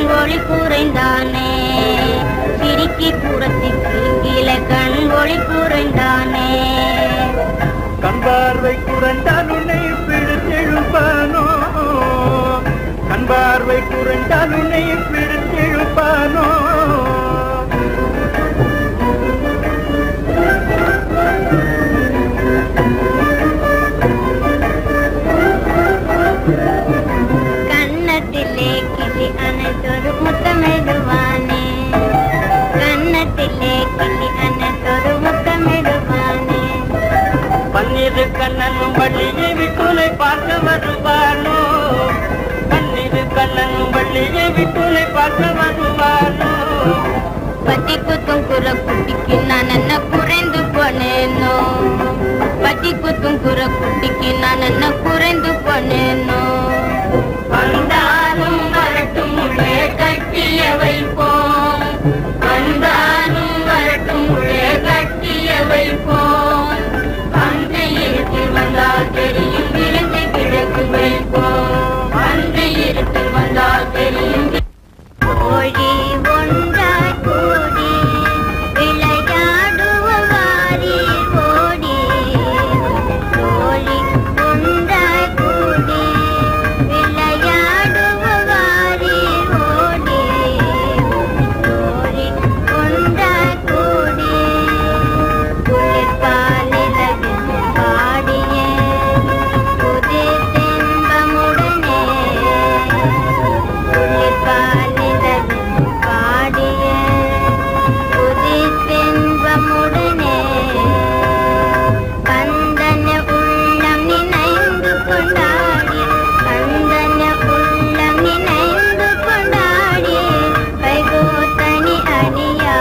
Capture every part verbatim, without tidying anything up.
ஒளி குறைந்தானே, சிரிக்கி புறத்திற்கு கீழே கண் ஒளி குறைந்தானே. கண் பார்வை குறைந்தால் உன்னை பிடித்தெழுப்பானோ, கண் பார்வை குறைந்தால் உன்னை பிடித்தெழுப்பானோ. கண்ணத்திலே கிளி அனைத்தொரு முத்தமிடுவானே, கண்ணத்திலே கிளி அனைத்தொரு முத்தமிடுவானே. பன்னிரு கண்ணனும் வள்ளியை விட்டுனை பார்க்க வருவானோ, பன்னிரு கண்ணனும் வள்ளியை விட்டுனை பார்க்க வருவானோ. பட்டி குத்தும் குற குட்டிக்கு நான் என்ன குறைந்து போனேனோ, பட்டி குத்தும் குற குட்டிக்கு நான் என்ன குறைந்து போனேனோ. வந்தாலும் வரட்டும் உள்ளே கட்டிய வைப்போம், வந்தாலும் வரட்டும் உள்ளே கட்டிய வைப்போம். அந்த இருட்டில் வந்தால் தெரியும் விழுந்து கிழக்கு வைப்போம், அந்த இருட்டில் வந்தால் தெரியும். கோழி ஒன்றாய் கூடி விளையாடுவாரி ஓடி, கோழி ஒன்றாய் கூடி விளையாடுவாரி ஓடி, கோழி ஒன்றாய் கூடி குளிர்காலிலகில் பாடிய புதிர் தென்பமுடனே, குளிர்காலிலகில் பாடிய புதிர் தென்பமுடனே. கந்தன உள்ளம் நினைந்து கொண்டாடி, கந்தன உள்ளம் நினைந்து கொண்டாடி கைகோத்தனி அடியா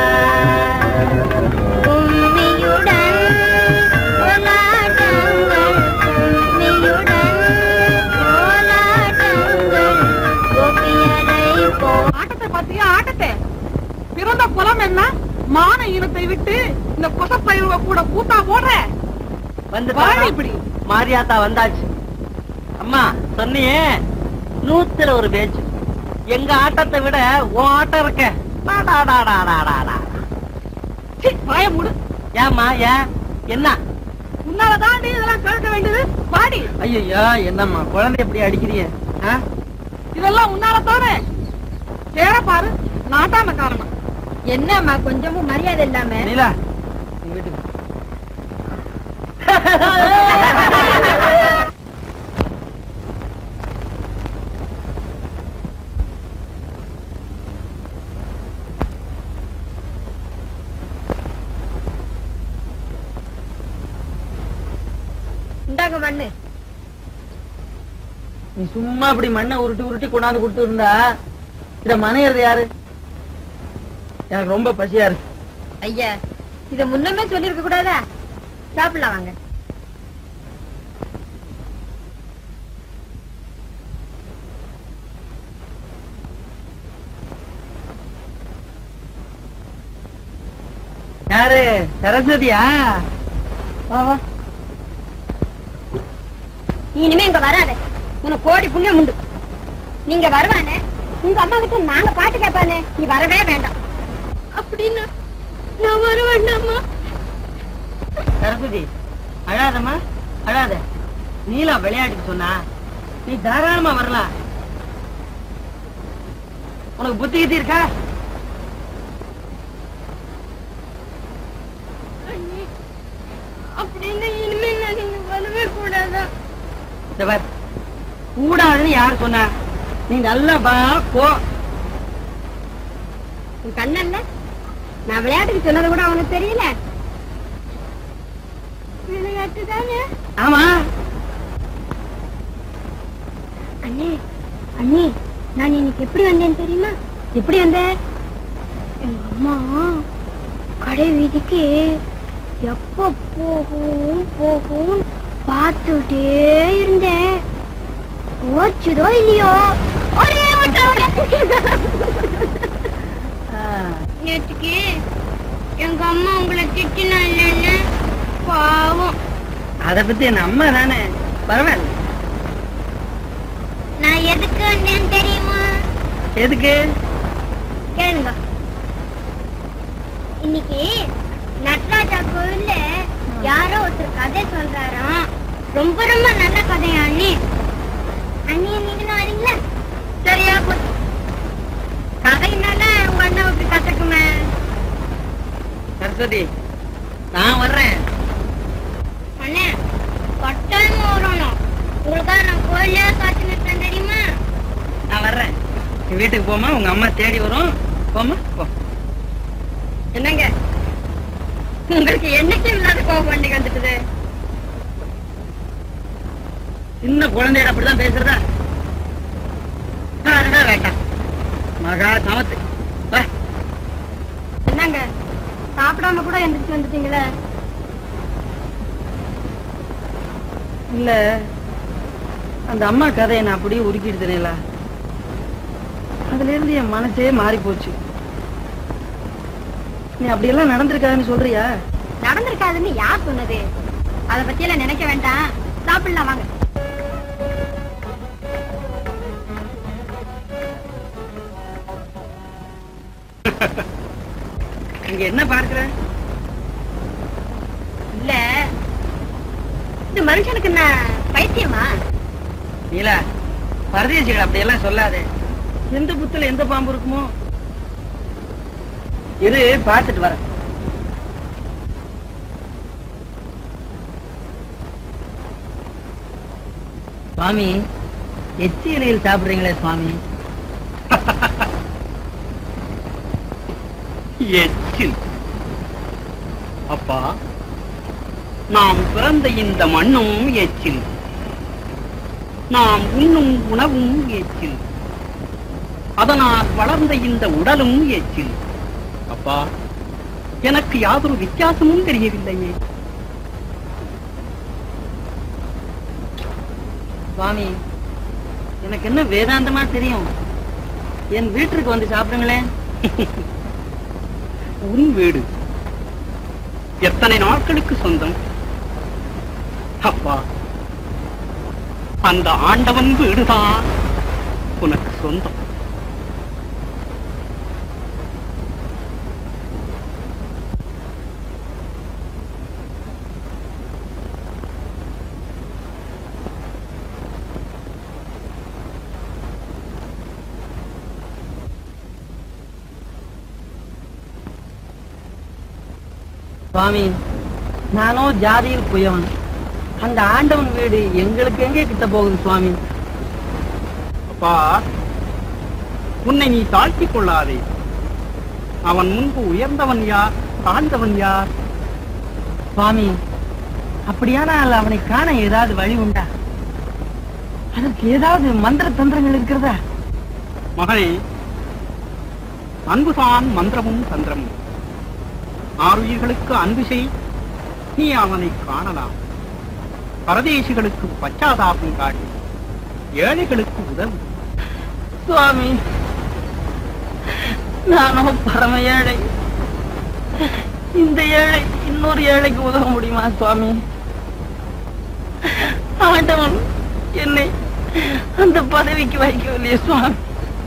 கும்மியுடன் கோலாட்டங்கள், கும்மியுடன் கோலாட்டங்கள் கோபியரை போ. ஆட்டத்தை பாத்தியா ஆட்டத்தை? பிறந்த குலம் என்ன மான இனத்தை விட்டு இந்த கொசப்பயிர்வ கூட கூத்தா போடுற வந்து வாழை இப்படி. மாரியாத்தா வந்தாச்சு. அம்மா சொன்னியே நூத்துல ஒரு பேச்சு, எங்க ஆட்டத்தை விட உன் ஆட்டம் இருக்க. சீ, வாயை மூடு. ஏம்மா ஏன் என்ன? உன்னாலதான் நீ இதெல்லாம் கேட்க வேண்டியது. பாடி. ஐயோ என்னம்மா குழந்தை எப்படி அடிக்கிறீங்க? இதெல்லாம் உன்னாலத்தானே. சேர பாரு நாட்டாம காரணம். என்னம்மா கொஞ்சமும் மரியாதை இல்லாம. நீலா நீ வீட்டுக்கு. இந்தாங்க மண்ணு. நீ சும்மா இப்படி மண்ணை உருட்டி உருட்டி கொண்டாந்து கொடுத்து இருந்தா இத மனையறது யாரு? எனக்கு ரொம்ப பசியா இருக்கு. ஐயா இத முன்னமே சொல்லிருக்க கூடாதா? சாப்பிடலாம் வாங்க. யாரு? சரஸ்வதியா? வா வா. நீ இனிமே இங்க வராத, உனக்கு கோடி புண்ணியம் உண்டு. நீங்க வருவானே உங்க அம்மா கிட்ட நாங்க பாட்டு கேட்பானே, நீ வரவே வேண்டாம். அப்படின்னு நான் வர வேண்டாமா? சரஸ்வதி அழாதம்மா அழாத. நீலா விளையாட்டுக்கு சொன்னா நீ தாராளமா வரலாம். உனக்கு புத்தி கித்தி இருக்கா? அப்படின்னு இனிமே நான் நீங்க வரவே கூடாதா? கூடாதுன்னு யாரு சொன்னா? நீ நல்லா வா போ. உன் கண்ணல்ல நான் விளையாட்டுக்கு சொன்னது கூட அவனுக்கு தெரியல. விளையாட்டு தானே. ஆமா அண்ணே அண்ணே நான் இன்னைக்கு எப்படி வந்தேன்னு தெரியுமா? எப்படி வந்தேன்? எங்க அம்மா கடை வீதிக்கு எப்ப போகும் போகும் பார்த்துட்டே இருந்தேன். போச்சுதோ இல்லையோ ஒரே நேற்றுக்கு எங்க அம்மா உங்களை திட்டினா இல்லைன்னு பாவம். அத பத்தி என் அம்மா தானே, பரவாயில்ல. நான் எதுக்கு வந்தேன்னு தெரியுமா? எதுக்கு? கேளுங்க. இன்னைக்கு நடராஜா கோவில்ல யாரோ ஒருத்தர் கதை சொல்றாராம். ரொம்ப ரொம்ப நல்ல கதையா அண்ணி. அண்ணி நீங்களும் வரீங்களா? சரியா போச்சு. கதைனால உங்க அண்ணாவுக்கு கத்துக்குமே. சரஸ்வதி, நான் வர்றேன். அண்ணே கட்டாயம் வரணும். உங்களுக்காக நான் கோயிலே காத்து நிற்பேன் தெரியுமா? நான் வர்றேன். நீ வீட்டுக்கு போமா, உங்க அம்மா தேடி வரும். போமா போ. என்னங்க உங்களுக்கு என்னைக்கு இல்லாத கோபம் வண்டி வந்துட்டுது? சின்ன குழந்தைய அப்படிதான் பேசுறதா? வேண்டாம் மகா சமத்து. என்னங்க சாப்பிடாம கூட எந்திரிச்சு வந்துட்டீங்களே? இல்ல, அந்த அம்மா கதையை நான் அப்படியே உருக்கிடுதேனேலா, அதுல இருந்து என் மனசே மாறி போச்சு. நீ அப்படியெல்லாம் நடந்திருக்காதுன்னு சொல்றியா? நடந்திருக்காதுன்னு யார் சொன்னது? அத பத்தி எல்லாம் நினைக்க வேண்டாம், சாப்பிடலாம் வாங்க. இங்க என்ன பார்க்கிற? இல்ல இந்த மனுஷனுக்கு என்ன பைத்தியமா? நீலா, பரதேசிகள் அப்படியெல்லாம் சொல்லாதே. எந்த புத்துல எந்த பாம்பு இருக்குமோ? இரு, பார்த்துட்டு வர. சுவாமி, எச்சி இலையில் சாப்பிடுறீங்களே சுவாமி? எச்சில் அப்பா, நாம் பிறந்த இந்த மண்ணும் எச்சில், நாம் உண்ணும் உணவும் எச்சில், அதனால் வளர்ந்த இந்த உடலும் எச்சில். அப்பா, எனக்கு யாதொரு வித்தியாசமும் தெரியவில்லையே. சுவாமி, எனக்கு என்ன வேதாந்தமா தெரியும்? என் வீட்டுக்கு வந்து சாப்பிடுங்களேன். உன் வீடு எத்தனை நாட்களுக்கு சொந்தம்? அப்பா, அந்த ஆண்டவன் வீடுதான் உனக்கு சொந்தம். சுவாமி, நானோ ஜாதியில் புயவன். அந்த ஆண்டவன் வீடு எங்களுக்கு எங்கே கிட்ட போகுது சுவாமி? அப்பா, உன்னை நீ தாழ்த்திக் கொள்ளாதே. அவன் முன்பு உயர்ந்தவன் யார், தாழ்ந்தவன் யார்? சுவாமி, அப்படியானால் அவனை காண ஏதாவது வழி உண்டா? அதற்கு ஏதாவது மந்திர தந்திரங்கள் இருக்கிறதா? மகனே, அன்புதான் மந்திரமும் தந்திரமும். ஆறுயிர்களுக்கு அன்பு செய், நீ அவனை காணலாம். பரதேசிகளுக்கு பச்சாதாபம் காட்டி ஏழைகளுக்கு உதவு. சுவாமி, நானோ பரம ஏழை. இந்த ஏழை இன்னொரு ஏழைக்கு உதவ முடியுமா சுவாமி? ஆண்டவன் என்னை அந்த பதவிக்கு வைக்கவில்லையே சுவாமி.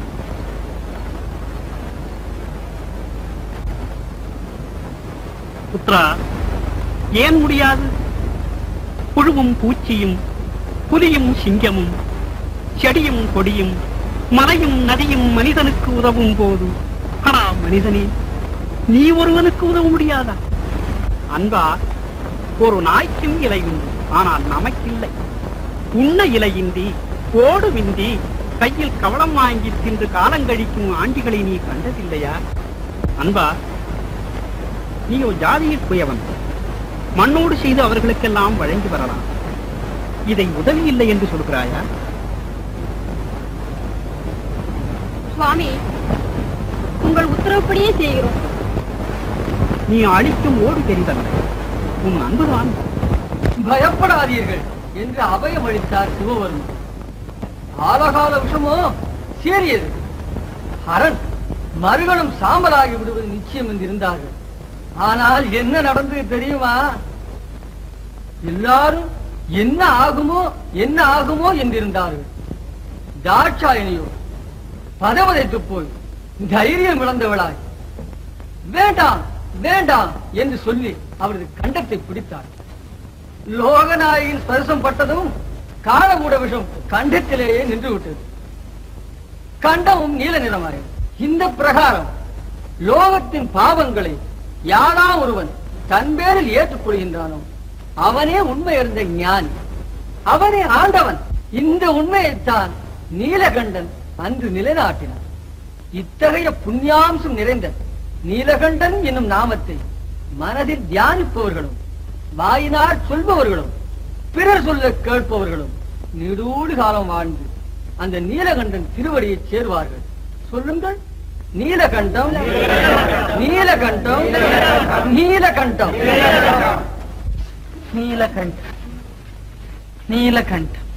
புத்ரா, ஏன் முடியாது? புழுவும் பூச்சியும், புலியும் சிங்கமும், செடியும் கொடியும், மலையும் நதியும் மனிதனுக்கு உதவும் போது, ஆனா மனிதனே, நீ ஒருவனுக்கு உதவ முடியாதா? அன்பா, ஒரு நாய்க்கும் இலை உண்டு, ஆனால் நமக்கில்லை. உண்ண இலையின்றி, ஓடுவின்றி, கையில் கவளம் வாங்கி தின்று காலங்கழிக்கும் ஆண்டிகளை நீ கண்டதில்லையா? அன்பா, நீயோ ஜாதியில் புயவன். மண்ணோடு செய்து அவர்களுக்கெல்லாம் வழங்கி வரலாம். இதை உதவி இல்லை என்று சொல்கிறாயா? சுவாமி, உங்கள் உத்தரவுப்படியே செய்கிறோம். நீ அளிக்கும் ஓடு தெரிந்தவன், உன் அன்புதான். பயப்படாதீர்கள் என்று அபயம் அளித்தார் சிவவர்மன். ஆலகால விஷமோ சேரியது. அரண் மறுகணம் சாம்பலாகி விடுவது நிச்சயம் என்று இருந்தார்கள். ஆனால் என்ன நடந்தது தெரியுமா? எல்லாரும் என்ன ஆகுமோ என்ன ஆகுமோ என்றிருந்தார்கள். தாட்சாயணியோ பதவதைத்து போய் தைரியம் இழந்தவளாய் வேண்டாம் வேண்டாம் என்று சொல்லி அவரது கண்டத்தை பிடித்தார். லோகநாயகின் ஸ்பர்சம் பட்டதும் காலமூட விஷம் கண்டத்திலேயே நின்று விட்டது. கண்டமும் நீல நிறமாய். இந்த பிரகாரம் லோகத்தின் பாவங்களை யாரா ஒருவன் தன் பேரில் ஏற்றுக்கொள்கின்றானோ அவனே உண்மை அறிந்த ஞானி, அவனே ஆண்டவன். இந்த உண்மையைத்தான் நீலகண்டன் அன்று நிலைநாட்டினார். இத்தகைய புண்ணியாம்சம் நிறைந்த நீலகண்டன் என்னும் நாமத்தை மனதில் தியானிப்பவர்களும் வாயினால் சொல்பவர்களும் பிறர் சொல்ல கேட்பவர்களும் நீடூடு காலம் வாழ்ந்து அந்த நீலகண்டன் திருவடியை சேர்வார்கள். சொல்லுங்கள், நீலகண்டம் நீலகண்டம் நீலகண்டம் நீலகண்டம் நீலகண்டம்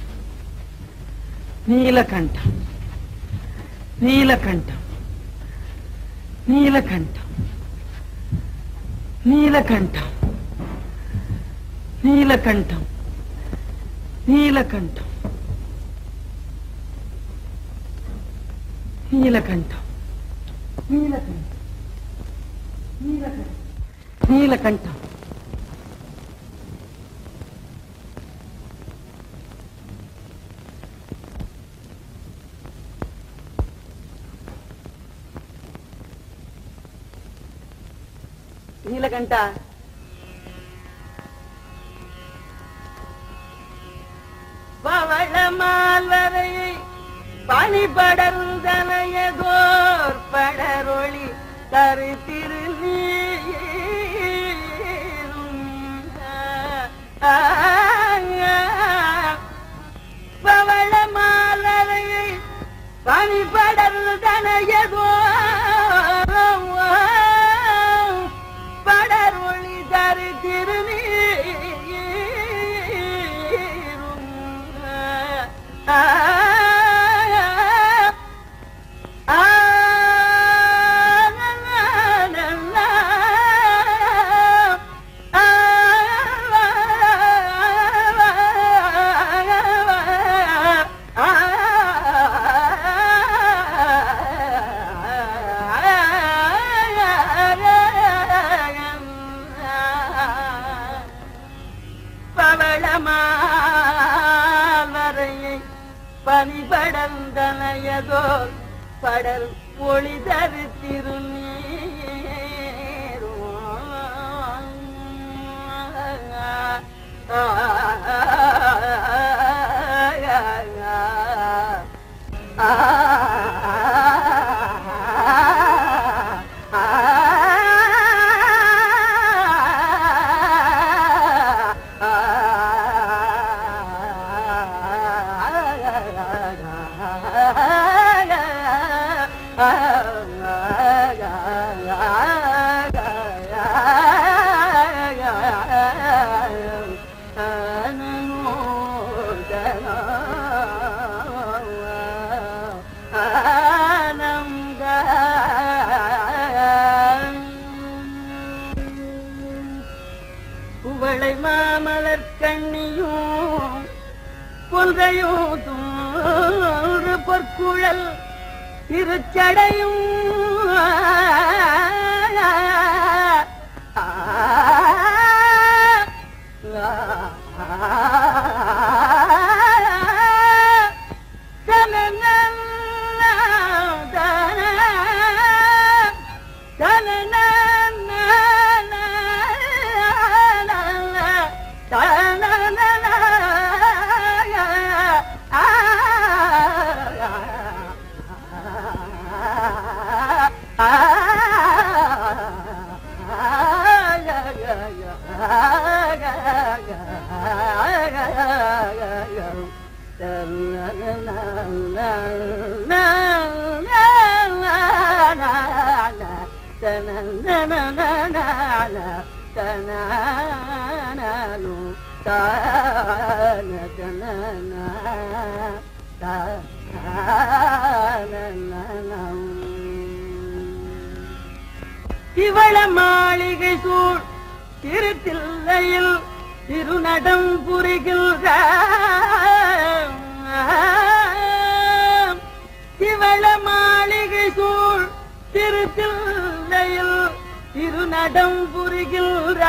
நீலகண்டம் நீலகண்டம் நீலகண்டம் நீலகண்டம் நீலகண்டம் நீலகண்டம் நீலகண்டம் நீலகண்டம் நீலகண்டம் நீலகண்டா, பவளமால் வரையை பனிபடர்ந்தனையதோர் படரொளி கருத்திரு பவளமால் வரையை பனிபடர்ந்தனையதோர் படரொளி கருத்திரு பனிபடர்ந்தனையதோ படர் ஒளி தருத்திரு குவளை மாமலர் கண்ணியும் பொல்கையும் தூறு பொற்குழல் திருச்சடையும் திவள மாளிகை சூழ் திருத்தில்லையில் திருநடம் புரிகின்ற திவள மாளிகை சூழ் திருத்தில்லையில் திருநடம் புரிகின்ற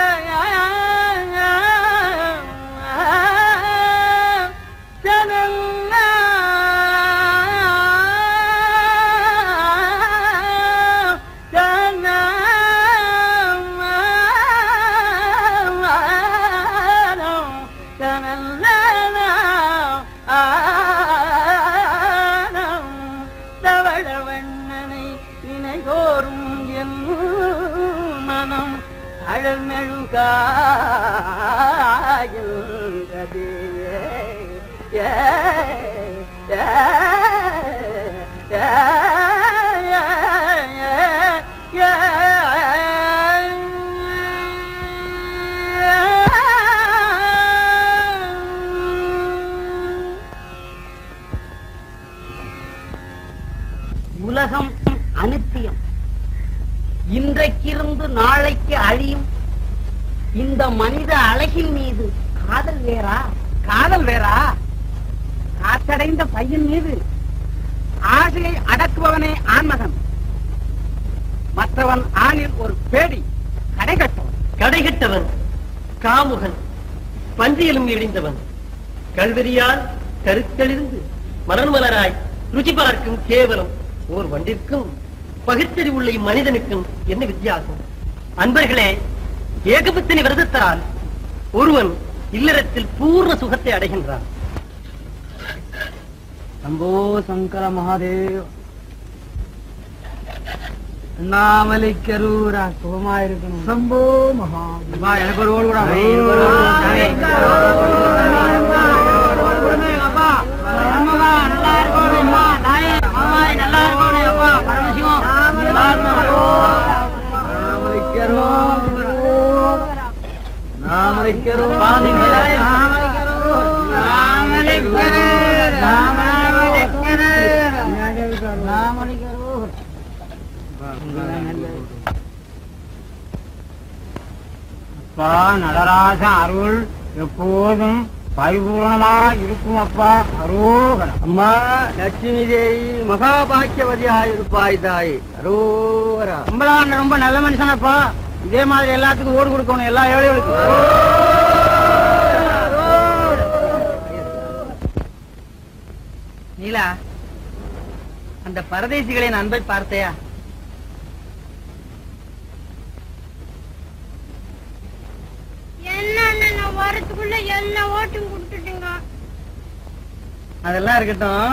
உலகம் அனித்தியம். இன்றைக்கிருந்து நாளைக்கு அழியும். இந்த மனித அழகின் மீது காதல் வேறா? காதல் வேறா? காற்றடைந்த பையன் மீது ஆசையை அடக்குபவனே ஆண்மகன். மற்றவன் ஆணில் ஒரு பேடி. கடைகட்டவன் கடைகட்டவன் காமுகன், பன்றியிலும் இழிந்தவன், கல்வெறியால் கருத்தெளிந்து மலர் மலராய் ருச்சி பார்க்கும் கேவலம் ஓர் வண்டிற்கும் பகுத்தறிவுள்ள மனிதனுக்கும் என்ன வித்தியாசம்? அன்பர்களே, ஏகபத்தினி விரதத்தால் ஒருவன் இல்லறத்தில் பூர்ண சுகத்தை அடைகின்றான். சம்போ சங்கர மகாதேவ். அண்ணாமலைக்கரூரா சுகமாயிருக்கணும். சம்போ மகா எனக்கு ஒரு ஓடு கூட நடராஜ அருள் எப்போதும் பரிபூர்ணமா இருக்கும். அப்பா அரோகர. அம்மா லட்சுமி தேவி மகாபாக்கியவதியா இருப்பாய் தாய். அரோகரா. அம்பலான் ரொம்ப நல்ல மனுஷனப்பா. இதே மாதிரி எல்லாத்துக்கும் ஓடு கொடுக்கணும், எல்லா ஏழைகளுக்கும். நீலா, அந்த பரதேசிகளின் அன்பை பார்த்தையா? என்ன வரத்துக்குள்ள எல்லா ஓட்டும் கொடுத்துட்டீங்க. அதெல்லாம் இருக்கட்டும்.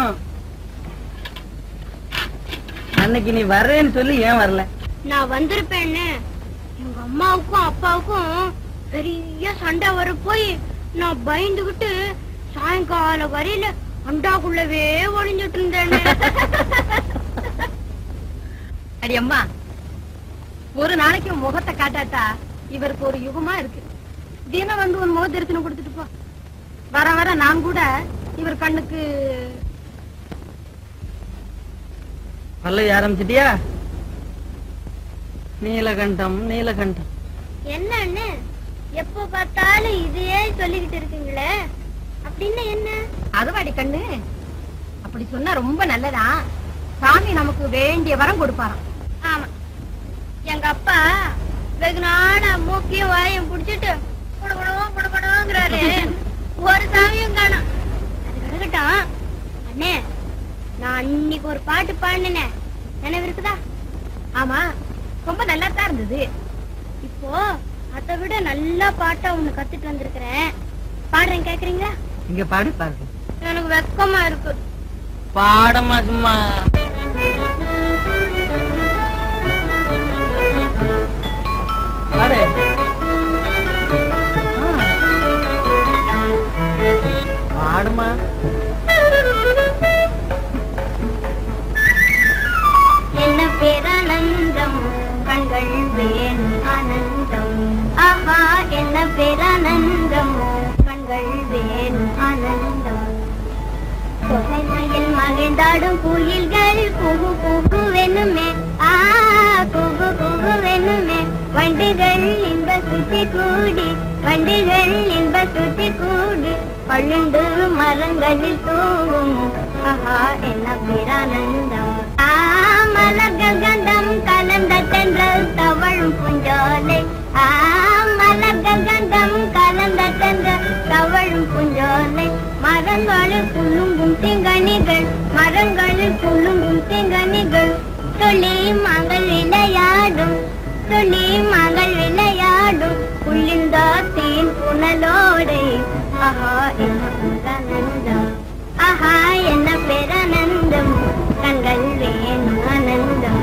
அன்னைக்கு நீ வர்றேன்னு சொல்லி ஏன் வரல? நான் வந்திருப்பேன்னு எங்க அம்மாவுக்கும் அப்பாவுக்கும் பெரிய சண்டை வர போய் நான் பயந்துகிட்டு சாயங்கால வரையில அண்டாக்குள்ளவே ஒளிஞ்சிட்டு இருந்தேன்னு. அடி அம்மா, ஒரு நாளைக்கு முகத்தை காட்டாட்டா இவருக்கு ஒரு யுகமா இருக்கு. தினம் வந்து உன் முக தரிசனம் கொடுத்துட்டு போ. வர வர நான் கூட இவர் கண்ணுக்கு பல்ல ஆரம்பிச்சிட்டியா? நீலகண்டம் நீலகண்டம். என்னன்னு எப்ப பார்த்தாலும் இதையே சொல்லிக்கிட்டு இருக்கீங்களே, அப்படின்னு என்ன? அதுவாடி கண்ணு, அப்படி சொன்னா ரொம்ப நல்லதா. சாமி நமக்கு வேண்டிய வரம் கொடுப்பாராம். ஆமா, எங்க அப்பா வெகு நாளா மூக்கையும் வாயும் புடிச்சிட்டு குடுக்கணும் குடுக்கணுங்கிறாரு. ஒரு சாமியும் காணும். அது கிடக்கட்டும். அண்ணே, நான் அன்னைக்கு ஒரு பாட்டு பாடினேன், நினைவு இருக்குதா? ஆமா, ரொம்ப நல்லா தான் இருந்தது. இப்போ அதை விட நல்ல பாட்டா ஒண்ணு கத்துட்டு வந்திருக்கிறேன். பாடுறேன், கேக்குறீங்களா? இங்க பாடு பாரு. எனக்கு வெக்கமா இருக்கு. பாடமா சும்மா. பாடு. பாடுமா. என்ன பேரானந்தம் கண்கள் வேணும் ஆனந்தம். ஆஹா, என்ன பேரானந்தம் கண்கள் வேணும் ஆனந்தம். தொகைமையில் மகிழ்ந்தாடும் குயில்கள் குகு குகு வெனுமே. ஆ குகு குகு வெனுமே. வண்டுகள் இன்ப சுத்தி கூடி, வண்டுகள் இன்ப சுத்தி கூடி பழுண்டு மரங்களில் தூவும். ஆஹா, என்ன பேரானந்தம். ஆமா மலர்கள் கந்தம் கலந்த தென்றல் தவழும் புஞ்சோலை ஆ மலர்கள் கந்தம் கலந்த தென்றல் தவழும் புஞ்சோலை மரங்களில் குலுங்கும் திங்கனிகள் மரங்களில் குலுங்கும் திங்கனிகள் துளி மகள் விளையாடும் துளி மகள் விளையாடும் குளிர்ந்த தேன் புனலோடை ஆஹா என்ன பேரானந்தம் ஆஹா என்ன பேரானந்தம் கண்கள் வேணும் ஆனந்தம்.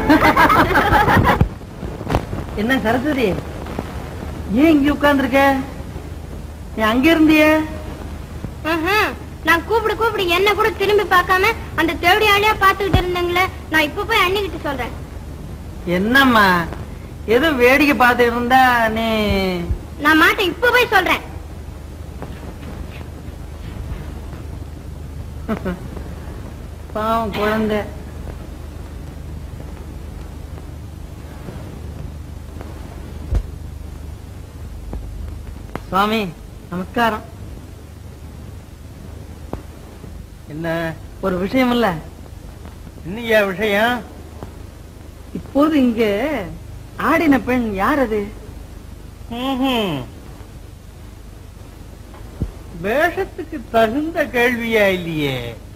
என்ன சரஸ்வதி, ஏன் இங்க உட்கார்ந்துருக்க? நீ அங்க இருந்திய? நான் கூப்பிடு கூப்பிடு என்ன கூட திரும்பி பார்க்காம அந்த தேவடியாளியா பாத்துக்கிட்டு இருந்தீங்களே, நான் இப்ப போய் அண்ணிக்கிட்டு சொல்றேன். என்னம்மா ஏதோ வேடிக்கை பார்த்துட்டு இருந்தா நீ? நான் மாட்டேன், இப்ப போய் சொல்றேன். பாவம் குழந்தை. சுவாமி நமஸ்காரம். என்ன ஒரு விஷயம் இல்ல. இன்னையா விஷயம்? இப்போது இங்க ஆடின பெண் யார் அது? வேஷத்துக்கு தகுந்த கேள்வியா இல்லையே.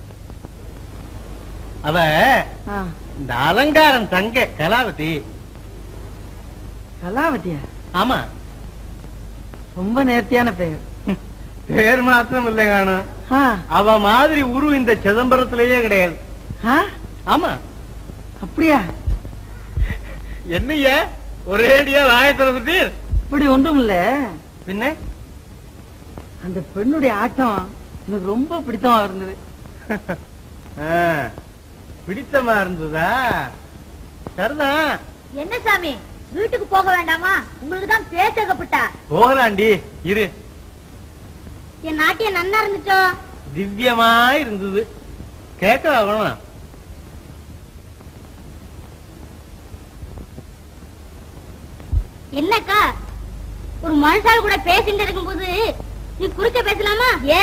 அவ இந்த அலங்காரம் தங்க கலாவதி. கலாவதியா? ஆமா, ரொம்ப நேர்த்தியான பெயர். பேர் மாத்திரம் இல்லை காணும், அவ மாதிரி உரு இந்த சிதம்பரத்திலேயே கிடையாது. ஆமா. அப்படியா? என்னையா ஒரேடியா வாயத்திறந்துட்டு? இப்படி ஒன்றும் இல்ல. பின்ன அந்த பெண்ணுடைய ஆட்டம் எனக்கு ரொம்ப பிடித்தமா இருந்தது. பிடித்தமா இருந்ததா? சரிதான். என்ன சாமி, வீட்டுக்கு போக வேண்டாமா? உங்களுக்கு தான் பேசப்பட்டா. போகலாண்டி, இரு. என் நாட்டியம் நன்னா இருந்துச்சோ? திவ்யமா இருந்தது. கேட்க வேணும். என்னக்கா, ஒரு மனுஷால் கூட பேசிட்டு இருக்கும் போது நீ குறுக்க பேசலாமா? ஏ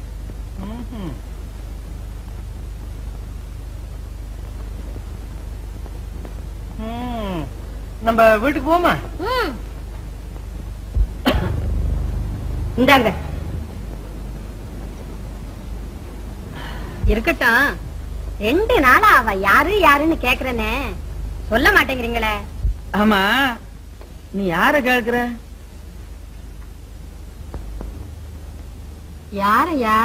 நம்ம வீட்டுக்கு போமா? இந்தாங்க இருக்கட்டும். ரெண்டு நாளா அவ யாரு யாருன்னு கேக்குறேன்னு சொல்ல மாட்டேங்கிறீங்களே. ஆமா, நீ யார கேக்குற? யாரையா?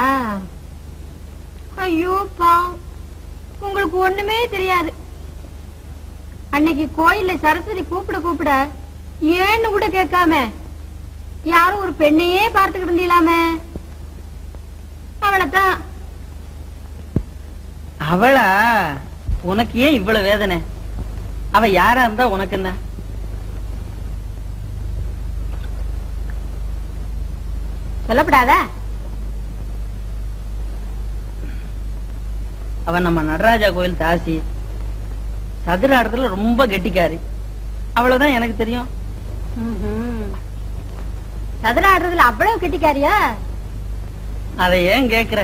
ஐயோ பாவம், உங்களுக்கு ஒண்ணுமே தெரியாது. அன்னைக்கு கோயில்ல சரஸ்வதி கூப்பிட கூப்பிட ஏன்னு கூட கேட்காம யாரும் ஒரு பெண்ணையே பார்த்துக்கிட்டு இருந்தீங்களாமே, அவளைத்தான். அவளா? உனக்கு ஏன் இவ்வளவு வேதனை? அவ யாரா இருந்தா உனக்கு என்ன? சொல்லப்படாத. அவன் நம்ம நடராஜா கோயில் தாசி. சதுர ஆட்டத்துல ரொம்ப கெட்டிக்காரி. அவ்வளவுதான் எனக்கு தெரியும். சதுர ஆடுறதுல அவ்வளவு கெட்டிக்காரியா? அதை ஏன் கேக்குற?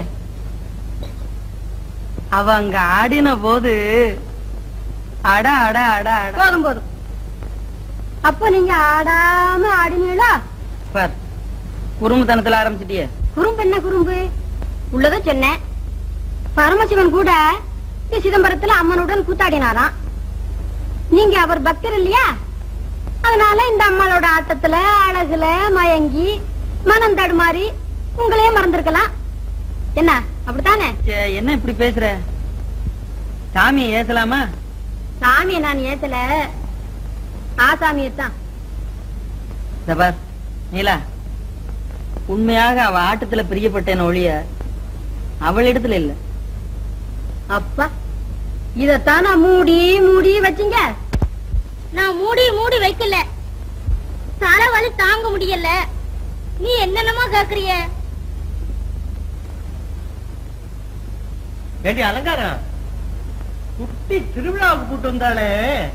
அவ அங்க ஆடின போது அட அட அட அட. போதும் போதும். அப்ப நீங்க ஆடாம ஆடினீங்களா? பார், குறும்புத்தனத்துல ஆரம்பிச்சிட்டிய. குறும்பு என்ன குறும்பு? உள்ளதான் சொன்னேன். பரமசிவன் கூட சிதம்பரத்துல அம்மனுடன் கூத்தாடினாராம். நீங்க அவர் பக்தர் இல்லையா? அதனால இந்த அம்மாளோட ஆட்டத்துல அழகுல மயங்கி மனம் தடுமாறி உங்களையே மறந்திருக்கலாம். என்ன அப்படித்தானே? என்ன இப்படி பேசுற? சாமியை ஏசலாமா? சாமியை நான் ஏத்தல, ஆசாமியத்தான். பார் நீலா, உண்மையாக அவ ஆட்டத்துல பிரியப்பட்டேன் ஒழிய அவளிடத்துல இல்ல. அப்பா, இதத்தான் நான் மூடி மூடி வச்சீங்க. நான் மூடி மூடி வைக்கல, தலைவலி தாங்க முடியல. நீ என்னென்னமா கேக்குறிய? ஏண்டி அலங்காரம், குட்டி திருவிழாவுக்கு கூட்டு வந்தாலே,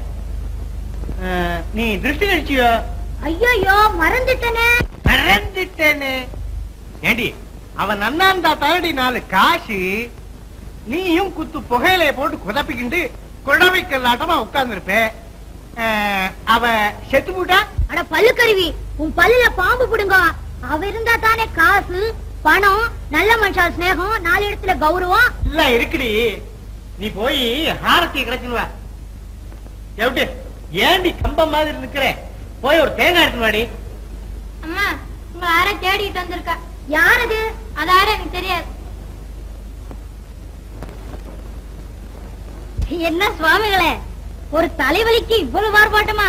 நீ திருஷ்டி கழிச்சியோ? ஐயோ மறந்துட்டனே மறந்துட்டேனே. ஏண்டி அவன் நன்னாந்தா தரடி நாலு காசு, நீயும் குத்து புகையிலைய போட்டு குதப்பிக்கிண்டு குழவைக்கல்லாட்டமா உட்கார்ந்து இருப்பேன். அவ செத்து போட்டா? அட பல்லுக்கருவி, உன் பல்லுல பாம்பு புடுங்க. அவ இருந்தா தானே காசு, பணம், நல்ல மனுஷா ஸ்நேகம், நாலு இடத்துல கௌரவம் இல்ல இருக்குடி. நீ போய் ஹாரத்திய கிடைச்சுவா. எப்படி ஏண்டி கம்பம் மாதிரி இருக்கிற? போய் ஒரு தேங்காய் எடுத்து வாடி. அம்மா, உங்க யார தேடிட்டு வந்திருக்கா. யாரது? அதார எனக்கு தெரியாது. என்ன சுவாமிகளே, ஒரு தலைவலிக்கு இவ்வளவு மாறுபாட்டமா?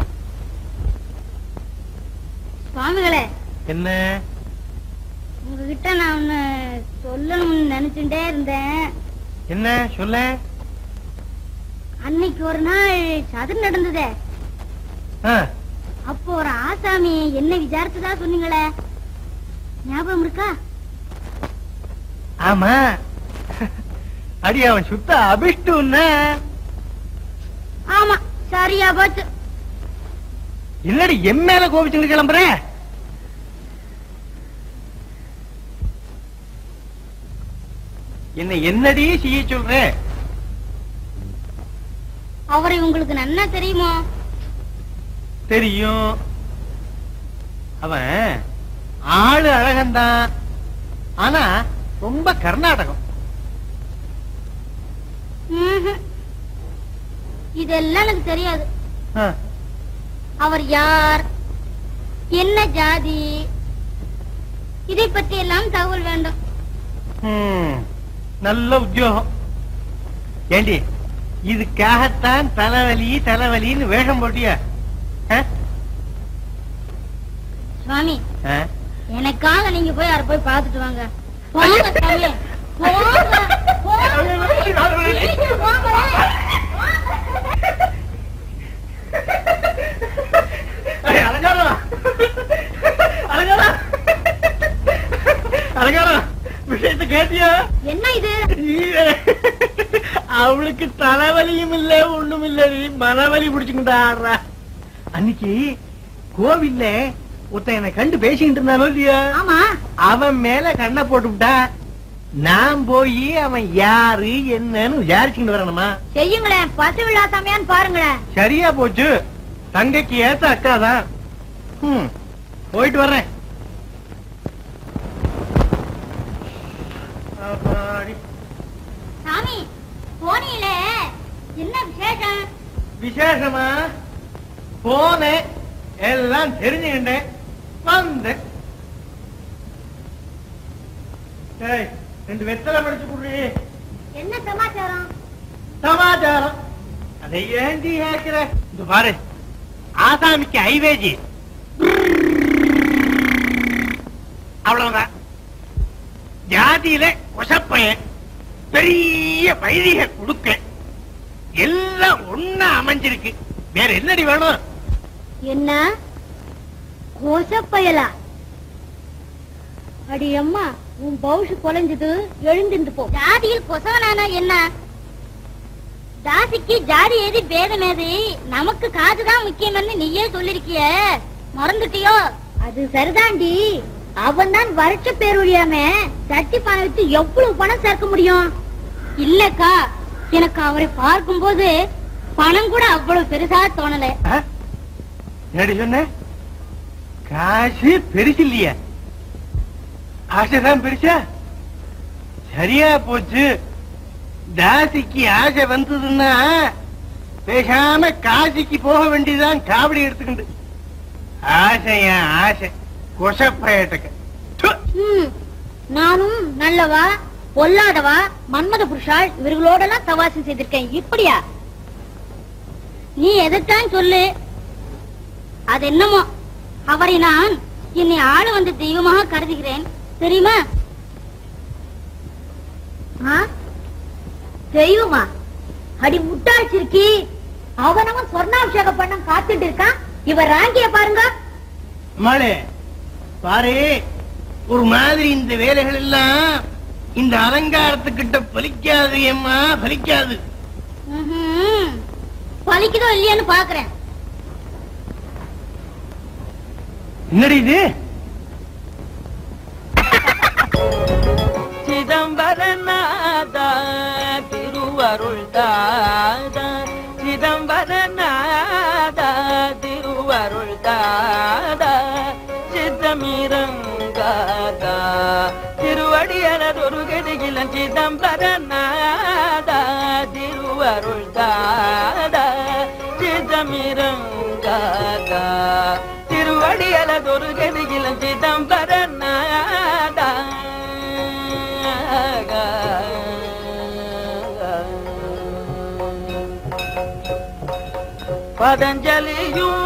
சுவாமிகளே, என்ன உங்ககிட்ட நான் ஒண்ணு சொல்லணும்னு நினைச்சுட்டே இருந்தேன். என்ன சொல்ல? அன்னைக்கு ஒரு நாள் சதுர் நடந்ததே, அப்போ ஒரு ஆசாமி என்ன விசாரிச்சுதா சொன்னீங்களே, ஞாபகம் இருக்கா? ஆமா. அடி அவன் சுத்த அபிஷ்டு. ஆமா, சரியா போச்சு. இல்லடி என் மேல கோபிச்சுட்டு கிளம்புற? என்ன என்னடி செய்ய சொல்ற? அவரை உங்களுக்கு நன்னா தெரியுமா? தெரியும். அவன் ஆளு அழகந்தான், ஆனா ரொம்ப கர்நாடகம். இதெல்லாம் எனக்கு தெரியாது. அவர் யார், என்ன ஜாதி, இதை பற்றி எல்லாம் தகவல் வேண்டும். நல்ல உத்தியோகம். ஏண்டி இதுக்காகத்தான் தலைவலி தலைவலின்னு வேஷம் போட்டியா? சுவாமி, எனக்காக நீங்க போய் யார போய் பார்த்துட்டு வாங்க. போங்க சுவாமி, போங்க, போங்க. விஷயத்தை கேட்டியா? என்ன இது? அவளுக்கு தலைவலியும் இல்ல ஒண்ணும் இல்ல, மனவலி பிடிச்சுக்கிட்டா ஆடுறா. அன்னைக்கு கோவில்ல ஒருத்தன் என்னை கண்டு பேசிக்கிட்டு இருந்தானோ இல்லையா? ஆமா. அவன் மேல கண்ணை போட்டுவிட்டா. நான் போய் அவன் யாரு என்னன்னு விசாரிச்சுக்கிட்டு வரணுமா? செய்யுங்களேன், பசு விழாத்தாமையான்னு பாருங்களேன். சரியா போச்சு. தங்கைக்கு ஏத்த அக்காதான். போயிட்டு வர்றேன். சாமி, போனீல என்ன விசேஷம்? விசேஷமா? போனேன், எல்லாம் தெரிஞ்சுக்கிட்டேன், வந்தேன். ரெண்டு வெத்தலை படிச்சு கொடுறீ. என்ன சமாச்சாரம்? சமாச்சாரம் அதை ஏண்டி கேட்கிற? இந்த பாரு, ஆசாமிக்கு ஐவேஜி அவ்வளவுதான். ஜாதியில கொசப்பையன், பெரிய வைதிக குடுக்க, எல்லாம் ஒண்ணா அமைஞ்சிருக்கு. வேற என்னடி வேணும்? என்ன கோசப்பயலா? அடி அம்மா, உன் பவுஷு கொலைஞ்சது, எழுந்திருந்து போ. ஜாதியில் கொசவனானா என்ன? ஜாதிக்கு ஜாதி ஏது பேதம் ஏது, நமக்கு காதுதான் முக்கியம்னு நீயே சொல்லிருக்கிய, மறந்துட்டியோ? அது சரிதாண்டி, அவன் தான் வருஷ பேருழியாம சட்டி பணம் வச்சு எவ்வளவு பணம் சேர்க்க முடியும்? இல்லக்கா, எனக்கு அவரை பார்க்கும் போது பணம் கூட அவ்வளவு பெருசா தோணல. என்னடி சொன்ன? காசு பெருசு இல்லையா? ஆசைதான் பெருசா? சரியா போச்சு. தாசிக்கு ஆசை வந்ததுன்னா பேசாம காசிக்கு போக வேண்டியதான். காவடி எடுத்துக்கிண்டு ஆசையா ஆசை கொசப்பயட்டக்க. நானும் நல்லவா பொல்லாதவா மன்மத புருஷாள் இவர்களோடெல்லாம் சவாசம் செய்திருக்கேன். இப்படியா? நீ எதைத்தான் சொல்லு. அது என்னமோ, அவரை நான் என்னை ஆளு வந்த தெய்வமாக கருதுகிறேன், தெரியுமா? தெய்வமா? அடி முட்டாச்சிருக்கி, அவனவன் சொர்ணாபிஷேகம் பண்ண காத்துட்டு இருக்கான். இவர் ராங்கிய பாருங்க. மாளே பாரு, ஒரு மாதிரி இந்த வேலைகள் எல்லாம் இந்த அலங்காரத்துக்கிட்ட பலிக்காது. ஏம்மா பலிக்காது? பலிக்குதோ இல்லையான்னு பாக்குறேன். என்னடி இது? சிதம்பரநாதா திருவருள் தாதா சிதம்பரநாதா திருவருள் தாதா சிதமிரங்காதா திருவடியலதொரு கதியிலும் சிதம்பரநாதா பதஞ்சலியும்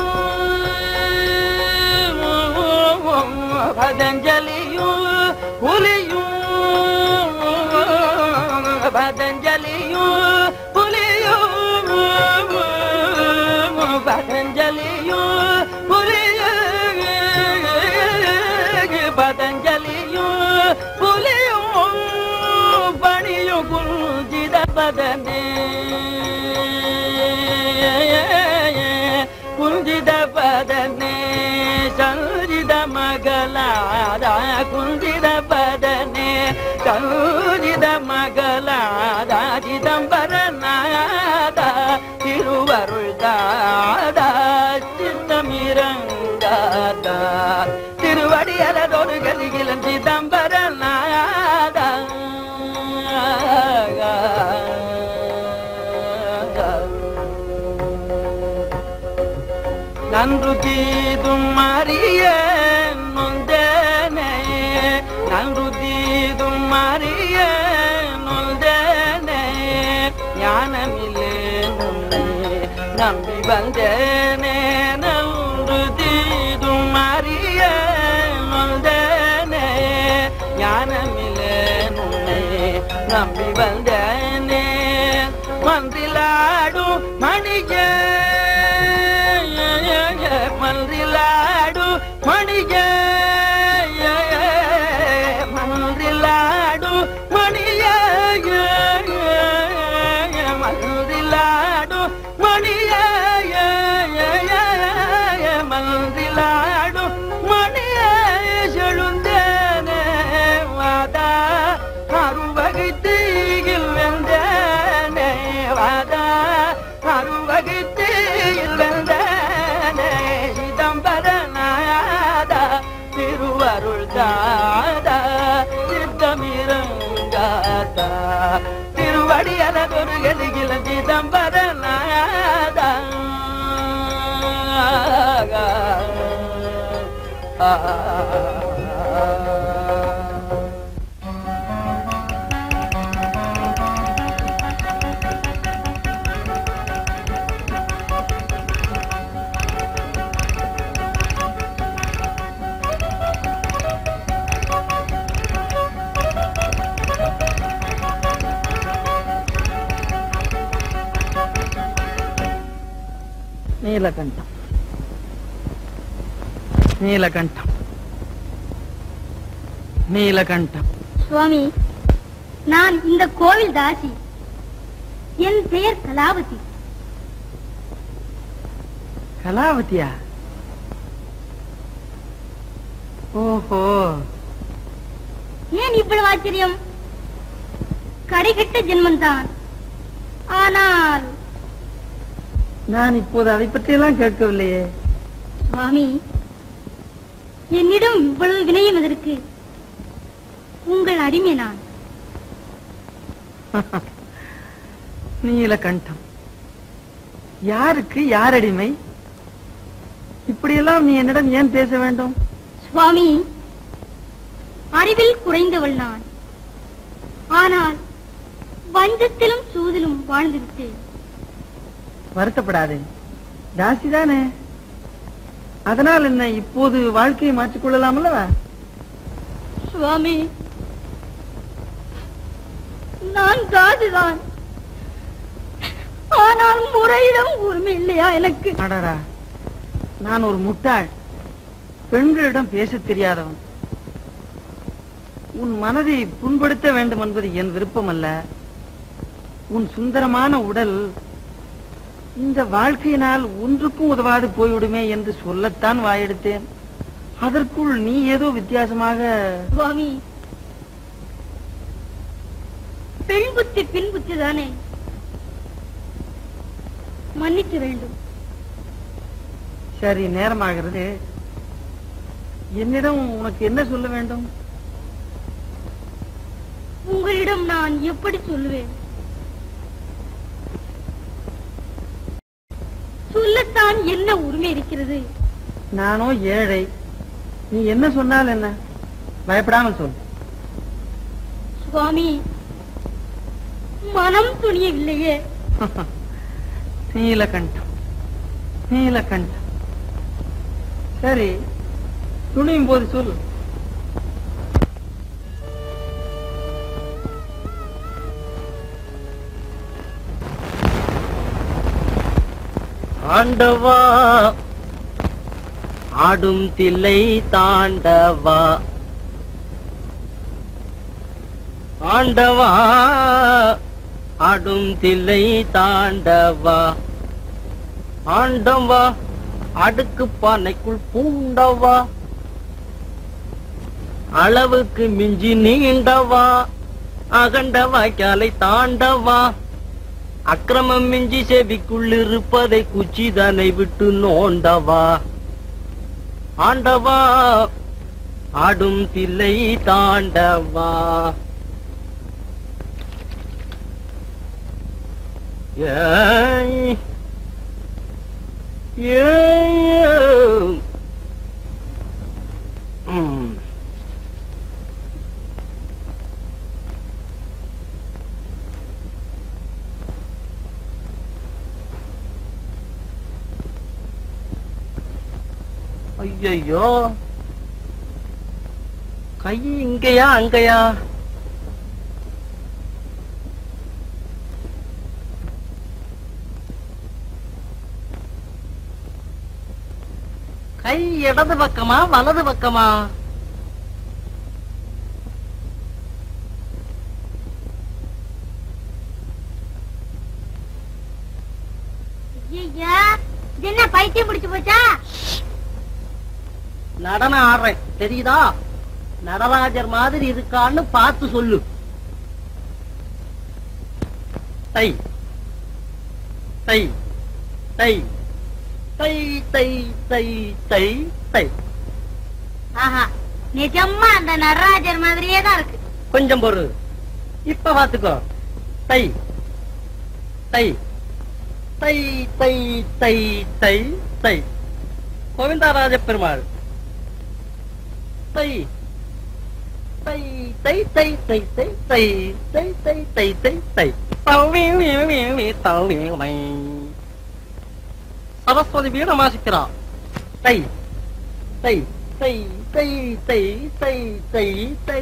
பதஞ்சலியும் புலியும் பதஞ்சலியும் புலியும் பதஞ்சலியும் புலியும் பதஞ்சலியும் புலியும் பணியும் குஞ்சித பதனே குஞ்சித பதனே சஞ்சித மகளாதா குஞ்சித பதனே சஞ்சித மகளாதா சிதம்பரநாதா திருவருள் தாதா சித்தமிரங்காதா திருவடியலதொரு கதியிலும் சிதம்பரநாதா நன்று தீதும் அறிய நொந்தனே நன்று தீதும் அறிய நொந்தனே ஞானமில்லே உன்னை நம்பி வந்தேனே நன்று தீதும் அறிய நொந்தனே ஞானமில்லே உன்னை நம்பி வந்தேனே மந்திலாடும் மணிய மந்திலாடு மணிய மந்திலாடு மணிய மந்திலாடு மணிய மந்திலாடு மணிய செழுந்தேனே வாதா அருவகைத்தீயில் வெந்தேனே வாதா அருவகைத்தீயில் வெந்தேனே சிதம்பரநாதா திருவருள் தாதா சித்தமிரங்காதா திருவடியலதொரு கதியிலும் சிதம்பரநாதா நீலகண்டம் நீலகண்டம் நீலகண்டம் சுவாமி, நான் இந்த கோவில் தாசி. என் பெயர் கலாவதி. கலாவதியா? ஓஹோ, ஏன் இவ்வளவு ஆச்சரியம்? கடைகட்ட ஜென்மந்தான். ஆனால் நான் இப்போது அதை பற்றியெல்லாம் கேட்கவில்லையே. சுவாமி, என்னிடம் இவ்வளவு வினயம் எதற்கு? உங்கள் அடிமை நான். நீலகண்டம், யாருக்கு யார் அடிமை? இப்படியெல்லாம் நீ என்னிடம் ஏன் பேச வேண்டும்? சுவாமி, அறிவில் குறைந்தவள் நான். ஆனால் வஞ்சத்திலும் சூதிலும் வாழ்ந்து விட்டேன். வருத்தப்படாதே, தாசிதானே. அதனால் என்ன, இப்போது வாழ்க்கையை மாற்றிக்கொள்ளலாம் அல்லவா? சுவாமி, நான் தாசிதான். ஆனால் முறையிடம் உரிமை இல்லையா எனக்கு? அடடா, நான் ஒரு முட்டாள், பெண்களிடம் பேச தெரியாதவன். உன் மனதை புண்படுத்த வேண்டும் என்பது என் விருப்பம் அல்ல. உன் சுந்தரமான உடல் இந்த வாழ்க்கையினால் ஒன்றுக்கும் உதவாது போய்விடுமே என்று சொல்லத்தான் வாயெடுத்தேன். அதற்குள் நீ ஏதோ வித்தியாசமாக. சுவாமி, பெண் புத்தி பின் புத்தி தானே, மன்னிக்க வேண்டும். சரி, நேரமாகிறது. என்னிடம் உனக்கு என்ன சொல்ல வேண்டும்? உங்களிடம் நான் எப்படி சொல்லுவேன்? சொல்லத்தான் என்ன உரிமை இருக்கிறது? நானோ ஏழை, நீ என்ன சொன்னால் என்ன? பயப்படாமல் சொல். சுவாமி, மனம் துணியவில்லையே. நீலகண்டம், நீலகண்டம். சரி, துணியும் போது சொல். ஆண்டவா ஆடும் தில்லை தாண்டவா, ஆண்டவா ஆடும் தில்லை தாண்டவா, ஆண்டவா அடுக்கு பானைக்குள் பூண்டவா, அளவுக்கு மிஞ்சி நீண்டவா, அகண்ட வாய்க்காலை தாண்டவா, அக்கிரமம் மிஞ்சி செவிக்குள் இருப்பதை குச்சிதனை விட்டு நோண்டவா, ஆண்டவா ஆடும் தில்லை தாண்டவா. ஏய் ஏய் ம் ஐயோ, கை இங்கயா அங்கயா? கை இடது பக்கமா வலது பக்கமா? ஐயா, இது என்ன பைத்தியம் பிடிச்சு போச்சா? நடனம் ஆடுறேன் தெரியுதா? நடராஜர் மாதிரி இருக்கான்னு பார்த்து சொல்லு. தை தை தை தை தை தை தை தை. ஆஹா, நிஜமா அந்த நடராஜர் மாதிரியே தான் இருக்கு. கொஞ்சம் பொறு, இப்ப பாத்துக்கோ. தை தை தை தை தை தை தை. கோவிந்தராஜ பெருமாள். தை தை தை தை தை தை தை தை தை தை தை தை. சரஸ்வதி வீணை வாசிக்கிறான். தை தை தை தை தை தை தை தை.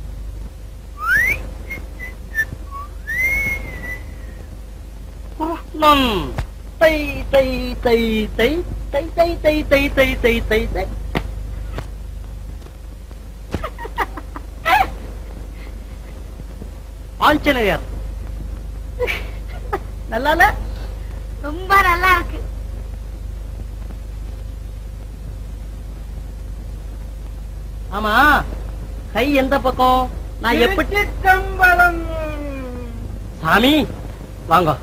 நம் தை தை தை தை தை தை தை தை தை தை தை தை. ஆஞ்சநேயர். நல்லா ரொம்ப நல்லா இருக்கு. ஆமா, கை எந்த பக்கம்? நான் எப்படி? சாமி வாங்க.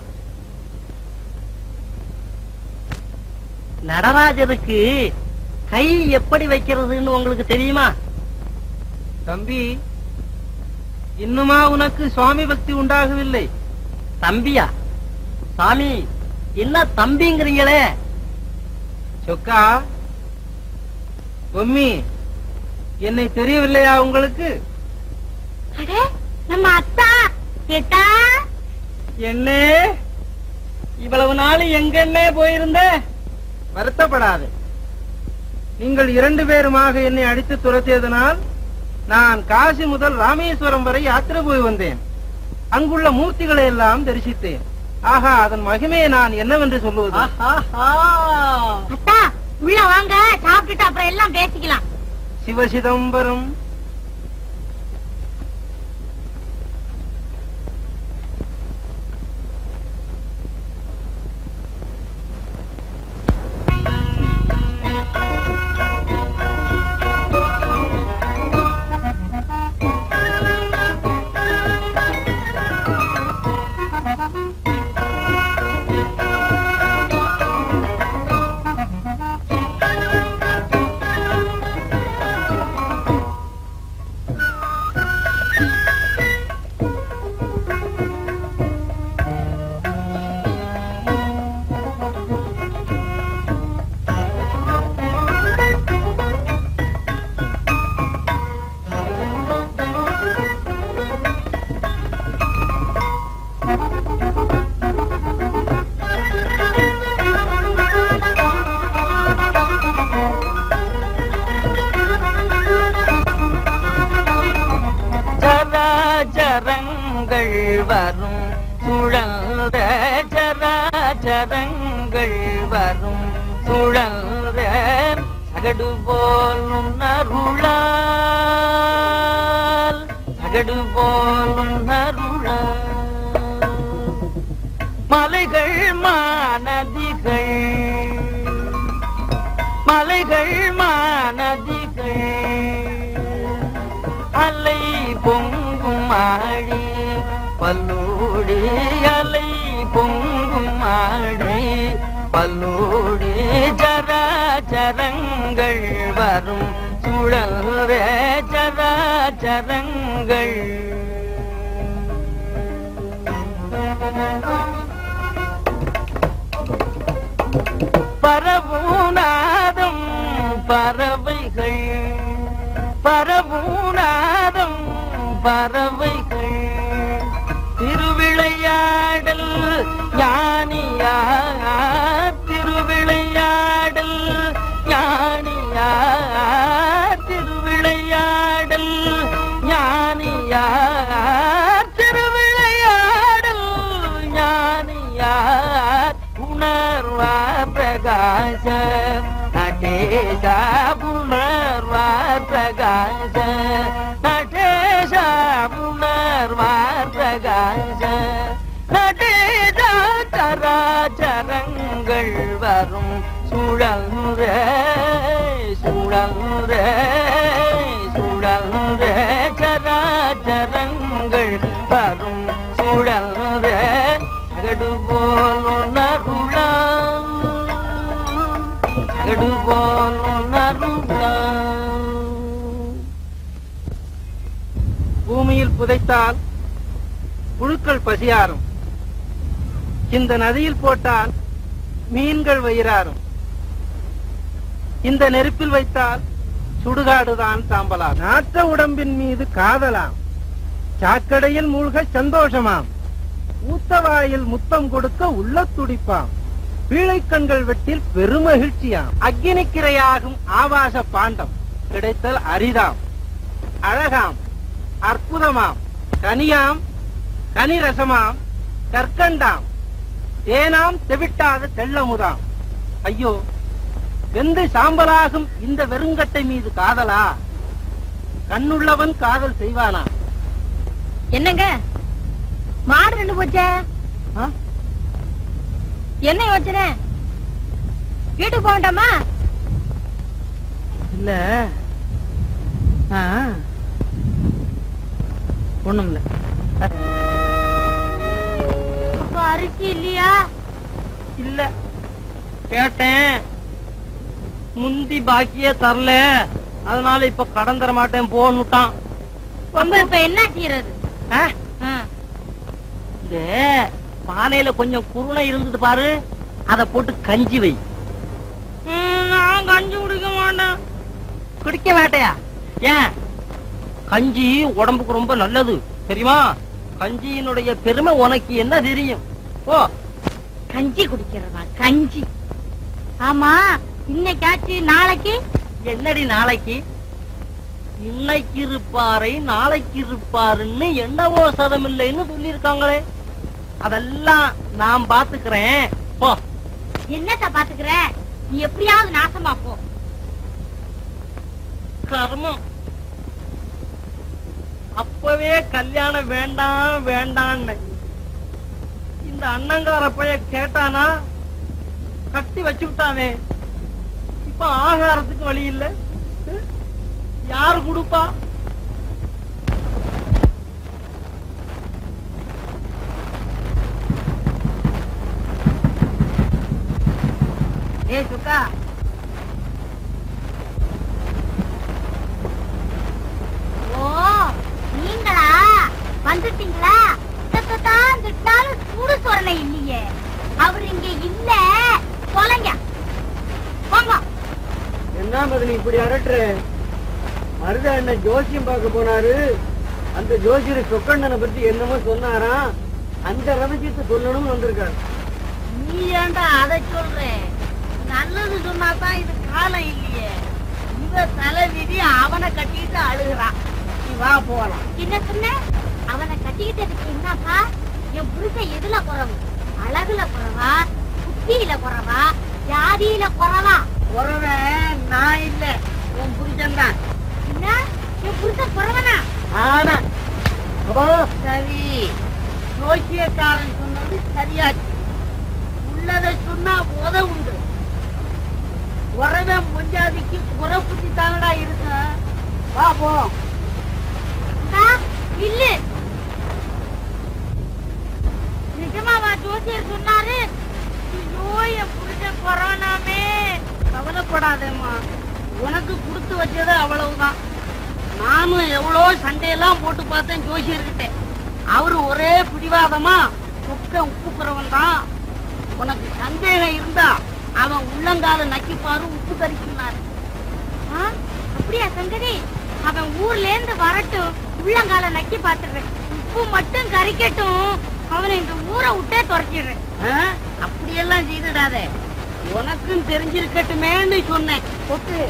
நடராஜருக்கு கை எப்படி வைக்கிறதுன்னு உங்களுக்கு தெரியுமா? தம்பி, இன்னுமா உனக்கு சுவாமி பக்தி உண்டாகவில்லை? தம்பியா? சாமி என்ன தம்பிங்கிறீங்களே? சொக்கா, பொம்மி, என்னை தெரியவில்லையா உங்களுக்கு? அடே, நம்ம அத்தா கேட்டா என்ன இவ்வளவு நாள் எங்கன்னே போயிருந்த? வருத்தப்படாது. நீங்கள் இரண்டு பேருமாக என்னை அடித்து துரத்தியதனால் நான் காசி முதல் ராமேஸ்வரம் வரை யாத்திரை போய் வந்தேன். அங்குள்ள மூர்த்திகளை எல்லாம் தரிசித்தேன். ஆஹா, அதன் மகிமையை நான் என்னவென்று சொல்லுவது? அத்தா, உள்ள வாங்க, சாப்பிட்டுட்டு அப்புறம் எல்லாம் பேசிக்கலாம். சிவசிதம்பரம். வரும் சுழல்ற சராச்சரங்கள் வரும் சுழல்ற அகடு போலும் அருளால் அகடு போலும் அருளால் மலைகள் மாநதிகள் மலைகள் மாநதிகள் அலை பொங்கும் ஆடி பல்லோடி அலை பொங்கும் ஆடி பல்லோடி சராச்சரங்கள் வரும் சுழல்ற சராச்சரங்கள் பரவுநாதம் பறவைகள் பரவுநாதம் பறவைகள் திருவிளையாடல் ஞானியார் திருவிளையாடல் ஞானியார் திருவிளையாடல் ஞானியார் திருவிளையாடல் ஞானியார் உணர்வா பிரகாச நடேச உணர்வா பிரகாச நடேச உணர்வா பிரகாச நடேச சராச்சரங்கள் வரும் சுழல்ற சுழல்ற சுழல்ற சராச்சரங்கள் வரும் சுழல்ற அகடு போலும் அருளால் அகடு போலும் அருளால் பூமியில் புதைத்தால் புழுக்கள் பசியாரும், இந்த நதியில் போட்டால் மீன்கள் வயிறாரும், இந்த நெருப்பில் வைத்தால் சுடுகாடுதான் சாம்பலாம். நாற்ற உடம்பின் மீது காதலாம், சாக்கடையில் மூழ்க சந்தோஷமாம், ஊத்தவாயில் முத்தம் கொடுக்க உள்ள துடிப்பாம், பீழைக்கண்கள் வெட்டில் பெருமகிழ்ச்சியாம், அக்கினிக்கிரையாகும் ஆபாச பாண்டம் கிடைத்தல் அரிதாம், அழகாம், அற்புதமாம், கனியாம், கனிரசமாம், கற்கண்டாம், தேனாம், தெவிட்டாத தெள்ளமுதாம். ஐயோ, வெந்து சாம்பலாகும் இந்த வெறுங்கட்டை மீது காதலா? கண்ணுள்ளவன் காதல் செய்வானா? என்னங்க மாடு ரெண்டு போச்சே, என்ன யோசனை? வீட்டுக்கு போகண்டாமா? இல்ல, ஒண்ணும் இல்ல. அரிசி இல்லையா? இல்ல, கேட்டேன், முந்தி பாக்கியே தரல, அதனால இப்ப கடன் தர மாட்டேன் போன்னுட்டான். இப்ப என்ன செய்யறது? இந்த பானையில கொஞ்சம் குருணை இருந்தது பாரு, அத போட்டு கஞ்சி வை. நான் கஞ்சி குடிக்க மாட்டேன். குடிக்க மாட்டையா? ஏன்? கஞ்சி உடம்புக்கு ரொம்ப நல்லது தெரியுமா? கஞ்சியினுடைய பெருமை உனக்கு என்ன தெரியும்? ஓ, கஞ்சி குடிக்கிறதா? கஞ்சி? ஆமா, இன்னைக்காச்சு நாளைக்கு என்னடி நாளைக்கு? இன்னைக்கு இருப்பாரை நாளைக்கு இருப்பாருன்னு என்னவோ சதம் இல்லைன்னு சொல்லி இருக்காங்களே, அதெல்லாம் நான் பாத்துக்கிறேன். போ. என்னத்த பாத்துக்கிற? நீ எப்படியாவது நாசமா போ. கர்மம். அப்பவே கல்யாணம் வேண்டாம் வேண்டான்னு இந்த அண்ணங்கார பைய கேட்டானா கட்டி வச்சுட்டானே, இப்ப ஆகாரத்துக்கு வழி இல்ல, யாரு கொடுப்பா? ஏ சுக்கா, ஓ நீங்களா வந்துட்டீங்களா? தான் திட்டாலும் சூடு சொரணை இல்லையே. அவர் இங்க இல்ல, சொல்லுங்க. என்ன மதனி இப்படி அரட்டுற? மருதா என்ன ஜோசியம் பார்க்க போனாரு, அந்த ஜோசியர் சொக்கண்ணனை பத்தி என்னமோ சொன்னாராம், அந்த ரகசியத்தை சொல்லணும்னு வந்திருக்காரு. நீ ஏன்டா அதை சொல்ற? நல்லது சொன்னாதான் இது காலம் இல்லையே. இவ தலை விதி அவனை கட்டிட்டு அழுகிறான். நீ வா போலாம். என்ன சொன்ன? அவனை கட்டிக்கிட்டதுக்கு என்னப்பா? என் புருஷன் எதுல குறவு? அழகுல குறவா, புத்தியில குறவா, ஜாதியில குறவா? குறவன் நான் இல்ல, உன் புருஷன் தான். என்ன, என் புருஷன் குறவனா? ஆனா சரி, ஜோசியக்காரன் சொன்னது சரியாச்சு. உள்ளதை சொன்னா உத உண்டு. குறவன் பொஞ்சாதிக்கு குறை புத்தி தானடா இருக்கு. வா போ. இல்ல நிஜமாவா ஜோசியர் சொன்னாரு? ஐயோ, என் புருஷன் கொரோனாமே. கவலைப்படாதேம்மா, உனக்கு கொடுத்து வச்சது அவ்வளவுதான். நானும் எவ்வளோ சண்டையெல்லாம் போட்டு பார்த்தேன் ஜோசியர்கிட்ட. அவரு ஒரே பிடிவாதமா உக்க உப்பு குறவன் தான். உனக்கு சந்தேகம் இருந்தா அவன் உள்ளங்கால நக்கிப்பாரு, உப்பு கறிக்குனாரு. அப்படியா சங்கதி? அவன் ஊர்ல இருந்து வரட்டும், உள்ளங்கால நக்கி பாத்துடுறேன். உப்பு மட்டும் கறிக்கட்டும், அவனை இந்த ஊரை விட்டே துரத்திடுறேன். அப்படியெல்லாம் செய்துடாத, உனக்கும் தெரிஞ்சிருக்கட்டுமேன்னு சொன்னேன். ஒட்டு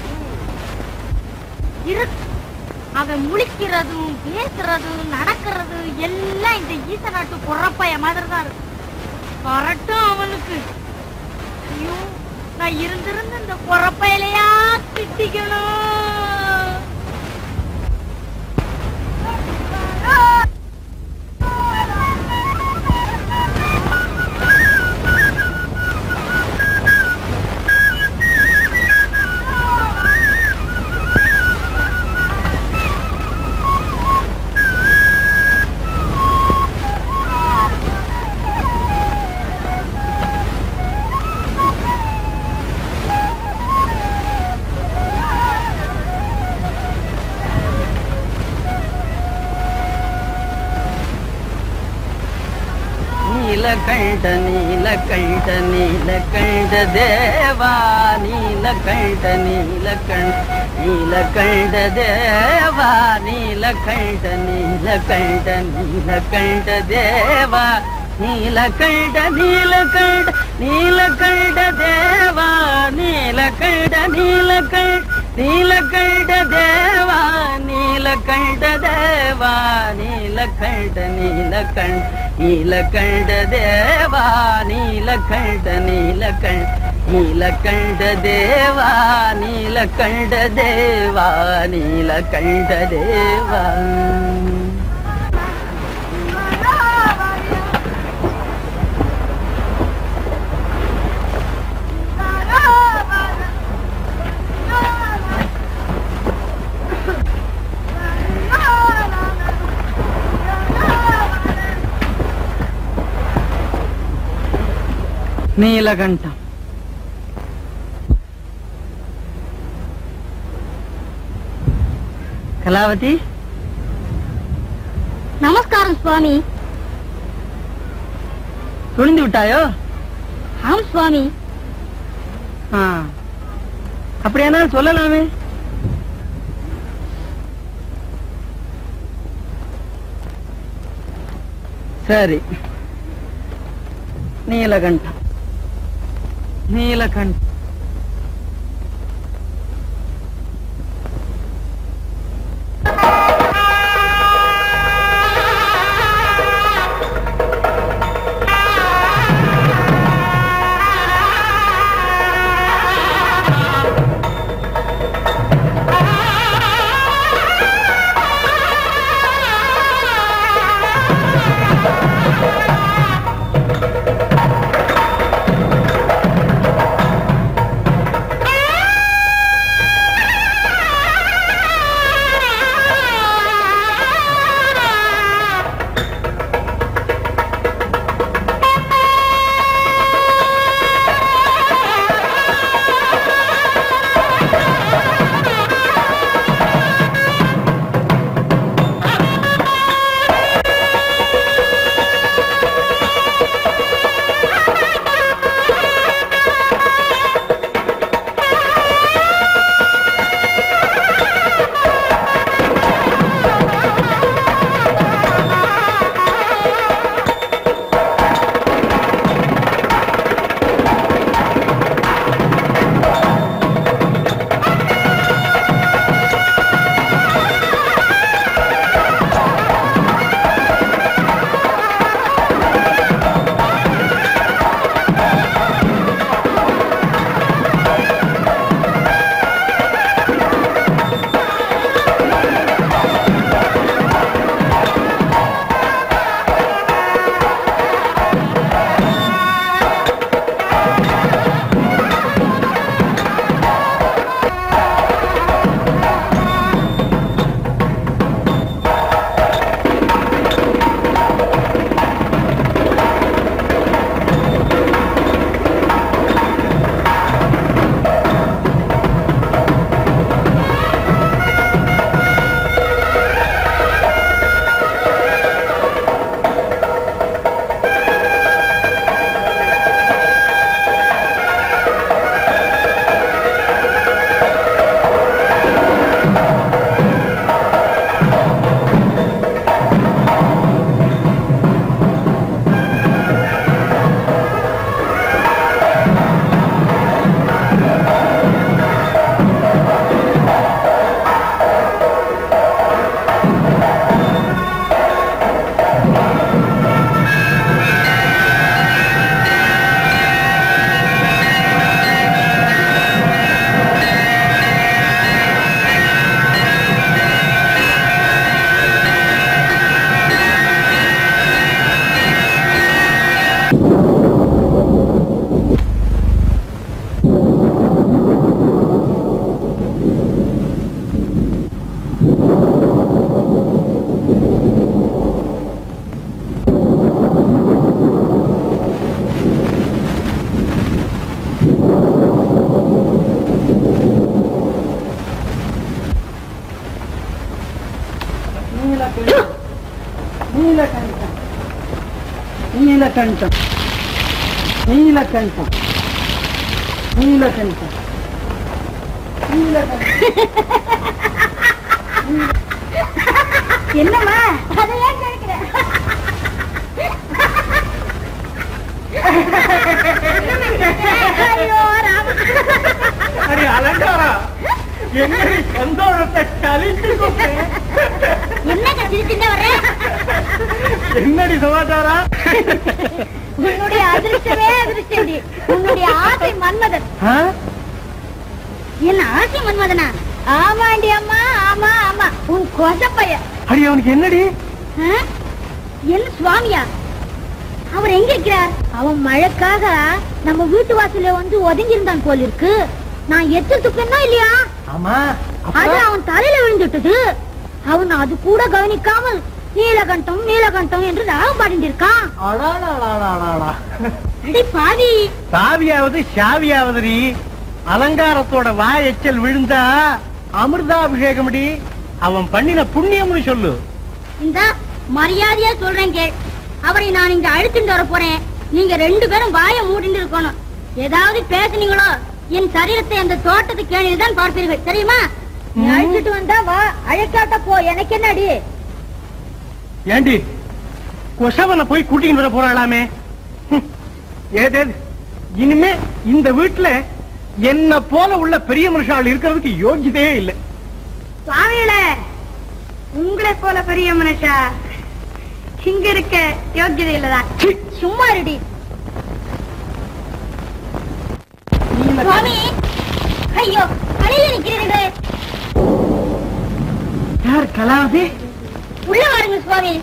இரு. அவன் முழிக்கிறதும் பேசுறதும் நடக்கிறது எல்லாம் இந்த ஈச நாட்டு குறப்பைய மாதிரி தான் இருக்கு. வரட்டும் அவனுக்கு. ஐயோ, நான் இருந்திருந்து இந்த குறப்பையிலையா திட்டிக்கணும். நீலகண்ட நீலகண்ட நீலகண்ட தேவா, நீலகண்ட நீலகண்ட நீலகண்ட தேவா, நீலகண்ட நீலகண்ட நீலகண்ட தேவா, நீலகண்ட நீலகண்ட நீலகண்ட தேவா, நீலகண்ட நீலகண்ட நீலகண்ட தேவா, நீலகண்ட தேவா, நீலகண்ட நீலகண்ட நீலகண்ட தேவா, நீலகண்ட நீலகண்ட நீலகண்ட தேவா, நீலகண்ட தேவா, நீலகண்ட தேவா. நீலகண்டம். கலாவதி, நமஸ்காரம் சுவாமி. துணிந்து விட்டாயோ? ஆம் சுவாமி. அப்படியானா சொல்லலாமே. சரி, நீலகண்டம் நீலகண்டம். நீலகண்டம் நீலகண்டம் நீலகண்டம் என்னம்மா அதையே கேட்கிறேன். ஐயோ ராமா, அடி அலங்காரா, என்னடி சந்தோஷத்தை கழிச்சு என்னங்க சிரிச்சுட்டு வர? என்னடி சமாச்சாரா? உன்னுடைய அதிர்ஷ்டமே அதிர்ஷ்டடி. உன்னுடைய ஆசை மன்மதன். என்ன ஆசை மன்மதனா? ஆமாண்டி அம்மா, ஆமா ஆமா, உன் கொசப்பைய. அடி அவனுக்கு என்னடி? என்ன சுவாமியா? அவர் எங்க இருக்கிறார்? அவன் மழைக்காக நம்ம வீட்டு வாசல்ல வந்து ஒதுங்கி இருந்தான் போல இருக்கு. நான் எத்து துப்பேன்னா இல்லையா? ஆமா, அது அவன் தலையில விழுந்துட்டது. அவன் அது கூட கவனிக்காமல் நீலகண்டம் நீலகண்டம் என்று ராகம் பாடிட்டு இருக்கான். பாவி, சாவியாவது ஷாவியாவது அலங்காரத்தோட வாய் எச்சல் விழுந்தா அமிர்தாபிஷேகம் அவன் பண்ணின புண்ணியம்னு சொல்லு. இந்த மரியாதையா சொல்றேன் கேள். அவரை நான் இங்க அழுத்திட்டு வர போறேன். நீங்க ரெண்டு பேரும் வாய மூடிட்டு இருக்கணும். ஏதாவது பேசுனீங்களோ என் சரீரத்தை அந்த தோட்டத்து கேணியில் தான் பார்ப்பீர்கள், தெரியுமா? நீ அழைச்சிட்டு வந்தா வா, அழைக்காட்ட போ, எனக்கு என்னடி? ஏண்டி கொசவனை போய் கூட்டிட்டு வர போறாளாமே? ஏதே இனிமே இந்த வீட்டுல என்ன போல உள்ள பெரிய மனுஷால் இருக்கிறதுக்கு யோகியதே இல்லை. சுவாமியில உங்களை போல பெரிய மனுஷா இங்க இருக்க யோகியதை இல்லதான். சும்மா இருடி சுவாமி. ஐயோ, கடையில நிக்கிறீர்கள். யார் கலாவதி? உள்ள வாருங்க சுவாமி.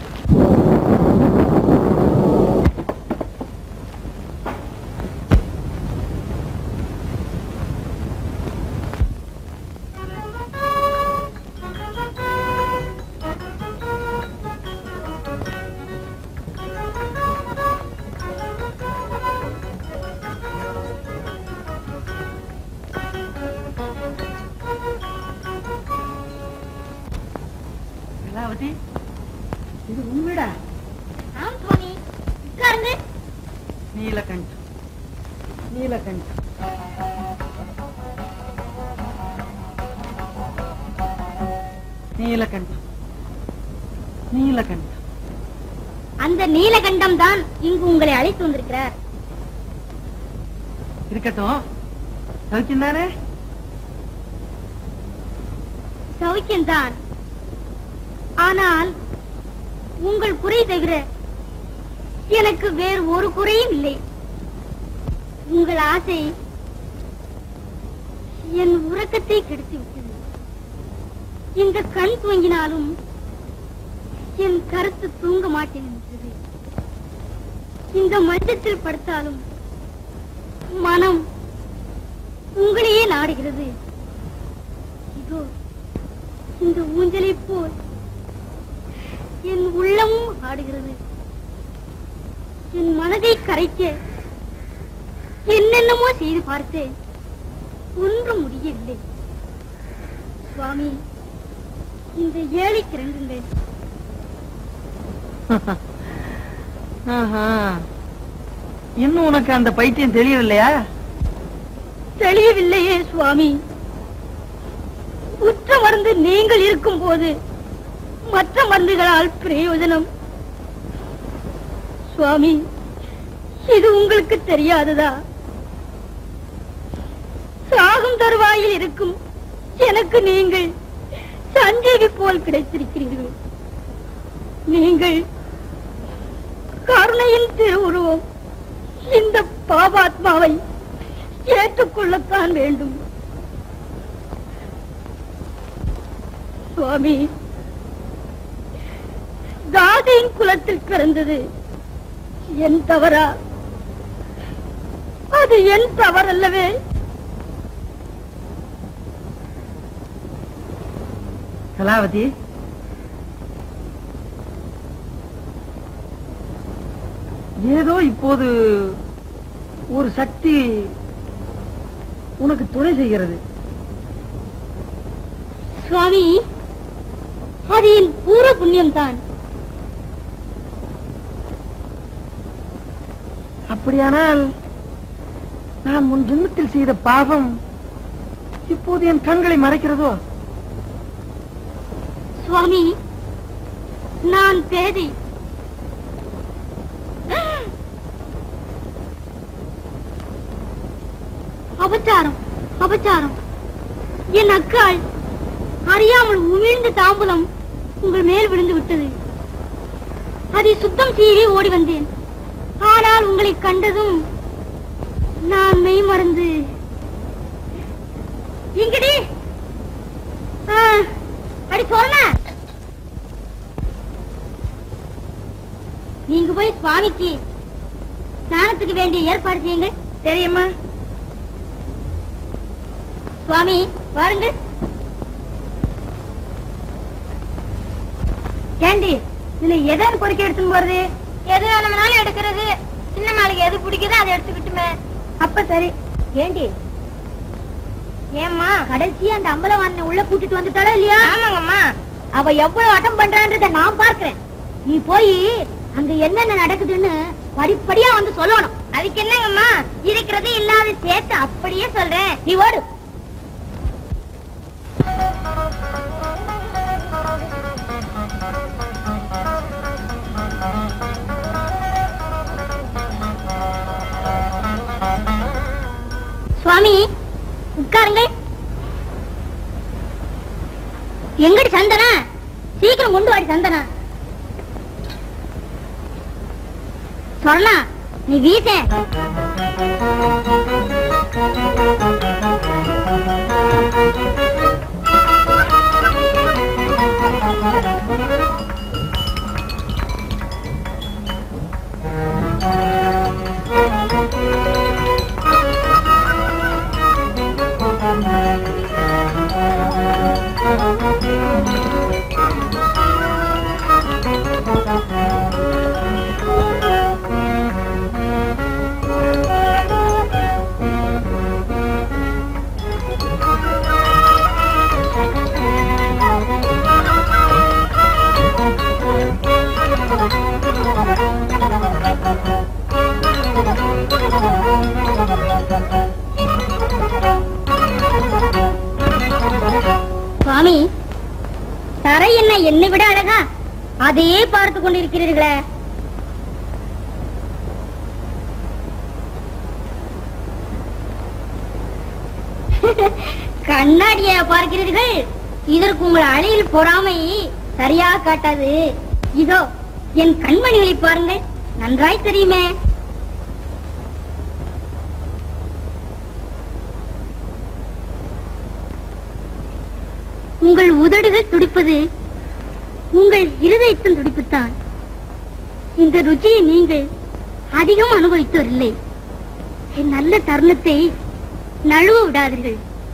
கலாவதி, இது உண்மைடா? ஆம் சுவாமி, உட்காருங்க. நீலகண்டம் நீலகண்டம் நீலகண்டம் நீலகண்டம். அந்த நீலகண்டம் தான் இங்கு உங்களை அழைத்து வந்திருக்கிறார். இருக்கட்டும், சௌக்கியம் தானே? சௌக்கியம்தான். ஆனால் உங்கள் குறை தவிர எனக்கு வேறு ஒரு குறையும் இல்லை. உங்கள் ஆசை என் உறக்கத்தை கெடுத்து விட்டது. இந்த கண் தூங்கினாலும் என் கருத்து தூங்க மாட்டேன் என்றது. இந்த மஞ்சத்தில் படுத்தாலும் மனம் உங்களையே நாடுகிறது. இதோ இந்த ஊஞ்சலை போல் என் உள்ளமும் ஆடுகிறது. என் மனதை கரைக்க என்னென்னமோ செய்து பார்த்தேன், ஒன்றும் முடியவில்லை. சுவாமி, இந்த ஏழை திறங்குங்கள். இன்னும் உனக்கு அந்த பைத்தியம் தெரியவில்லையா? தெளியவில்லையே சுவாமி. உற்ற மருந்து நீங்கள் இருக்கும் போது மற்ற மருந்துகளால் பிரயோஜனம். சுவாமி, இது உங்களுக்கு தெரியாததா? சாகும் தருவாயில் இருக்கும் எனக்கு நீங்கள் சஞ்சீவி போல் கிடைத்திருக்கிறீர்கள். நீங்கள் கருணையின் திருவுருவம். இந்த பாபாத்மாவை ஏற்றுக்கொள்ளத்தான் வேண்டும். சுவாமி, தாதியின் குலத்தில் பிறந்தது என் தவறா? அது என் தவறல்லவே. கலாவதி, ஏதோ இப்போது ஒரு சக்தி உனக்கு துணை செய்கிறது. சுவாமி, அது என் பூர்வ புண்ணியம்தான். அப்படியானால் நான் முன் ஜென்மத்தில் செய்த பாவம் இப்போது என் கண்களை மறைக்கிறதோ? சுவாமி, நான் பேதை. அபச்சாரம், அபச்சாரம். என் அக்காள் அறியாமல் உமிழ்ந்த தாம்பூலம் உங்கள் மேல் விழுந்து விட்டது. அதை சுத்தம் செய்யவே ஓடி வந்தேன். ஆனால் உங்களை கண்டதும் நான் மெய் மறந்து இங்கடி அடி சொன்ன நீங்க போய் சுவாமிக்கு ஸ்நானத்துக்கு வேண்டிய ஏற்பாடு செய்யுங்கள். தெரியுமா சுவாமி? வாருங்கள். ஏண்டி இதுல எதாவது பொறுக்க எடுத்துன்னு போறது? எது வேணும்னாலும் எடுக்கிறது. சின்ன நாளைக்கு எது பிடிக்குதோ அதை எடுத்துக்கிட்டுமே. அப்ப சரி. ஏண்டி ஏம்மா கடைசியா அந்த அம்பலவான உள்ள கூட்டிட்டு வந்துட்டாளா இல்லையா? ஆமாங்கம்மா. அவ எவ்வளவு அட்டம் பண்றான்றத நான் பார்க்கிறேன். நீ போய் அங்க என்னென்ன நடக்குதுன்னு படிப்படியா வந்து சொல்லணும். அதுக்கு என்னங்கம்மா, இருக்கிறது இல்லாத சேர்த்து அப்படியே சொல்றேன். நீ ஓடு. சுவாமி உட்காருங்கள். எங்கடி சந்தனா? சீக்கிரம் கொண்டு வாடி சந்தனா. சொன்னா நீ வீச. சுவாமி, தரை என்ன என்னை விட அழகா? அதையே பார்த்து கொண்டிருக்கிறீர்களே. கண்ணாடிய பார்க்கிறீர்கள். இதற்கு உங்கள் அழையில் பொறாமை சரியா காட்டாது. இதோ என் கண்மணிகளை பாருங்கள், நன்றாய் தெரியுமே. உங்கள் உதடுகள் துடிப்பது உங்கள் இருதயத்தின் துடிப்புத்தான். இந்த ருச்சியை நீங்கள் அதிகம் அனுபவித்தோரில்லை. என் நல்ல தருணத்தை நழுவ விடாதீர்கள்.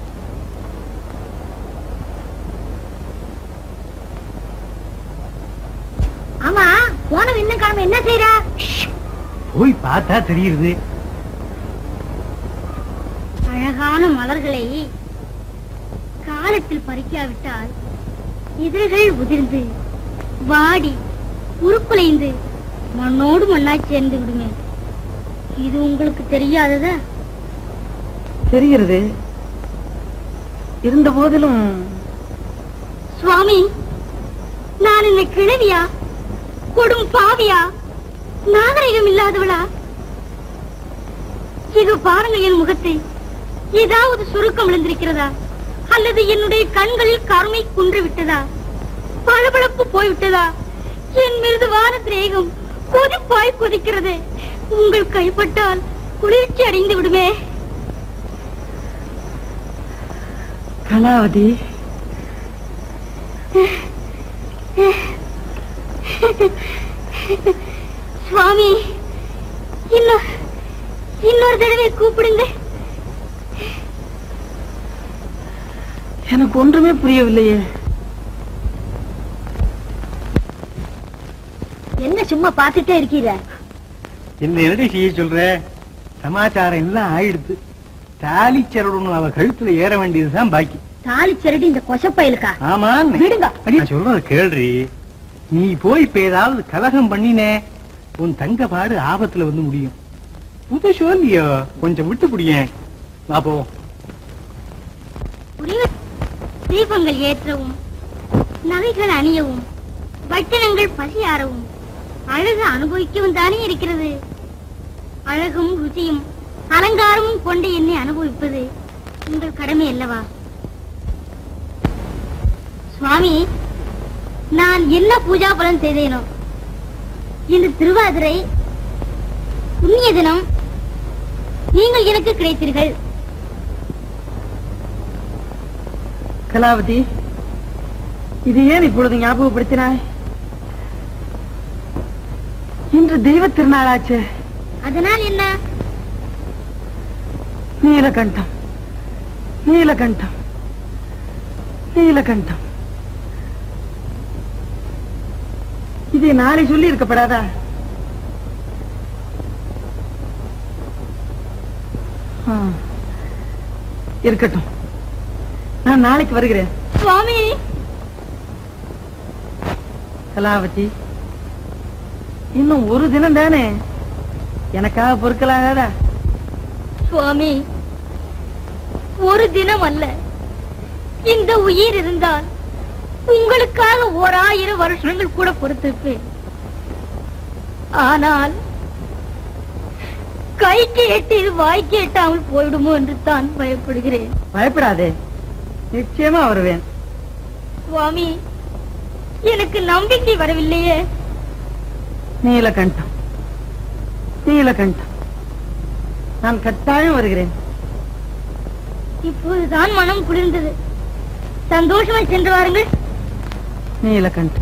ஆமா, போன இன்னும் காணாம என்ன செய்யறா? போய் பார்த்தா தெரியுது. அழகான மலர்களை காலத்தில் பறிக்காவிட்டால் இதழ்கள் உதிர்ந்து வாடி உருக்குலைந்து மண்ணோடு மண்ணாய் சேர்ந்து விடுமே. இது உங்களுக்கு தெரியாததா? தெரிகிறது. இருந்த போதிலும் சுவாமி, நான் என்ன கிழவியா, கொடும் பாவியா, நாகரிகம் இல்லாதவளா? இது பாருங்கள் என் முகத்தை. ஏதாவது சுருக்கம் விழுந்திருக்கிறதா? அல்லது என்னுடைய கண்களில் கருமை குன்று விட்டதா? பளபளப்பு போய்விட்டதா? என் மிருதுவான திரேகம் கொதிப்பாய் கொதிக்கிறது. உங்கள் கைப்பட்டால் குளிர்ச்சி அடைந்து விடுமே. கலாவதி, சுவாமி, இன்னும் இன்னொரு தடவை கூப்பிடுங்க. எனக்கு ஒன்றுமே புரியவில்லையே. என்ன சும்மா பார்த்துட்டே இருக்கீங்க? என்ன என்னடி செய்ய சொல்ற? சமாச்சாரம் எல்லாம் ஆயிடுத்து. தாலி சரடு அவ கழுத்துல ஏற வேண்டியதுதான் பாக்கி. தாலி சரடு இந்த கொசப்பயலுக்கா? ஆமா, விடுங்க. நான் சொல்றத கேள்றி. நீ போய் இப்ப ஏதாவது கலகம் பண்ணினே, உன் தங்க பாடு ஆபத்துல வந்து முடியும். புது சொல்லியா கொஞ்சம் விட்டு புடியேன். நான் போவோம். தீபங்கள் ஏற்றவும், நகைகள் அணியவும், பட்டணங்கள் பசியாறவும், அழகு அனுபவிக்கவும் தானே இருக்கிறது. அழகும் ருச்சியும் அலங்காரமும் கொண்டு என்னை அனுபவிப்பது உங்கள் கடமை அல்லவா? சுவாமி, நான் என்ன பூஜா பலன் செய்தேனோ, இன்று திருவாதிரை புண்ணிய தினம், நீங்கள் எனக்கு கிடைத்தீர்கள். கலாவதி, இது ஏன் இப்பொழுது ஞாபகப்படுத்தினாய்? இன்று தெய்வ திருநாளாச்சு. அதனால் என்ன? நீலகண்டம், நீலகண்டம், நீலகண்டம். இதை நாளை சொல்லி இருக்கப்படாதா? ஆ, இருக்கட்டும், நான் நாளைக்கு வருகிறேன். சுவாமி, கலாவதி, இன்னும் ஒரு தினம் தானே, எனக்காக பொறுக்கலாகாதா? சுவாமி, ஒரு தினம் அல்ல, இந்த உயிர் இருந்தால் உங்களுக்காக ஓர் ஆயிரம் வருஷங்கள் கூட பொறுத்திருப்பேன். ஆனால் கைக்கு எட்டி வாய்க்கு எட்டாமல் போயிடுமோ என்று தான் பயப்படுகிறேன். பயப்படாதே, நிச்சயமா வருவேன். சுவாமி, எனக்கு நம்பிக்கை வரவில்லையே. நீலகண்டம், நீலகண்டம், நான் கட்டாயம் வருகிறேன். இப்போதுதான் மனம் குளிர்ந்தது. சந்தோஷமாய் சென்று வாருங்கள். நீலகண்டம்.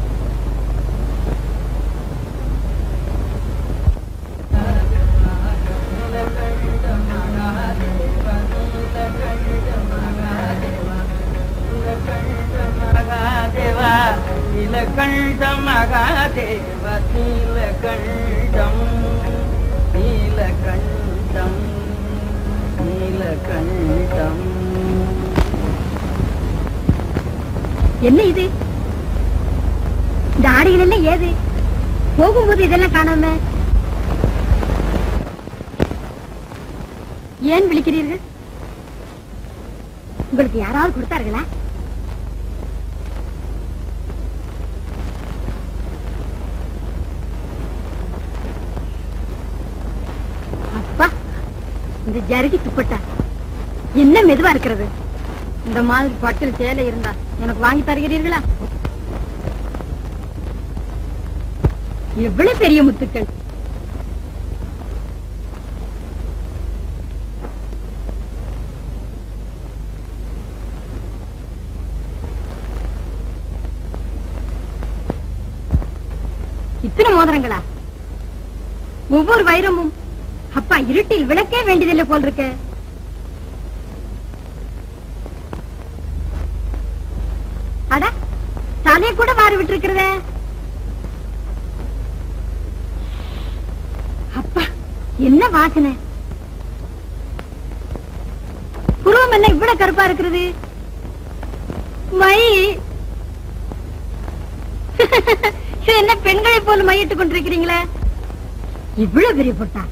நீலகண்டம் மகாதேவ, நீலகண்டம், நீலகண்டம், நீலகண்டம். என்ன இது? இந்த ஆடைகள் எல்லாம் ஏது? போகும்போது இதெல்லாம் காணாம ஏன் விழிக்கிறீர்கள்? உங்களுக்கு யாராவது கொடுத்தார்களா? அப்பா, இந்த ஜருகி துப்பட்டா என்ன மெதுவா இருக்கிறது. இந்த மாதிரி பட்டில் சேலை இருந்தா எனக்கு வாங்கி தருகிறீர்களா? எவ்வளவு பெரிய முத்துக்கள். இத்தனை மோதிரங்களா? ஒவ்வொரு வைரமும் அப்பா இருட்டில் விளக்கே வேண்டியதில்லை போல் இருக்க. அட, தலையை கூட மாறி விட்டு இருக்கிறத. அப்பா, என்ன வாசனை! புருவம் என்ன இவ்வளவு கருப்பா இருக்கிறது? மை என்ன பெண்களை போல மையிட்டுக் கொண்டிருக்கிறீங்களே? இவ்வளவு பெரிய பொட்டா?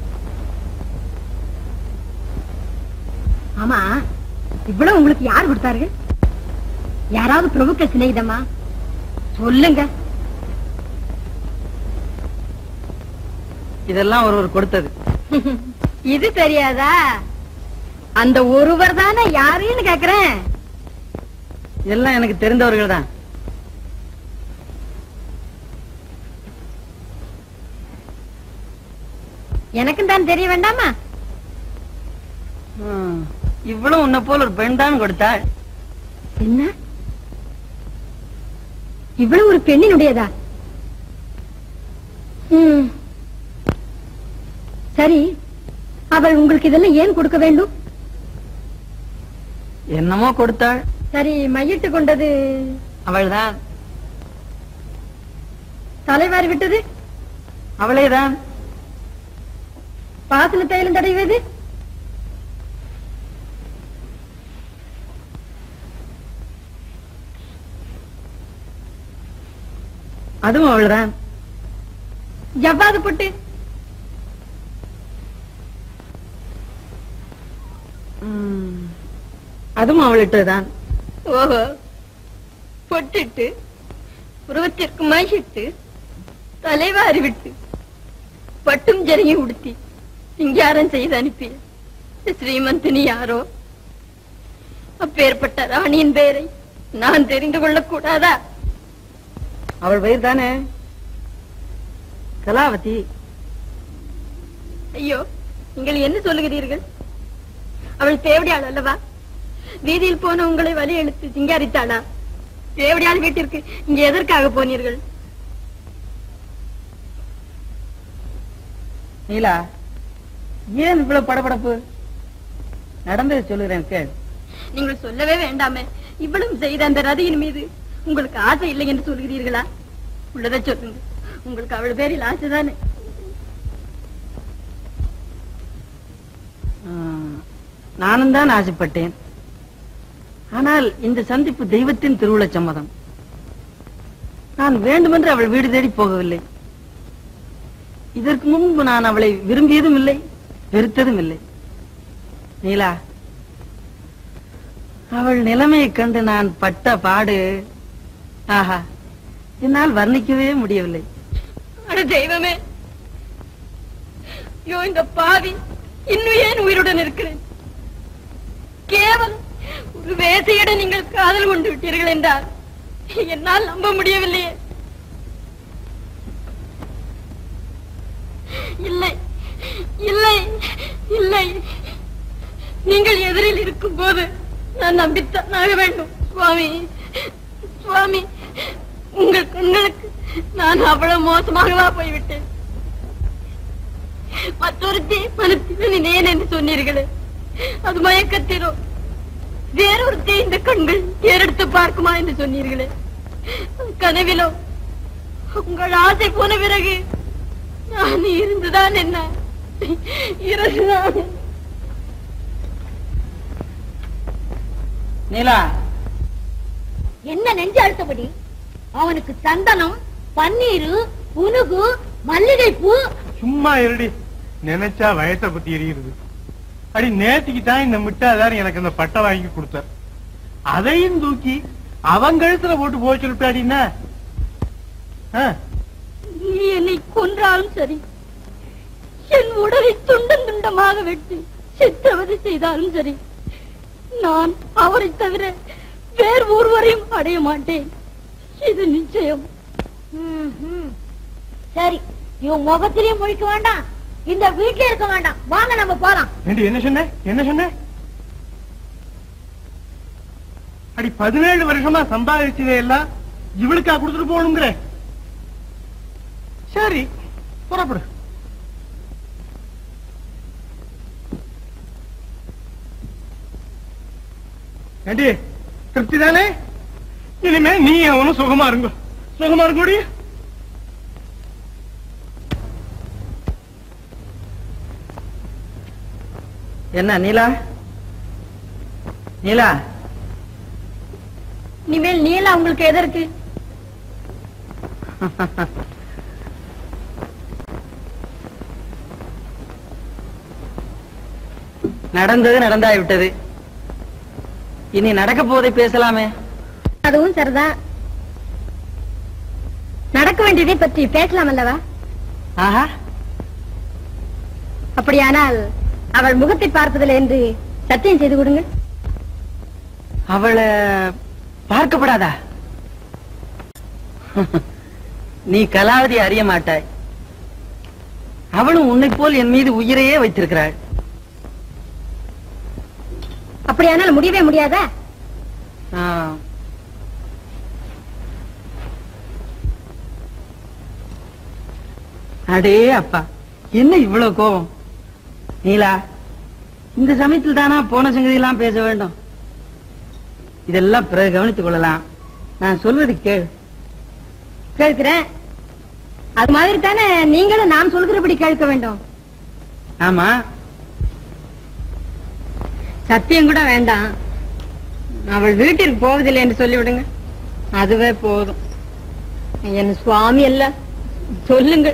ஆமா, இவ்வளவு உங்களுக்கு யார் கொடுத்தார்கள்? யாராவது பிரபுக்க சிநேகிதமா? சொல்லுங்க. இதெல்லாம் ஒருவர் கொடுத்தது. இது தெரியாதா? அந்த ஒருவர் தானே யாருன்னு கேக்குறேன். எல்லாம் எனக்கு தெரிந்தவர்கள் தான். எனக்கும் தான் தெரிய வேண்டாமா? இவ்வளவு உன்னை போல ஒரு பெண் தான் கொடுத்தாள். என்ன? இவ்வளவு ஒரு பெண்ணினுடையதா? ம், சரி, அவள் உங்களுக்கு இதெல்லாம் ஏன் கொடுக்க வேண்டும்? என்னமோ கொடுத்தாள். சரி, மையிட்டு கொண்டது அவள்தான். தலைவாரி விட்டது அவளேதான். பாசன தைலம் தடைவது அதுவும் அவள்தான். ஜவ்வாது பொட்டு அதுவும் அவளிட்டதுதான். ஓஹோ, பொட்டிட்டு உருவத்திற்கு மையிட்டு தலைவாரி விட்டு பட்டும் ஜரியும் உடுத்தி சிங்காரம் செய்து அனுப்பிய ஸ்ரீமந்தினி யாரோ? அப்பேற்பட்ட ராணியின் பெயரை நான் தெரிந்து கொள்ளக் கூடாதா? அவள் பெயர் தானே கலாவதி. ஐயோ, நீங்கள் என்ன சொல்லுகிறீர்கள்? அவள் தேவடியாள் அல்லவா? வீதியில் போன உங்களை வலி எழுத்து சிங்காரித்தாளா? தேவடியாள் வீட்டிற்கு இங்க எதற்காக போனீர்கள்? நீலா, ஏன் இவ்வளவு படபடப்பு? நடந்ததை சொல்லுகிறேன் கேள். நீங்கள் சொல்லவே வேண்டாமே. இவ்வளவு செய்த அந்த ரதியின் மீது உங்களுக்கு ஆசை இல்லை என்று சொல்கிறீர்களா? உள்ளதை சொல்லுங்க. உங்களுக்கு அவள் பேரில் ஆசைதானே? நானும் தான் ஆசைப்பட்டேன். ஆனால் இந்த சந்திப்பு தெய்வத்தின் திருவுள சம்மதம். நான் வேண்டுமென்று அவள் வீடு தேடி போகவில்லை. இதற்கு முன்பு நான் அவளை விரும்பியதும் இல்லை, வெறுத்ததும் இல்லை. நீலா, அவள் நிலைமையை கண்டு நான் பட்ட பாடு, ஆஹா, என்னால் வர்ணிக்கவே முடியவில்லை. அட தெய்வமே, ஐயோ இந்த பாவி இன்னும் ஏன் உயிருடன் இருக்கிறேன்? கேவலம் ஒரு வேசையிடம் நீங்கள் காதல் கொண்டு விட்டீர்கள் என்றால் என்னால் நம்ப முடியவில்லையே. இல்லை இல்லை இல்லை, நீங்கள் எதிரில் இருக்கும் போது நான் நம்பித்தான் ஆக வேண்டும். சுவாமி சுவாமி, உங்கள் கண்களுக்கு நான் அவ்வளவு மோசமாகவா போய்விட்டேன்? மற்றொருத்தி மனத்தில் ஏன் என்று சொன்னீர்களே, அது மயக்கத்திலோ வேறொருத்தி இந்த கண்கள் ஏறெடுத்து பார்க்குமா என்று சொன்னீர்களே, கனவிலோ உங்கள் ஆசை போன பிறகு நான் இருந்துதான் என்ன இருந்துதான். நீலா, என்ன நெஞ்சு அழுத்தபடி? அவனுக்கு சந்தனம், பன்னீரு, புனுகு, மல்லிகை பூ. சும்மா இருடி, நினைச்சா வயத்தை பத்தி எரியுது. அடி நேத்திக்கு தான் இந்த மிட்டாதார் எனக்கு அந்த பட்டை வாங்கி கொடுத்தார். அதையும் தூக்கி அவன் கழுத்துல போட்டு போக சொல்லிட்டாடின்னா, நீ என்னை கொன்றாலும் சரி, என் உடலை துண்டம் துண்டமாக வெட்டி சித்திரவதை செய்தாலும் சரி, நான் அவரை தவிர வேறு ஒருவரையும் அடைய மாட்டேன். இது நிச்சயம். சரி, இவன் முகத்திலேயே முழிக்க வேண்டாம், இந்த வீட்டுல இருக்க வேண்டாம். வாங்க நம்ம போலாம். என்ன சொன்ன என்ன சொன்ன? அடி பதினேழு வருஷமா சம்பாதிச்சதே எல்லாம் இவளுக்கா கொடுத்துட்டு போகணுங்கிற? சரி, புறப்படு. ஏண்டி, திருப்தி தானே? இனிமே நீ அவனும் சுகமா இருங்க. சுகமா இருக்க. என்ன நீலா? நீலா, இனிமேல் நீலா உங்களுக்கு எதற்கு? நடந்தது நடந்தாய்விட்டது. இனி நடக்க போவதை பேசலாமே. அதுவும் சரிதான். நடக்க வேண்டியதை பற்றி பேசலாம் அல்லவா? ஆஹா, அப்படியானால் அவள் முகத்தை பார்ப்பதில்லை என்று சத்தியம் செய்து கொடுங்க. அவளை பார்க்கப்படாதா? நீ கலாவதி அறிய மாட்டாய். அவளும் உன்னை போல் என் மீது உயிரையே வைத்திருக்கிறாள். அப்படியானால் முடியவே முடியாதா? ஆ. அடே அப்பா, என்ன இவ்வளவு கோபம்? நீலா, இந்த சமயத்தில் தானா போன சங்கதி எல்லாம் பேச வேண்டும்? இதெல்லாம் பிறகு கவனித்துக் கொள்ளலாம். நான் சொல்வது கேள். கேட்கிறேன். அது மாதிரி தானே நீங்களும் நாம் சொல்கிறபடி கேட்க வேண்டும். ஆமா, சத்தியம் கூட வேண்டாம். அவள் வீட்டிற்கு போவதில்லை என்று சொல்லிவிடுங்க, அதுவே போதும். என் சுவாமி அல்ல, சொல்லுங்க.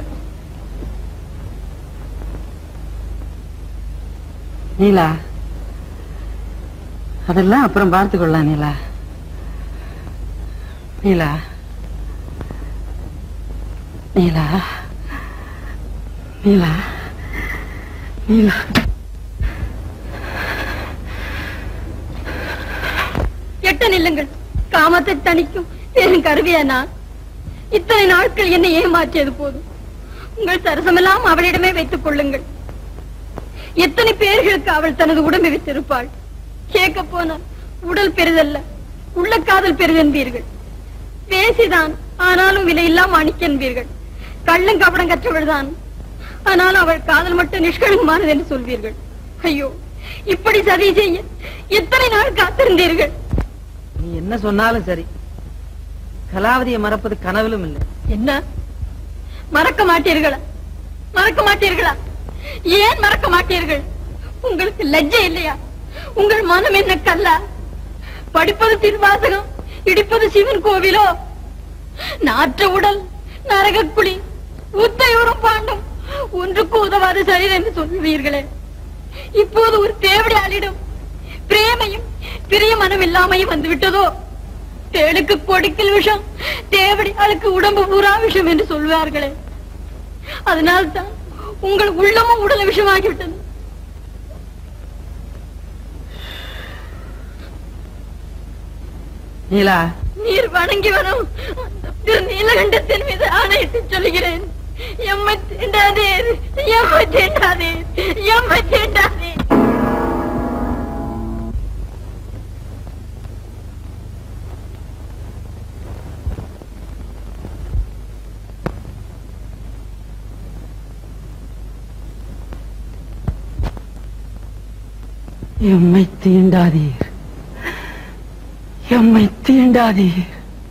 நீலா, அதெல்லாம் அப்புறம் பார்த்துக் கொள்ளலாம் நீலா. நீலா நீலா நீலா நீலா எட்ட நில்லுங்கள். காமத்தை தணிக்கும் பெரும் கருவியா நான். இத்தனை நாட்கள் என்னை ஏமாற்றியது போதும். உங்கள் சரசமெல்லாம் அவளிடமே வைத்துக் கொள்ளுங்கள். எத்தனை பேர்களுக்கு அவள் தனது உடம்பை வைத்திருப்பாள். கேட்க போனால் உடல் பெரிதல்ல, உள்ள காதல் பெரிதென்பீர்கள். பேசிதான் ஆனாலும் விலையில்லாம் அணிக்கென்பீர்கள். கள்ளம் கபடம் கற்றவள் தான், ஆனாலும் அவள் காதல் மட்டும் நிஷ்கலமானது என்று சொல்வீர்கள். ஐயோ, இப்படி சதி செய்ய எத்தனை நாள் காத்திருந்தீர்கள். நீ என்ன சொன்னாலும் சரி, கலாவதியை மறப்பது கனவிலும் இல்லை. என்ன மறக்க மாட்டீர்களா? மறக்க மாட்டீர்களா? ஏன் மறக்க மாட்டீர்கள்? உங்களுக்கு லஜ்ஜை இல்லையா? உங்கள் மனம் என்ன கல்லா? படிப்பது திருவாசகம், இடிப்பது சிவன் கோவிலோ? நாற்ற உடல், நரக குழி, ஊத்தையோரும் பாண்டும் ஒன்றுக்கு உதவாது சரி என்று சொல்லுவீர்களே. இப்போது ஒரு தேவடியாளிடம் பிரேமையும் பிரிய மனம் இல்லாமையும் வந்து விட்டதோ? தேளுக்கு கொடுக்கில் விஷம், தேவடி அழுக்கு உடம்பு பூரா விஷம் என்று சொல்வார்களே. அதனால்தான் உங்கள் உள்ளமும் உடல விஷமாகிவிட்டது. நீலா, நீர் வணங்கி வரும் திரு நீலகண்டத்தின் மீது ஆணையிட்டு சொல்கிறேன். எம்மை தீண்டாதே, எம்மை தீண்டாதே, எம்மை தீண்டாதே. எம்மை தீண்டாதீர், எம்மை தீண்டாதீர்,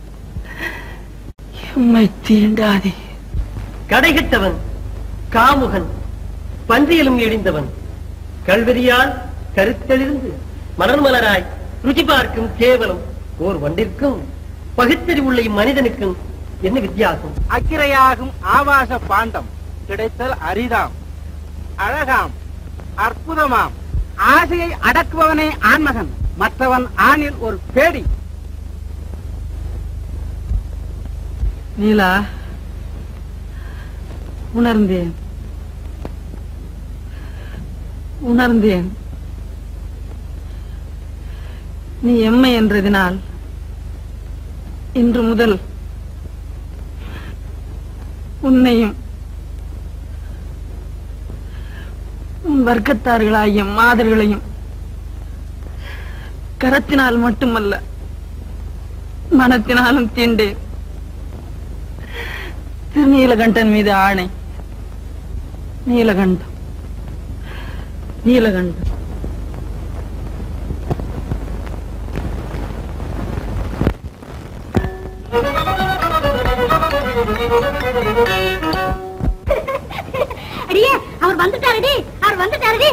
எம்மை தீண்டாதீர். கடைகட்டவன், காமுகன், பன்றியிலும் இழிந்தவன், கல்வெறியால் கருத்தெளிந்து மலர் மலராய் ருச்சி பார்க்கும் கேவலம் ஓர் வண்டிற்கும் பகுத்தறிவுள்ள இம்மனிதனுக்கும் என்ன வித்தியாசம்? அக்கிரையாகும் ஆபாச பாண்டம் கிடைத்தல் அரிதாம், அழகாம், அற்புதமாம். ஆசையை அடக்குபவனே ஆண்மகன், மற்றவன் ஆணில் ஒரு பேடி. நீலா, உணர்ந்தேன் உணர்ந்தேன் நீ எம்மை என்றதினால் இன்று முதல் உன்னையும் உன் வர்க்கத்தார்களாகிய மாதர்களையும் கரத்தினால் மட்டுமல்ல மனத்தினாலும் தீண்டேன். திருநீலகண்டன் மீது ஆணை. நீலகண்டம், நீலகண்டம். அடியே, அவர் வந்துட்டாரடி, அவர் வந்துட்டாரடி.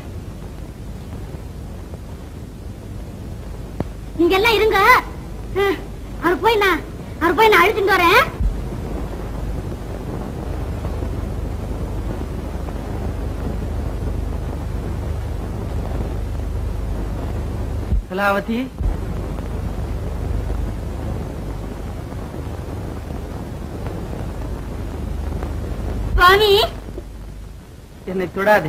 நீங்க எல்லாம் இருங்க, அவர் போய் நான் அவர் போய் நான் அழைச்சிட்டு வரேன். கலாவதி, சுவாமி, என்னை தொடாதே.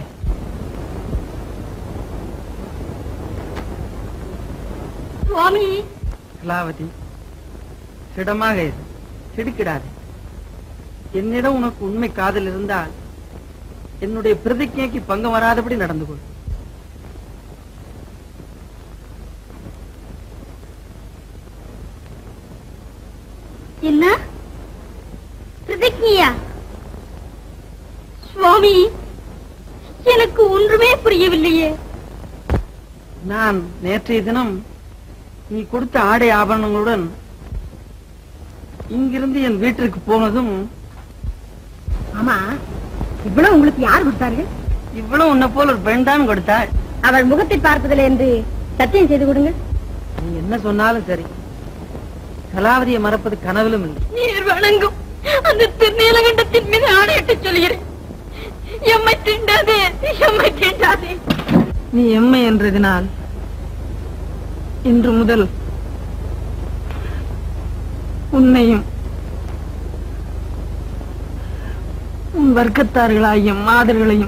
சுவாமி. கலாவதி, திடமாக இரு, திடுக்கிடாதே. என்னிடம் உனக்கு உண்மை காதல் இருந்தால் என்னுடைய பிரதிஜைக்கு பங்கம் வராதபடி நடந்து கொள். என்ன பிரதிஜையா? சுவாமி, எனக்கு ஒன்றுமே புரியவில்லையே. நான் நேற்றைய தினம் நீ கொடுத்த ஆடை ஆபரணங்களுடன் இங்கிருந்து என் வீட்டிற்கு போனதும். ஆமா, இவ்வளவு உங்களுக்கு யார் கொடுத்தார்கள்? இவ்வளவு உன்னை போல ஒரு பெண் தான் கொடுத்தாள். அவள் முகத்தை பார்ப்பதில்லை என்று சத்தியம் செய்து கொடுங்க. நீ என்ன சொன்னாலும் சரி, கலாவதியை மறப்பது கனவிலும் இல்லை. நீர் வணங்கும் அந்த திருநீலகண்டத்தின் மீது ஆணையிட்டு சொல்கிறேன். எம்மை தீண்டாதே, எம்மை தீண்டாதே. நீ எம்மை என்றதினால் இன்று முதல் உன்னையும் உன் வர்க்கத்தார்களாகிய மாதர்களையும்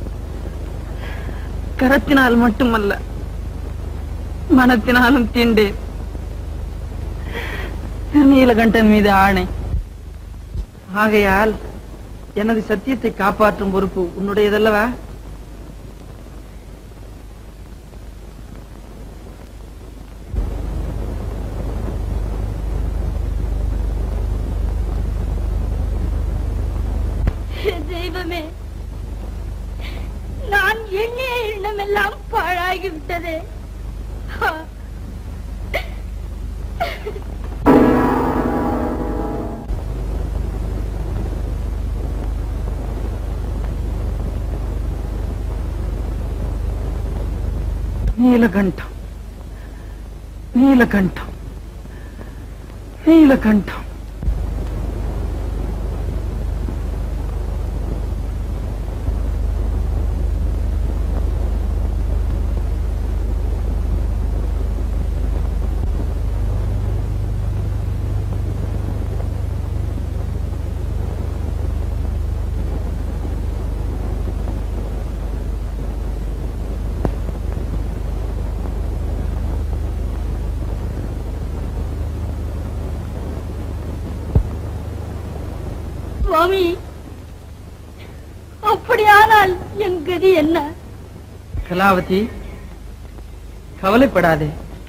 கரத்தினால் மட்டுமல்ல மனத்தினாலும் தீண்டேன். திருநீலகண்டன் மீது ஆணை. ஆகையால் எனது சத்தியத்தை காப்பாற்றும் பொறுப்பு உன்னுடையதல்லவா? தெய்வமே, நான் எண்ணிய எண்ணமெல்லாம் பாழாகிவிட்டதே. நீலகண்டம், நீலகண்டம், நீலகண்டம். சுவாமி, அப்படியானால் என் கதி என்ன? கலாவதி, கவலைப்படாதே.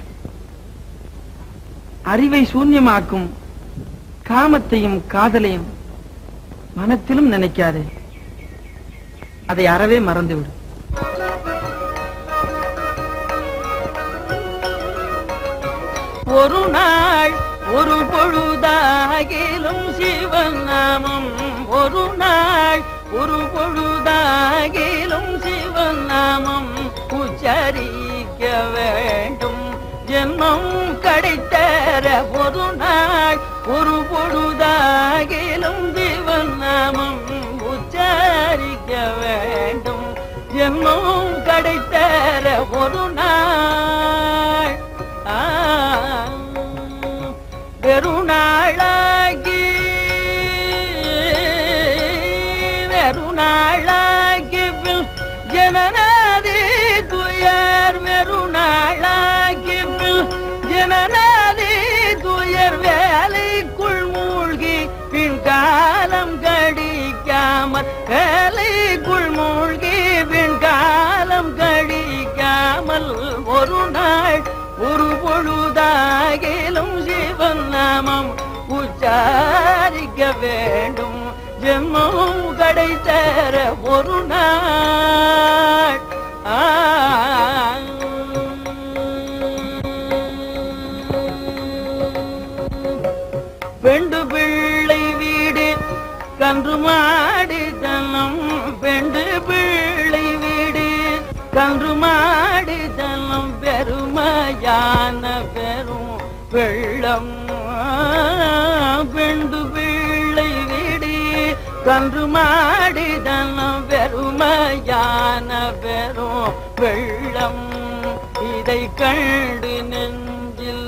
அறிவை சூன்யமாக்கும் காமத்தையும் காதலையும் மனத்திலும் நினைக்காதே. அதை அறவே மறந்துவிடு. ஒரு நாள் ஒரு பொழுதாகிலும் சிவன் நாமம், ஒரு நாள் ஒரு பொழுதாகிலும் சிவன் நாமம் உச்சரிக்க வேண்டும். ஜென்மம் கிடைத்தர ஒரு நாள் ஒரு பொழுதாகிலும் சிவன் நாமம் உச்சரிக்க வேண்டும். ஜென்மம் கிடைத்தர ஒரு நாள் வெறுநாளாகி வெறுநாளாகி ஜனநாதி துயர், வெறுநாளாகி ஜனநாதி துயர் வேலைக்குள் மூழ்கி பின் காலம் கடிக்காமல், வேலைக்குள் மூழ்கி பின் காலம் கடிக்காமல் ஒரு நாள் ஒரு பொழுதாகிலும் சிவன் நாமம் உச்சாரிக்க வேண்டும். ஜென்மம் கிடைத்தர ஒரு நாள் பெண்டு பிள்ளை வீடு கன்று மாடி தனம், பெண்டு பிள்ளை வீடு கன்று மாடி தனம் பெருமையான பெரும் வெள்ளம். பெண்டு பிள்ளை வீடு கன்று மாடி தனம் பெருமையான பெரும் வெள்ளம். இதை கண்டு நெஞ்சில்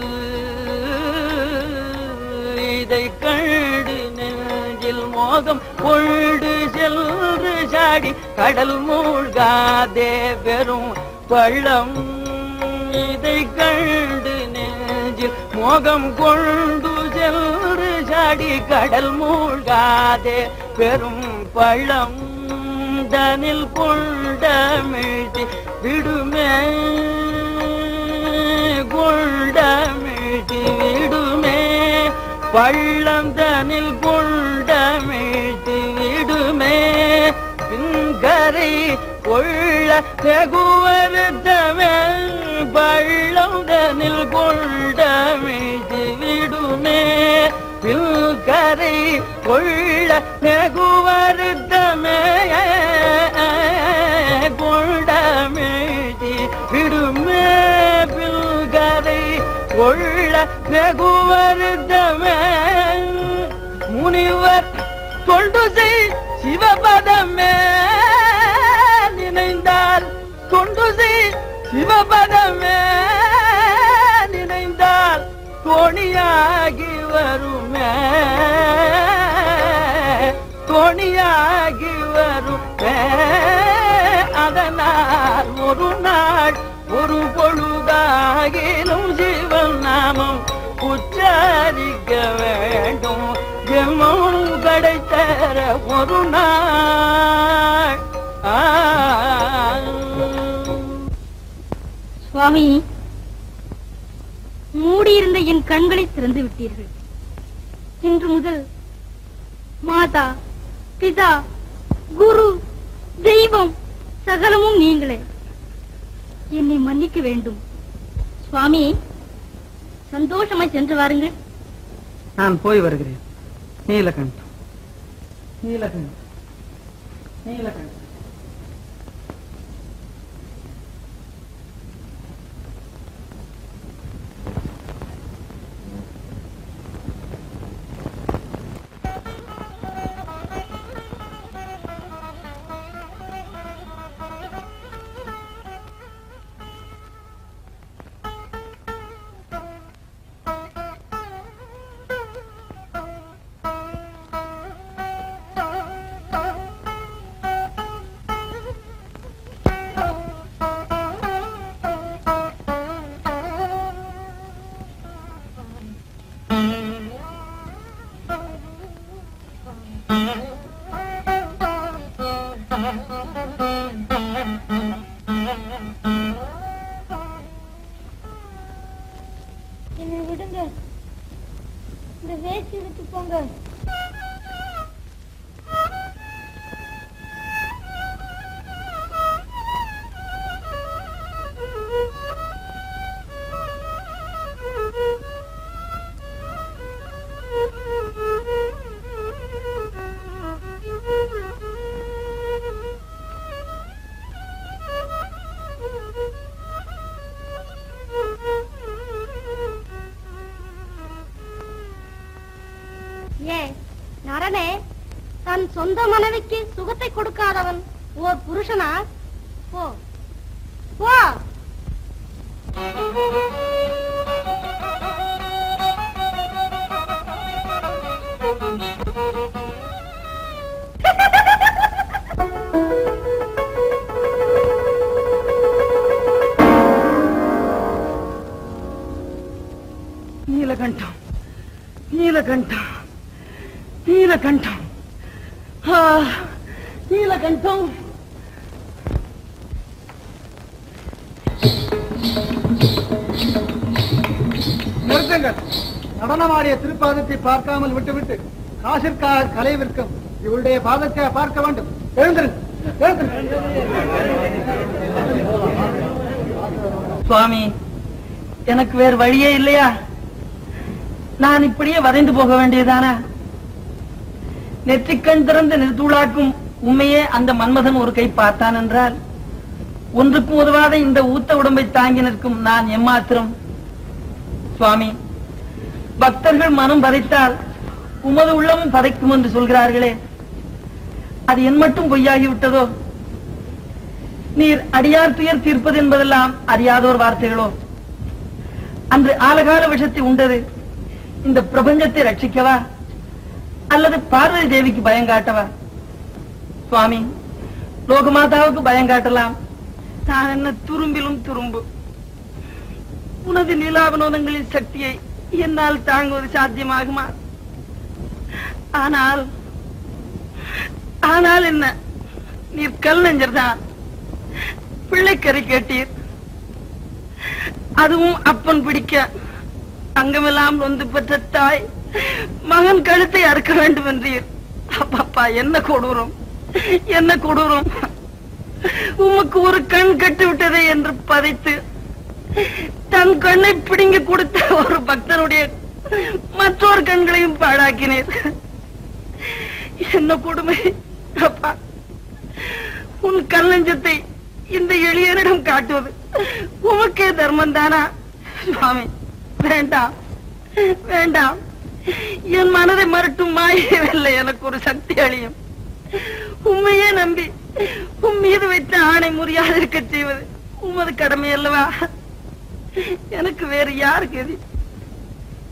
இதை கண்டு நெஞ்சில் மோகம் கொண்டு சென்று சாடி கடல் மூழ்காதே பெரும் பள்ளம். இதை கண்டு நெஞ்சில் மோகம் கொண்டு சென்று சாடி கடல் மூழ்காதே பெரும் பள்ளம். தனில் கொண்டமிழ்த்தி விடுமே, கொண்டமிழ்த்தி விடுமே பள்ளம். தனில் கொண்டமிழ்த்தி விடுமே பின்கரை கொள்ள வெகுவருத்தமே பள்ளம். தனில் கொண்டமிழ்த்தி விடுமே பின்கரை கொள்ள வெகுவருத்தமே கொண்டமிழ்த்தி விடுமே பின்கரை கொள்ள வெகுவருத்தமே. முனிவர் தொண்டு செய் சிவபதமே நினைந்தால், தொண்டு செய் சிவபதமே தோணியாகி வருமே தோணியாகி வருமே அதனால் ஒரு நாள் ஒரு பொழுதாகிலும் சிவன் நாமம் உச்சரிக்க வேண்டும் ஜென்மம் கிடைத்தர ஒரு நாள். சுவாமி, மூடியிருந்த என் கண்களை திறந்து விட்டீர்கள். இன்று முதல் மாதா பிதா குரு தெய்வம் சகலமும் நீங்களே. என்னை மன்னிக்க வேண்டும் சுவாமி. சந்தோஷமாய் சென்று வாருங்கள். நான் போய் வருகிறேன். நீலகண்டம் நீலகண்டம் நீலகண்டம் என்னை விடுங்க, இந்த வேஷ்டி எடுத்து போங்க. நரனே, தன் சொந்த மனைவிக்கு சுகத்தை கொடுக்காதவன் ஓர் புருஷனா? போ போ. நீலகண்டம் நீலகண்டம் நீலகண்டம் நீலகண்டம். நிறுத்துங்கள். நடனமாடிய திருப்பாதத்தை பார்க்காமல் விட்டுவிட்டு காசிற்காக கலை விற்கும் இவருடைய பாதத்தை பார்க்க வேண்டும். எழுந்திருங்கள். சுவாமி, எனக்கு வேறு வழியே இல்லையா? நான் இப்படியே வரைந்து போக வேண்டியதானா? நெற்றிக்கண் திறந்து நிறுத்துளாக்கும் உண்மையே அந்த மன்மதன் ஒரு கை பார்த்தான் என்றால், ஒன்றுக்கு உதவாத இந்த ஊத்த உடம்பை தாங்கி நிற்கும் நான் எம்மாத்திரம்? சுவாமி, பக்தர்கள் மனம் பதைத்தால் உமது உள்ளமும் பதைக்கும் என்று சொல்கிறார்களே, அது என் மட்டும் பொய்யாகிவிட்டதோ? நீர் அடியார் துயர் தீர்ப்பது என்பதெல்லாம் அறியாதோர் வார்த்தைகளோ? அன்று ஆலகால விஷத்தை உண்டது இந்த பிரபஞ்சத்தை ரட்சிக்கவா அல்லது பார்வதி தேவிக்கு பயங்காட்டவா? சுவாமி, லோகமாதாவுக்கு பயங்காட்டலாம். நான் என்ன துரும்பிலும் துரும்பு. உனது நீலாவனோதங்களின் சக்தியை என்னால் தாங்குவது சாத்தியமாகுமா? ஆனால் ஆனால் என்ன, நீர் கல் நெஞ்சர்தான். பிள்ளைக்கறி கேட்டீர், அதுவும் அப்பன் பிடிக்க அங்கமெல்லாம் நொந்து பெற்ற தாய் மகன் கழுத்தை அறுக்க வேண்டும் என்றீர். அப்பா, என்ன கொடூரம், என்ன கொடூரம்! உமக்கு ஒரு கண் கட்டு விட்டதே என்று பதைத்து தன் கண்ணை பிடுங்கி கொடுத்த ஒரு பக்தனுடைய மற்றொரு கண்களையும் பாழாக்கினீர். என்ன கொடுமை! அப்பா, உன் கல்லஞ்சத்தை இந்த எளியனிடம் காட்டுவது உமக்கே தர்மம் தானா? சுவாமி, வேண்டாம் வேண்டாம். என் மனதை மறட்டும் மாயவில்லை, எனக்கு ஒரு சக்தி அழியும். உண்மையே நம்பி உன் மீது வைத்த ஆணை முறியாதிருக்க செய்வது உமது கடமை அல்லவா? எனக்கு வேறு யாரு கதி?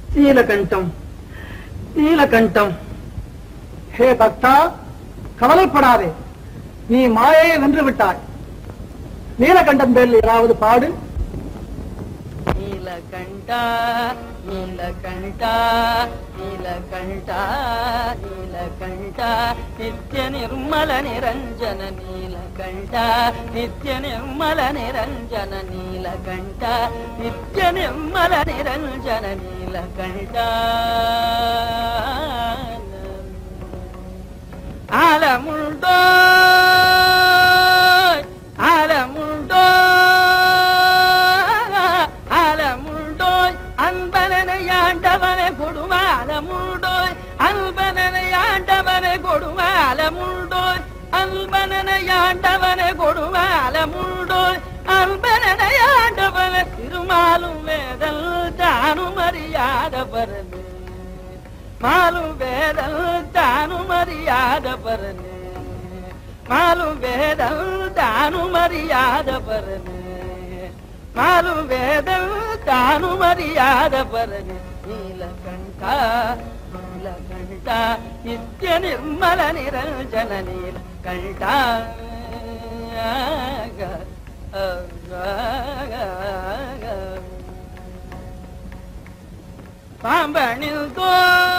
நீலகண்டம் நீலகண்டம். ஹே பக்தா, கவலைப்படாதே, நீ மாயையை வென்று விட்டாய். நீலகண்டம் பேரில் ஏதாவது பாடு. நீலகண்டா நீலகண்டா நீலகண்டா நீலகண்டா நித்ய நிர்மல நிரஞ்சன நீலகண்டா நித்ய நிர்மல நிரஞ்சன நீலகண்டா நித்ய நிர்மல நிரஞ்சன நீலகண்டா. ஆலமுண்டோ ஆலமுண்டோ ஆலமுண்டோய் அன்பனையாண்டவனை கொடுமாலமுண்டோய் அன்பனையாண்டவனை கொடுமாலமுண்டோய் அன்பனையாண்டவனை கொடுமாலமுண்டோய் அன்பனையாண்டவனை திருமாலும் வேதல் தானும் அறியாத பரமே மாலும் வேதல் தானும் அறியாத பரமே மாலும் வேதல் தானும் அறியாத பரமே மாலும் வேதல் தானும் அறியாத பரமே. நீலகண்டா நீலகண்டா நித்ய நிர்மல நிரஞ்சன நீலகண்டா. பாம்பனில் தோ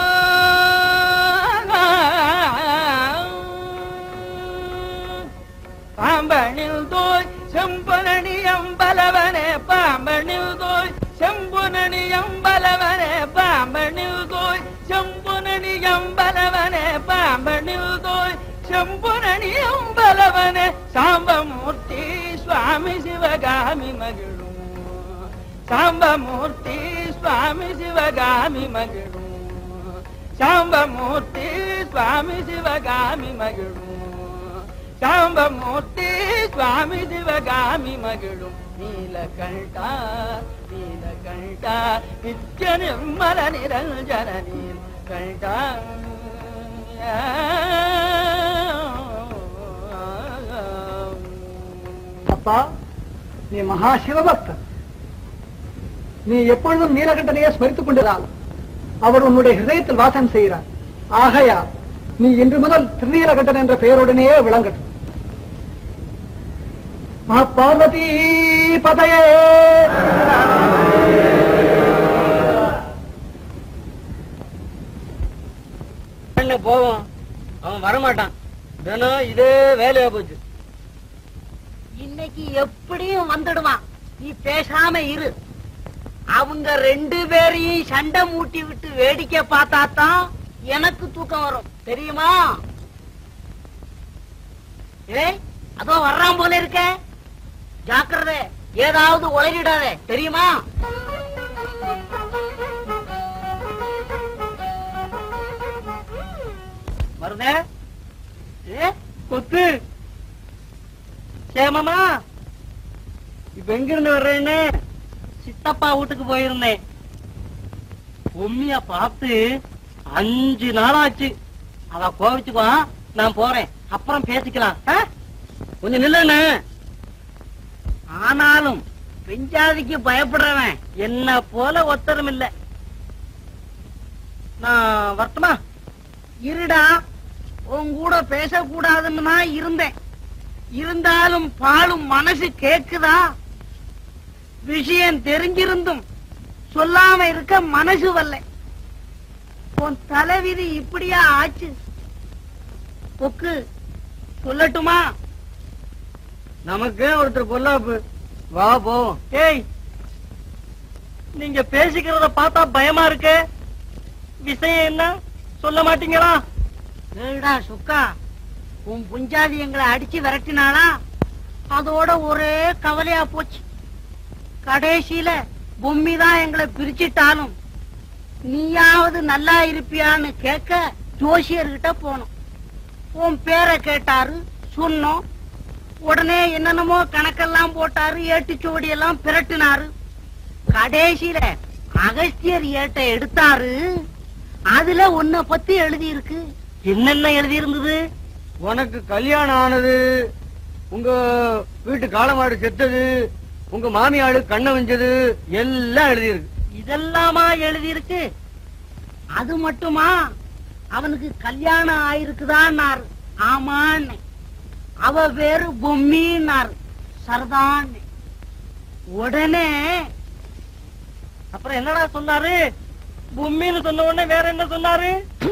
பாம்பனில் தோய் செம்புனி அம்பலவனே பாம்பனில் தோய் செம்புனி அம்பலவனே பாம்பனில் தோய் செம்புனி அம்பலவனே பாம்பனில் தோய் செம்புனி அம்பலவனே சாம்பமூர்த்தி சுவாமி சிவகாமி மகிழும் சாம்பமூர்த்தி சுவாமி சிவகாமி மகிழும் சாம்பமூர்த்தி சுவாமி சிவகாமி மகிழும் சாம்பமூர்த்தி சுவாமி சிவகாமி மகிழும். நீலகண்டா நீலகண்டா நித்ய நிர்மல நிரஞ்சன நீலகண்டா. அப்பா, நீ மகா சிவபக்தன். நீ எப்பொழுதும் நீலகண்டனையே ஸ்மரித்துக் கொண்டிருந்தால் அவர் உன்னுடைய ஹிருதயத்தில் வாசம் செய்கிறார். ஆகையா நீ இன்று முதல் திருநீலகண்டன் என்ற பெயருடனேயே விளங்கட்டும். பார்வதி பதையே. போவோம், அவன் வரமாட்டான். தினம் இதே வேலையா போச்சு. இன்னைக்கு எப்படியும் வந்துடுவான். நீ பேசாம இரு. அவங்க ரெண்டு பேரையும் சண்டை மூட்டி விட்டு வேடிக்கை பார்த்தாத்தான் எனக்கு தூக்கம் வரும், தெரியுமா? ஏய், அதோ வர்றான் போல இருக்க. ஜாக்கிரதை, ஏதாவது உளறிடாத, தெரியுமா? வருதே கொத்து சேமமா. இப்ப எங்கிருந்து வர்றேன்னு சித்தப்பா வீட்டுக்கு போயிருந்தேன். உண்மையா பார்த்து அஞ்சு நாளாச்சு. அவ கோவிச்சுக்குவான், நான் போறேன், அப்புறம் பேசிக்கலாம். கொஞ்சம் நில்லுண்ண. ஆனாலும் பெஞ்சாதிக்கு பயப்படுறவன் என்ன போல ஒத்தரும் இல்ல. நான் வரட்டுமா? இருடா, உன் கூட பேசக்கூடாதுன்னு தான் இருந்தேன். இருந்தாலும் பாலும் மனசு கேக்குதா? விஷயம் தெரிஞ்சிருந்தும் சொல்லாம இருக்க மனசு வரல. உன் தலைவிதி இப்படியா ஆச்சு? கொக்கு, சொல்லட்டுமா? நமக்கு ஒருத்தர் பொல்லாப்பு. வா போவோம். ஏய், நீங்க பேசிக்கிறத பார்த்தா பயமா இருக்கு. விஷயம் என்ன சொல்ல மாட்டீங்களா? ஏடா சுக்கா, உன் புஞ்சாதி எங்களை அடிச்சு விரட்டினாளா? அதோட ஒரே கவலையா போச்சு. கடைசியில பொம்மி தான் எங்களை பிரிச்சிட்டாலும் நீயாவது நல்லா இருப்பியான்னு கேட்க ஜோசியர்கிட்ட போனோம். உன் பேரை கேட்டாரு, சொன்னோம். உடனே என்னென்னமோ கணக்கெல்லாம் போட்டாரு, ஏட்டுச்சோடி எல்லாம் பிரட்டினாரு. கடைசியில அகஸ்தியர் ஏட்டை எடுத்தாரு. அதுல உன்னை பத்தி எழுதி இருக்கு. என்னென்ன எழுதி இருந்தது? உனக்கு கல்யாணம் ஆனது, உங்க வீட்டு காளமாடு செத்தது, உங்க மாமியாடு கண்ண வஞ்சது, எல்லாம் எழுதி இருக்கு. இதெல்லாமா எழுதி இருக்கு? அது மட்டுமா, அவனுக்கு கல்யாணம் ஆயிருக்குதான்னாரு. ஆமான்னு. அவ பேரு பொம்மின்னாரு. சரதான். உடனே அப்புறம் என்னடா சொன்னாரு? பொம்மின்னு சொன்ன உடனே வேற என்ன சொன்னாரு?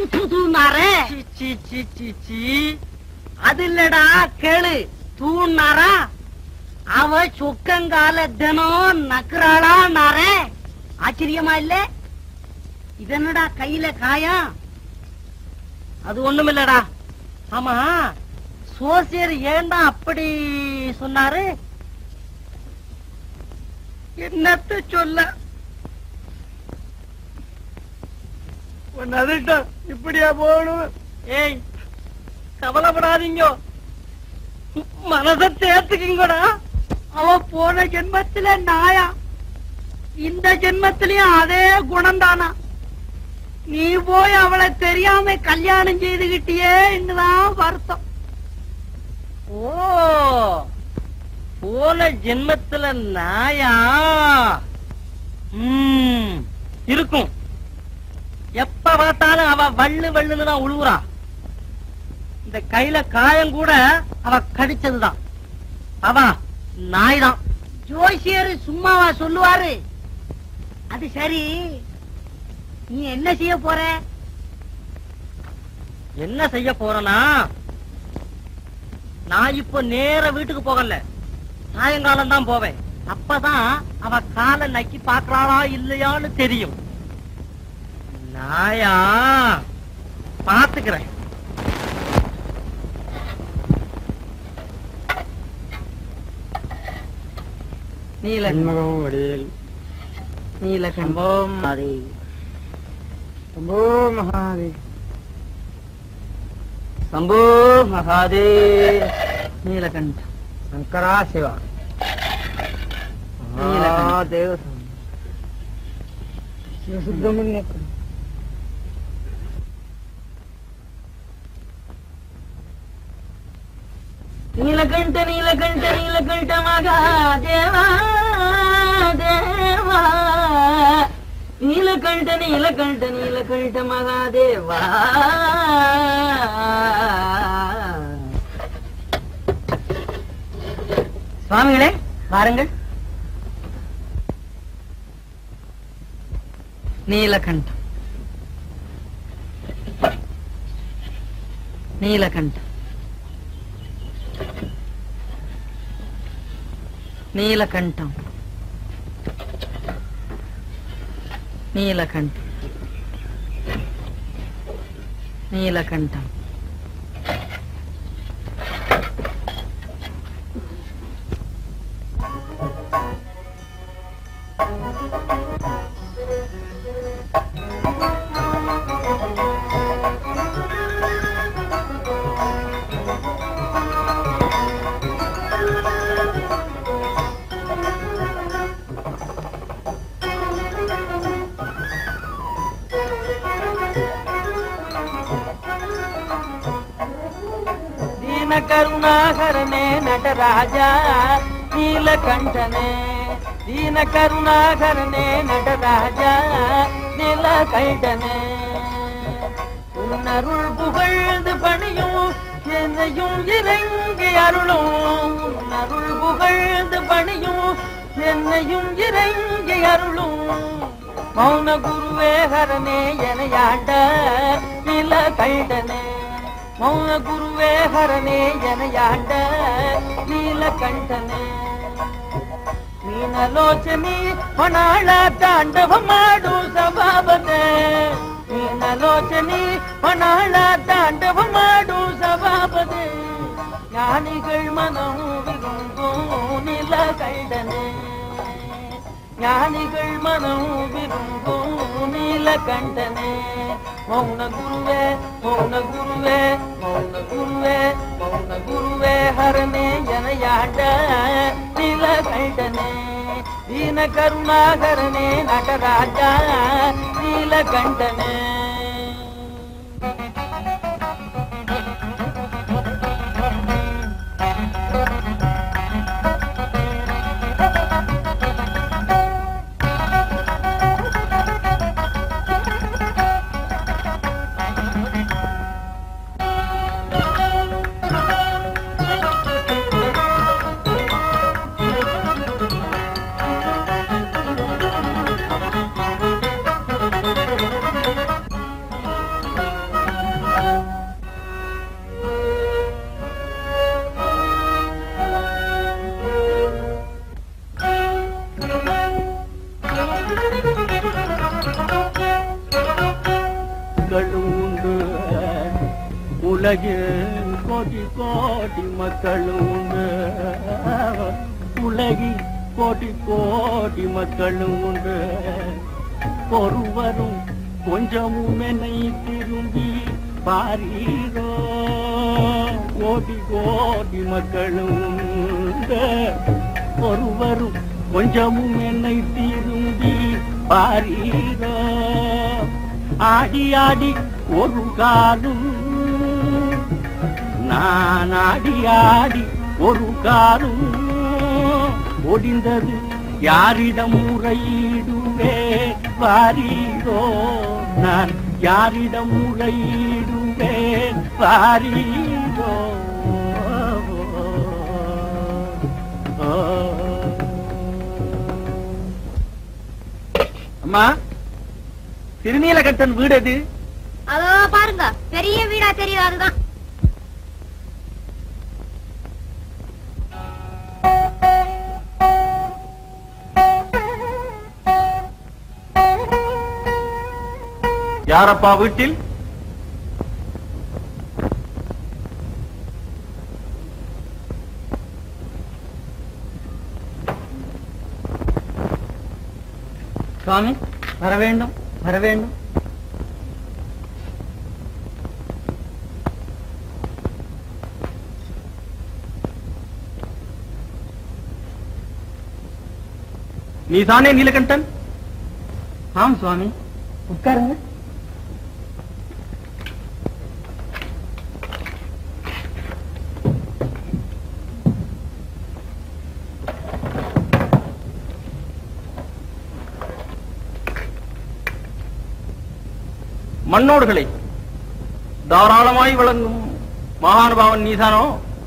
அது இல்லடா, கேளு. தூணாரா, அவ சொக்கங்கால தினம் நக்குறாளா நாரே. ஆச்சரியமா இல்ல? இதனடா கையில காயம்? அது ஒண்ணும் இல்லடா. ஆமா, சோசியர் ஏன்டா அப்படி சொன்னாரு? என்னத்த சொல்ல? அதிர்ஷ்டம் இப்படியா போகணும்? ஏய், கவலைப்படாதீங்க, மனச தேர்த்துக்கீங்கடா. அவ போன ஜென்மத்தில நாயா, இந்த ஜென்மத்திலயும் அதே குணம் தானா? நீ போய் அவளை தெரியாம கல்யாணம் செய்துகிட்டியே என்னதான் வருத்தம். ஓ, போன ஜென்மத்துல நாயா? ம், இருக்கும். எப்ப பார்த்தாலும் அவ வள்ளு வள்ளுன்னு தான் உழுவுறா. இந்த கையில காயம் கூட அவ கடிச்சதுதான். அவ நாய் தான். ஜோசியர் சும்மாவா சொல்லுவாரு? அது சரி, நீ என்ன செய்ய போற? என்ன செய்ய போறனா, நான் இப்ப நேர வீட்டுக்கு போகல, சாயங்காலம் தான் போவேன். அப்பதான் அவ காலை நக்கி பாக்குறாளா இல்லையான்னு தெரியும். நாயா பாத்துக்கிறேன். நீலகண்டம் வடிவேல் நீலகண்டம் சம்போ மகாதேவ் சம்போ மகாதேவ். நீலகண்டம் சங்கரா சிவா மகாதேவ சுப்பிரமணிய நீலகண்ட நீலகண்ட நீலகண்ட மகாதேவா தேவா. நீலகண்ட நீலகண்ட நீலகண்ட மகாதேவா. சுவாமிகளே வாருங்கள். நீலகண்டம் நீலகண்டம் நீலகண்டம் நீலகண்டம் நீலகண்டம் கருணாகரனே நடராஜா நீலகண்டனே. தீன கருணாகரனே நடராஜா நீலகண்டனே. உன்னருள் புகழ்ந்து பணியும் என்னையும் இறங்கி அருளும். உன்னருள் புகழ்ந்து பணியும் என்னையும் இறங்கி அருளும். மௌன குருவே ஹரனே எனையாண்ட நீலகண்டனே. மௌன குருவே ஹரனே எனையாண்ட நீலகண்டனே. ಮೀನಲೋಚನಿ ಹೊನಾಳ ತಾಂಡವ ಮಾಡು ಸಭಾಪತೆ. ಮೀನಲೋಚನಿ ಹೊನಾಳ ತಾಂಡವ ಮಾಡು ಸಭಾಪತೆ. ಜ್ಞಾನಿಗಳ ಮನವು ವಿರುಂದು ನೀಲಕಂಠನೆ. ಜ್ಞಾನಿಗಳ ಮನವು ವಿರುಂದು ನೀಲಕಂಠನೆ. ಮೌನ ಗುರುವೆ ಮೌನ ಗುರುವೆ ಮೌನ ಗುರುವೆ ಮೌನ ಗುರುವೆ ಹರನೆ ಎನಯಾಡ ನೀಲಕಂಠನೆ. ದೀನ ಕರುಣಾಕರನೆ ನಟರಾಜ ನೀಲಕಂಠನೆ. உலகில் கோடி கோடி மக்களும் உண்டு உலகில் கோடி கோடி மக்களும் உண்டு ஒருவரும் கொஞ்சமும் என்னை திரும்பி பாரீரோ கோடி கோடி மக்களும் உண்டு ஒருவரும் கொஞ்சமும் என்னை திரும்பி பாரீரோ ஆடி ஆடி ஒரு காலும் நான் ஆடி ஆடி ஒரு காலும் ஒடிந்தது யாரிடம் முறையிடுவே வாரீரோ நான் யாரிடம் முறையிடுவே வாரீரோ அம்மா திருநீலகண்டன் வீடு எது? அதோ பாருங்க, பெரிய வீடா தெரியும், அதுதான். யாரப்பா வீட்டில்? சுவாமி வர வேண்டும், வர வேண்டும். நீதானே நீலகண்டன்? ஆம் சுவாமி, உட்காருங்க. மண்ணோடுகளை தாராளமாய் வழங்கும் மகானுபாவன் நீதானோ?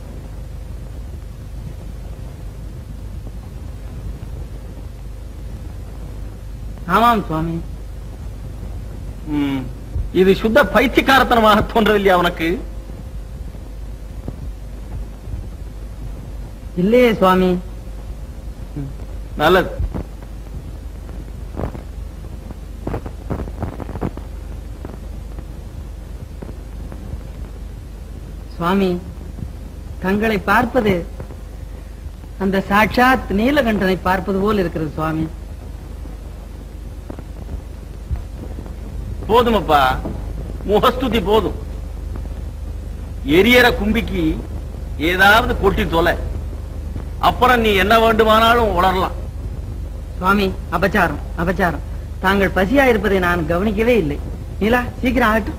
ஆமாம் சுவாமி. இது சுத்த பைத்தியக்காரத்தனமாக தோன்றவில்லையா உனக்கு? இல்லையே சுவாமி. நல்லது. சுவாமி, தங்களை பார்ப்பது அந்த சாட்சாத் நீலகண்டனை பார்ப்பது போல் இருக்கிறது சுவாமி. போதுமப்பா, முகஸ்துதி போதும். எரியற கும்பிக்கு ஏதாவது கொட்டி தொலை, அப்புறம் நீ என்ன வேண்டுமானாலும் உளரலாம். சுவாமி, அபச்சாரம் அபச்சாரம். தாங்கள் பசியா இருப்பதை நான் கவனிக்கவே இல்லை. நீலா, சீக்கிரம் ஆகட்டும்.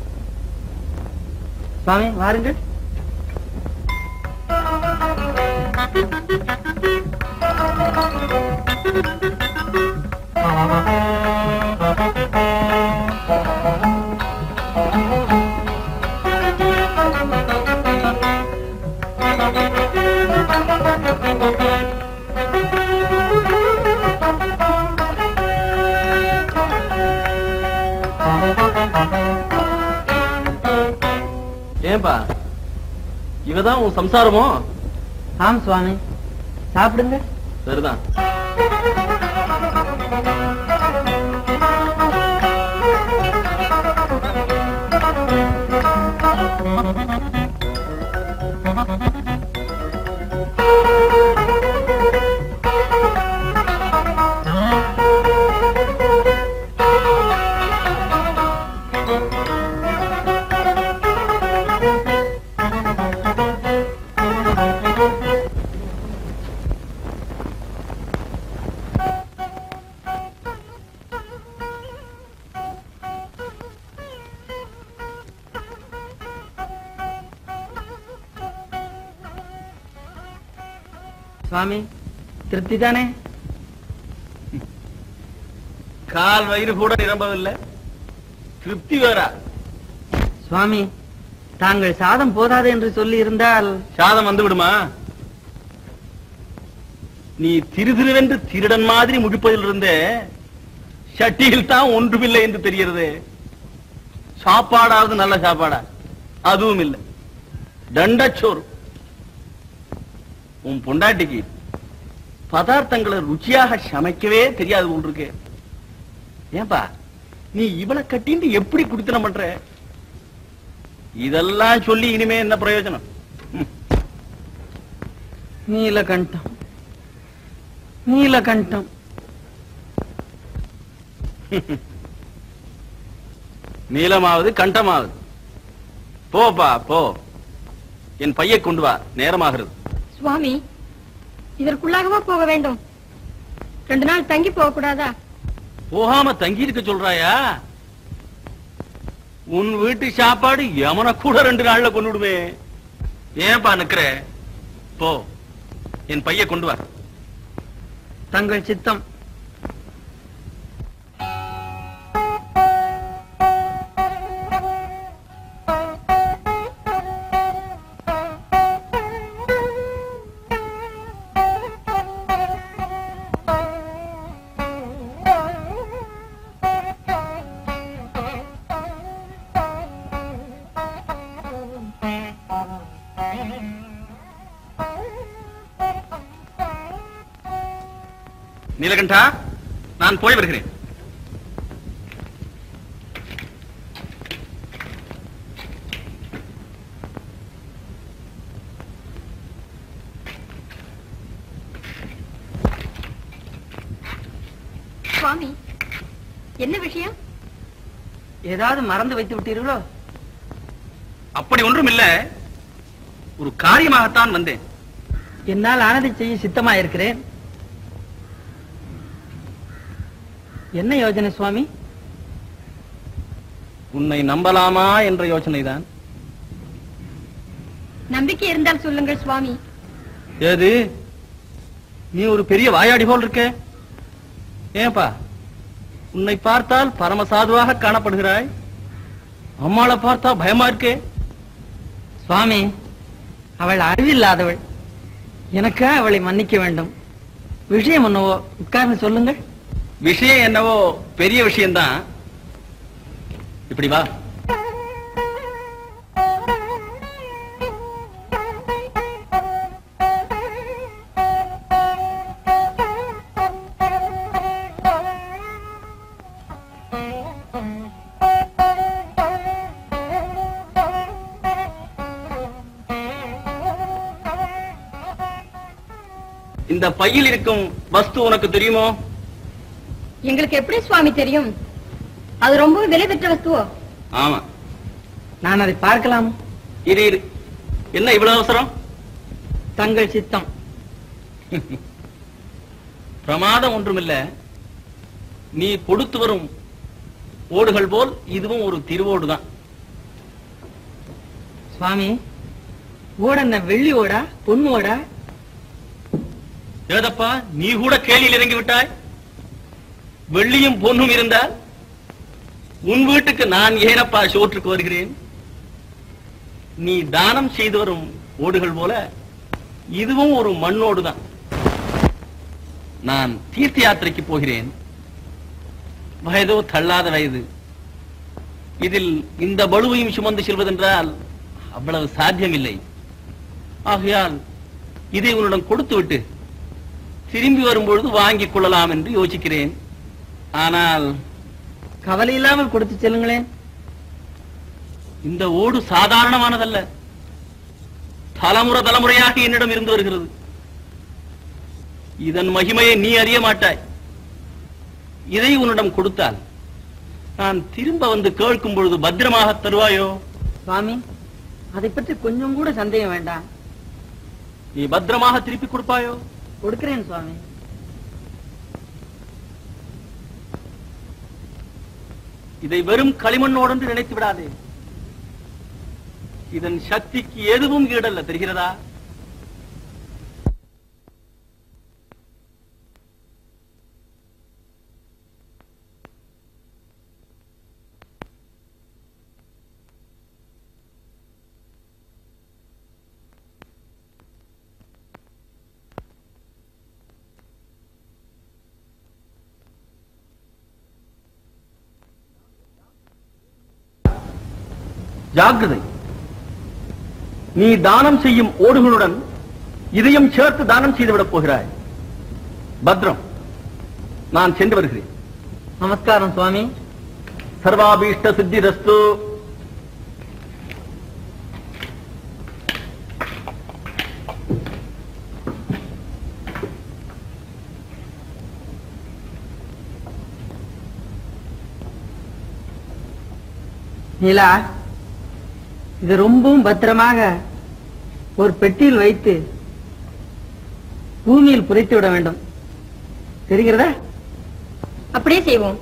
சுவாமி வாருங்கள். ஏன்பா, இவதான் உன் சம்சாரமோ? ஆம் சுவாமி, சாப்பிடுங்க. சரிதான். சுவாமி, திருப்தி தானே? கால் வயிறு கூட நிரம்பவில்லை, திருப்தி வேற. சுவாமி, தாங்கள் சாதம் போதாது என்று சொல்லி இருந்தால் சாதம் வந்து விடுமா? நீ திரு திருவென்று திருடன் மாதிரி முழிப்பதில் இருந்தே சட்டியில் தான் ஒன்றுமில்லை என்று தெரிகிறது. சாப்பாடாவது நல்ல சாப்பாடா? அதுவும் இல்லை, தண்டச்சோறு. உன் பொண்டாட்டிக்கு பதார்த்தங்களை ருச்சியாக சமைக்கவே தெரியாது போல் இருக்கு. ஏன்பா, நீ இவனை கட்டிட்டு எப்படி குடித்தனம் பண்ற? இதெல்லாம் சொல்லி இனிமே என்ன பிரயோஜனம்? நீலகண்டம் நீலகண்டம் நீளமாவது கண்டமாவது. போப்பா போ, என் பையை கொண்டு வா, நேரமாகிறது. சுவாமி, இதற்குள்ளாகவா போக வேண்டும்? ரெண்டு நாள் தங்கி போக கூடாதா? போகாம தங்கி இருக்க சொல்றாயா? உன் வீட்டு சாப்பாடு யமன கூட ரெண்டு நாள்ல கொண்டு விடுமே. ஏன்பா நிக்கிற? போ, என் பைய கொண்டு வா. தங்கள் சித்தம். நீலகண்டா, நான் போய் வருகிறேன். சுவாமி, என்ன விஷயம்? ஏதாவது மறந்து வைத்து விட்டீர்களோ? அப்படி ஒன்றும் இல்ல, ஒரு காரியமாகத்தான் வந்தேன். என்னால் ஆனதை செய்ய சித்தமா இருக்கிறேன். என்ன யோசனை சுவாமி? உன்னை நம்பலாமா என்ற யோசனை தான். நம்பிக்கை இருந்தால் சொல்லுங்கள் சுவாமி. ஏது, நீ ஒரு பெரிய வாயாடி போல் இருக்க. ஏன்பா, உன்னை பார்த்தால் பரமசாதுவாக காணப்படுகிறாய். அம்மாளை பார்த்தா பயமா இருக்கே. சுவாமி, அவள் அறிவில்லாதவள். எனக்கா அவளை மன்னிக்க வேண்டும். விஷயம் என்னவோ உட்கார்ந்து சொல்லுங்கள். விஷயம் என்னவோ பெரிய விஷயம்தான். இப்படி வா. இந்த பையில் இருக்கும் வஸ்து உனக்கு தெரியுமோ? எங்களுக்கு எப்படி சுவாமி தெரியும்? அது ரொம்ப விலை பெற்ற வஸ்துவோ? ஆமா. நான் அதை பார்க்கலாம். இரு இரு, என்ன இவ்வளவு அவசரம்? தங்கள் சித்தம். பிரமாதம் ஒன்றுமில்ல. நீ கொடுத்து வரும் ஓடுகள் போல் இதுவும் ஒரு திருவோடுதான். சுவாமி, ஓடன வெள்ளி ஓடா பொன் ஓடா? ஏதப்பா, நீ கூட கேலியில் இறங்கி விட்டாய். வெள்ளியும் பொன்னும் இருந்தால் உன் வீட்டுக்கு நான் ஏனப்பா சோற்றுக்கு வருகிறேன்? நீ தானம் செய்து வரும் ஓடுகள் போல இதுவும் ஒரு மண்ணோடுதான். நான் தீர்த்த யாத்திரைக்கு போகிறேன். வயதோ தள்ளாத வயது. இதில் இந்த பளுவையும் சுமந்து செல்வதென்றால் அவ்வளவு சாத்தியமில்லை. ஆகையால் இதை உன்னிடம் கொடுத்து விட்டு திரும்பி வரும்பொழுது வாங்கிக் கொள்ளலாம் என்று யோசிக்கிறேன். ஆனால் கவலை இல்லாமல் கொடுத்து செல்லுங்களேன். இந்த ஓடு சாதாரணமானதல்ல. தலைமுறை தலைமுறையாக என்னிடம் இருந்து வருகிறது. இதன் மகிமையை நீ அறிய மாட்டாய். இதை உன்னிடம் கொடுத்தால் நான் திரும்ப வந்து கேட்கும் பொழுது பத்திரமாக தருவாயோ? சுவாமி, அதை பற்றி கொஞ்சம் கூட சந்தேகம் வேண்டாம். நீ பத்திரமாக திருப்பி கொடுப்பாயோ? கொடுக்கிறேன் சுவாமி. இதை வெறும் களிமண்ணோடு என்று நினைத்து விடாதே. இதன் சக்திக்கு எதுவும் ஈடல்ல, தெரிகிறதா? ஜாக்கிரதை. நீ தானம் செய்யும் ஓடுகளுடன் இதையும் சேர்த்து தானம் செய்துவிடப் போகிறாய். பத்ரம், நான் சென்று வருகிறேன். நமஸ்காரம் சுவாமி. சர்வாபீஷ்ட சித்திரஸ்து. நீலா, இது ரொம்பவும் பத்திரமாக ஒரு பெட்டியில் வைத்து பூமியில் புதைத்து விட வேண்டும். தெரிகிறதா? அப்படியே செய்வோம்.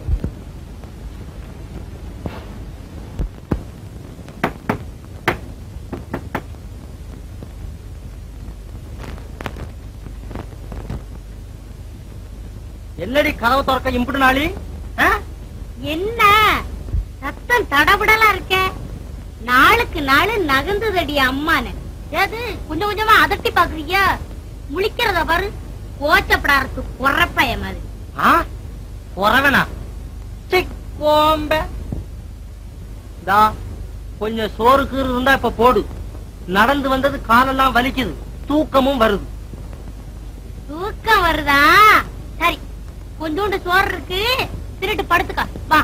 என்னடி கதவு திறக்க இம்புட்டு நாளி? என்ன சத்தம் தடபடலா இருக்க? நாளுக்கு நாளு நகர்ந்ததடி அம்மானு. ஏது கொஞ்சம் கொஞ்சமா அதட்டி பாக்குறீங்க? முழிக்கிறத பாரு, கோச்சப்படாரத்து குறப்பைய மாதிரி. குறவனா? கொஞ்சம் சோறுக்கு இருந்தா இப்ப போடு. நடந்து வந்தது காலெல்லாம் வலிக்குது, தூக்கமும் வருது. தூக்கம் வருதா? சரி, கொஞ்சோண்டு சோறு இருக்கு, திருட்டு படுத்துக்க வா.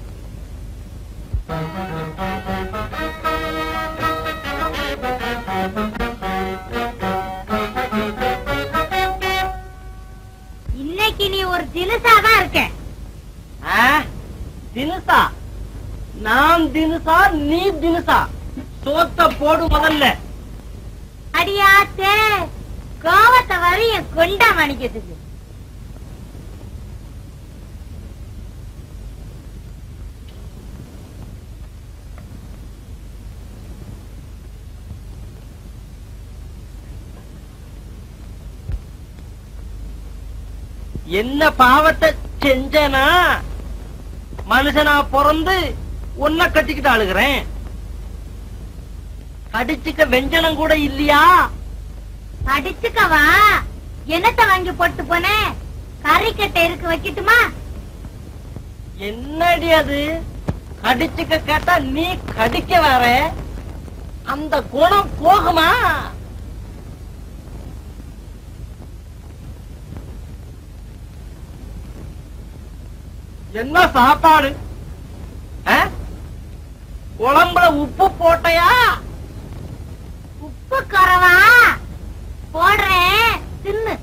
இன்னைக்கு நீ ஒரு தினுசாதான் இருக்க. தினுசா? நான் தினுசா, நீ தினுசா? சோத்த போடு முதல்ல. அடியாத்தே, கோவத்தை வரைய கொண்டா மணிக்கிறதுக்கு. என்ன பாவத்தை செஞ்சனா? மனுஷனா பிறந்து ஒன்ன கட்டிக்கிட்டு அழுகிறேன். கடிச்சுக்க வெஞ்சனம் கூட இல்லையா? அடிச்சுக்கவா? என்னத்தை வாங்கி போட்டு போன? கறிக்கட்டை இருக்கு, வைக்கட்டுமா? என்னடி அது? கடிச்சுக்க கேட்டா நீ கடிக்க வர, அந்த குணம் போகுமா? என்ன சாப்பாடு? குழம்புல உப்பு போட்டையா? உப்பு குறவா? போடுறேன், தின்னு.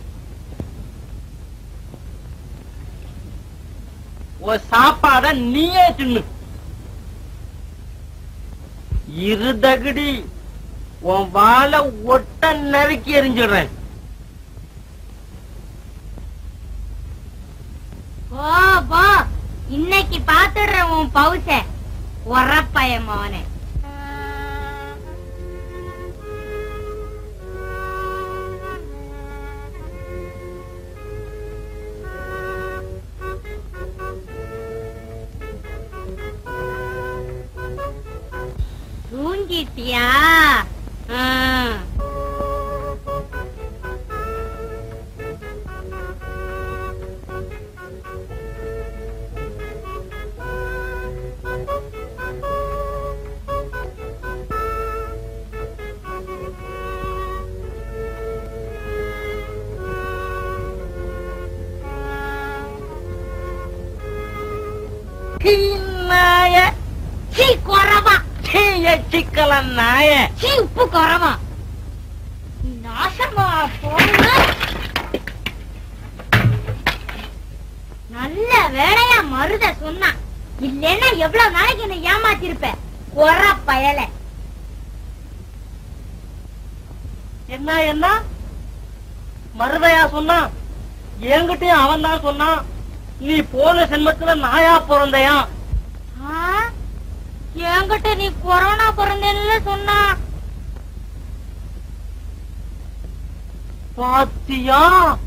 ஒரு சாப்பாட நீயே தின்னு. இருதகடி உன் வாழை ஒட்ட நறுக்கி எரிஞ்சிடுறேன். போ போ, இன்னைக்கு பாத்துடுறேன் உன் பவுச உரப்பயமானே. தூங்கிட்டியா? நாய சீ குறவா, சிக்கல நாய, சீ உப்பு குறவா, நாசமா போங்க. நல்ல வேலையா மருத சொன்னா, இல்லன்னா எவ்வளவு நாளைக்கு என்ன ஏமாத்திருப்ப குற பயல. என்ன என்ன மருதையா சொன்னா? என்கிட்டயும் அவன் தான் சொன்னான், நீ போன சென்மத்துல நாயா பிறந்தையா? என்கிட்ட நீ கொரோனா பிறந்தேன்னு சொன்னா. பாத்தியா?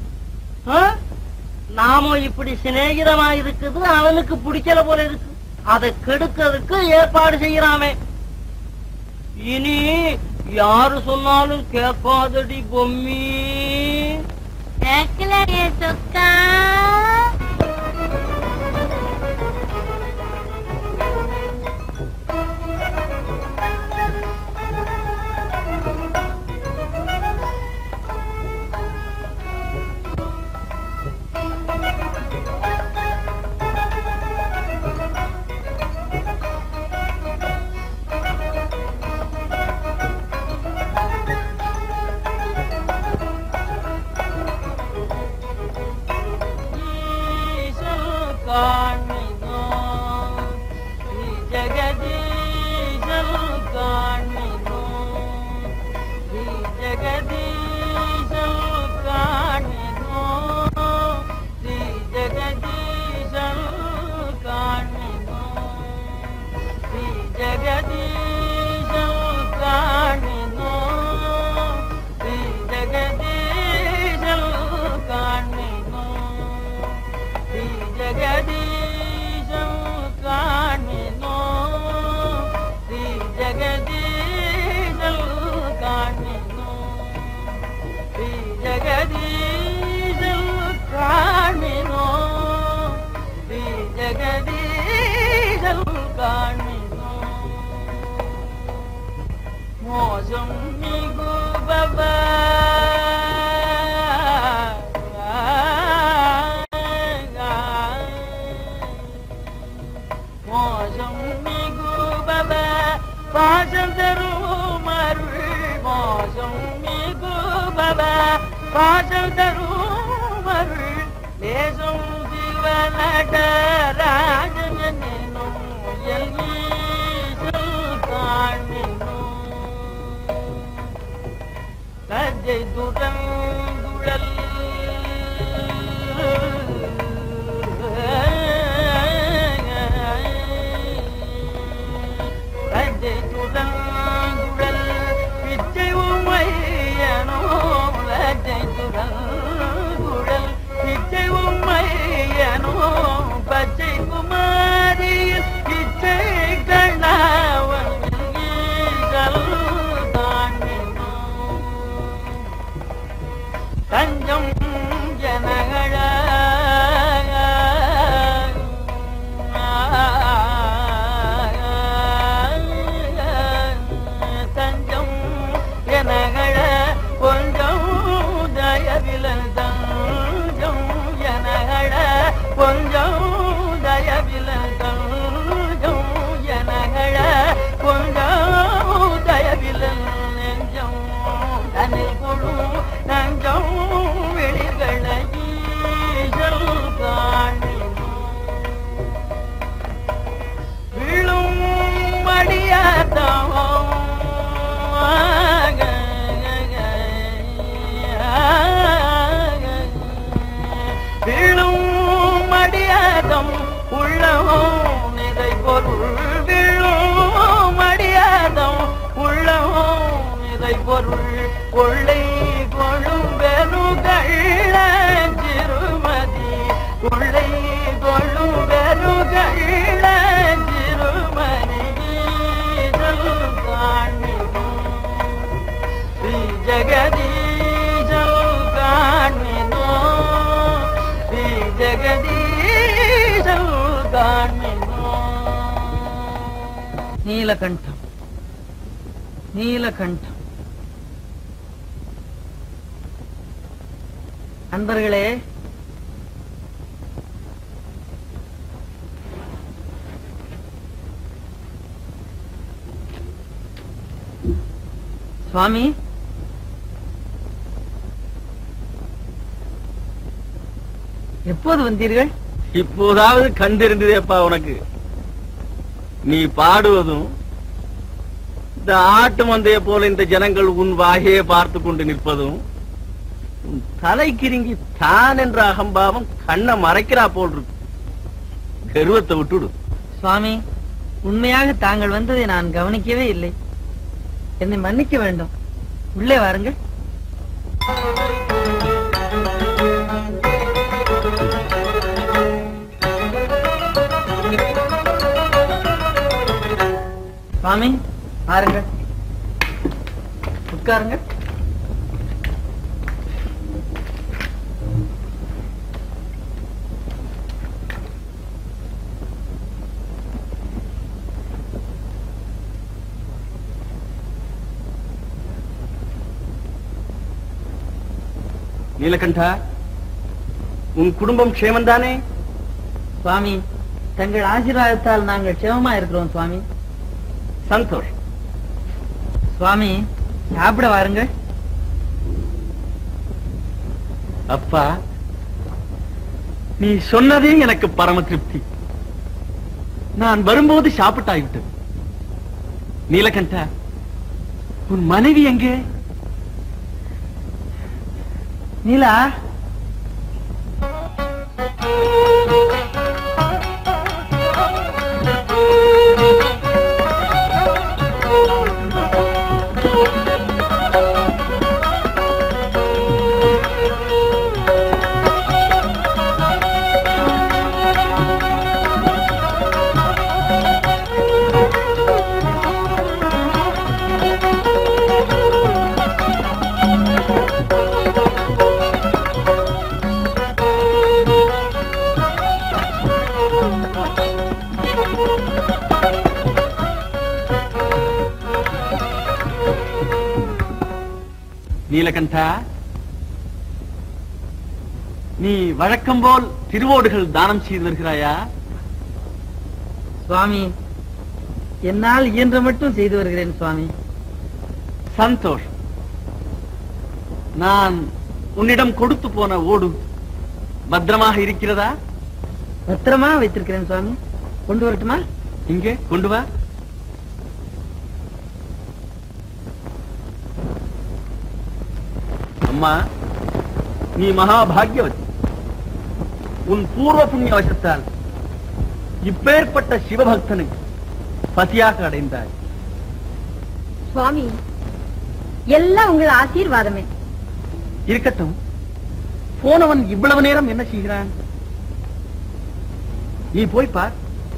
நாம இப்படி சிநேகிதமா இருக்குது, அவனுக்கு பிடிக்கல போல இருக்கு. அதை கெடுக்கிறதுக்கு ஏற்பாடு செய்யறாமே. இனி யாரு சொன்னாலும் கேட்காதடி பொம்மி. கேட்கலையே சொக்கா. ஜெகதீசல் காண்மினோ மோசம் மிகுபவ மோசம் மிகுபவ பாசம் தரும் அருள் மோசம் மிகுபவ பாசம் தரும் அருள் தேசம் சிவநடராஜன் என்னும் எல்கீசல் காண்மினோம் கஜை துரங்குழல் கஜை துரங்குழல் பிச்சை உமையனோ லஜை துரங்குழல் பிச்சை உமையனோ பச்சை குமாரியில் பிச்சை கண்ணாவன் தாண்டினோ தஞ்சம் ஜனகள தஞ்சம் ஜனகள கொஞ்சம் தயவிலன் தஞ்சம் ஜனகள கொஞ்சம் தயவிலன் தஞ்சம் ஜனகள கொஞ்சம் தயவிலன் நெஞ்சம் தனில் கொடு நஞ்சம் வெளிகளை ஈசல் காணினோ விழும் மடியாதம் விழும் மடியாதம் உள்ளவும் நிறை பொருள் விழும் மடியாதம் உள்ளவும் நிறை பொருள் கொள்ளை கொள்ளும் பெருகள்ள சிறுமதி கொள்ளை கொள்ளும் பெருகள்ள சிறுமதி காண்மினோ ஸ்ரீ ஜெகதீசல் காண்மினோ ஸ்ரீ ஜெகதீசல் காண்மினோ நீலகண்டம் நீலகண்டம். நண்பர்களே, சுவாமி, எப்போது வந்தீர்கள்? இப்போதாவது கண்டிருந்ததேப்பா உனக்கு. நீ பாடுவதும் இந்த ஆட்டு மந்தைய போல இந்த ஜனங்கள் உன் வாயே பார்த்து கொண்டு நிற்பதும் உன் தலைக்கிருங்கி தான் என்ற அகம்பாவம் கண்ணை மறைக்கிறா போல் இருக்கு. கருவத்தை விட்டுடு. சுவாமி, உண்மையாக தாங்கள் வந்ததை நான் கவனிக்கவே இல்லை. என்னை மன்னிக்க வேண்டும். உள்ளே வாருங்கள். சுவாமி, பாருங்கள், உட்காருங்க. நீலகண்டா, உன் குடும்பம் க்ஷேமந்தானே? சுவாமி, தங்கள் ஆசீர்வாதத்தால் நாங்கள் க்ஷேமமா இருக்கிறோம் சுவாமி. சந்தோஷ். சுவாமி, சாப்பிட வாருங்கள். அப்பா, நீ சொன்னதே எனக்கு பரம திருப்தி. நான் வரும்போது சாப்பிட்டாய்விட்டது. நீலகண்டா, உன் மனைவி எங்கே? நீலா, நீலகண்டா, நீ வழக்கம் போல் திருவோடுகள் தானம் செய்து வருகிறாயா? சுவாமி, என்னால் இயன்ற மட்டும் செய்து வருகிறேன் சுவாமி. சந்தோஷ். நான் உன்னிடம் கொடுத்து போன ஓடு பத்திரமாக இருக்கிறதா? பத்திரமா வைத்திருக்கிறேன் சுவாமி. கொண்டு வரட்டுமா? இங்கே கொண்டு வா. அம்மா, நீ மகாபாகியவதி. உன் பூர்வ புண்ணிய வசத்தால் இப்பேற்பட்ட சிவபக்தனை பசியாக அடைந்தாய். சுவாமி, எல்லாம் உங்கள் ஆசீர்வாதமே. இருக்கட்டும், போனவன் இவ்வளவு நேரம் என்ன செய்கிறான்? நீ போய் பார்.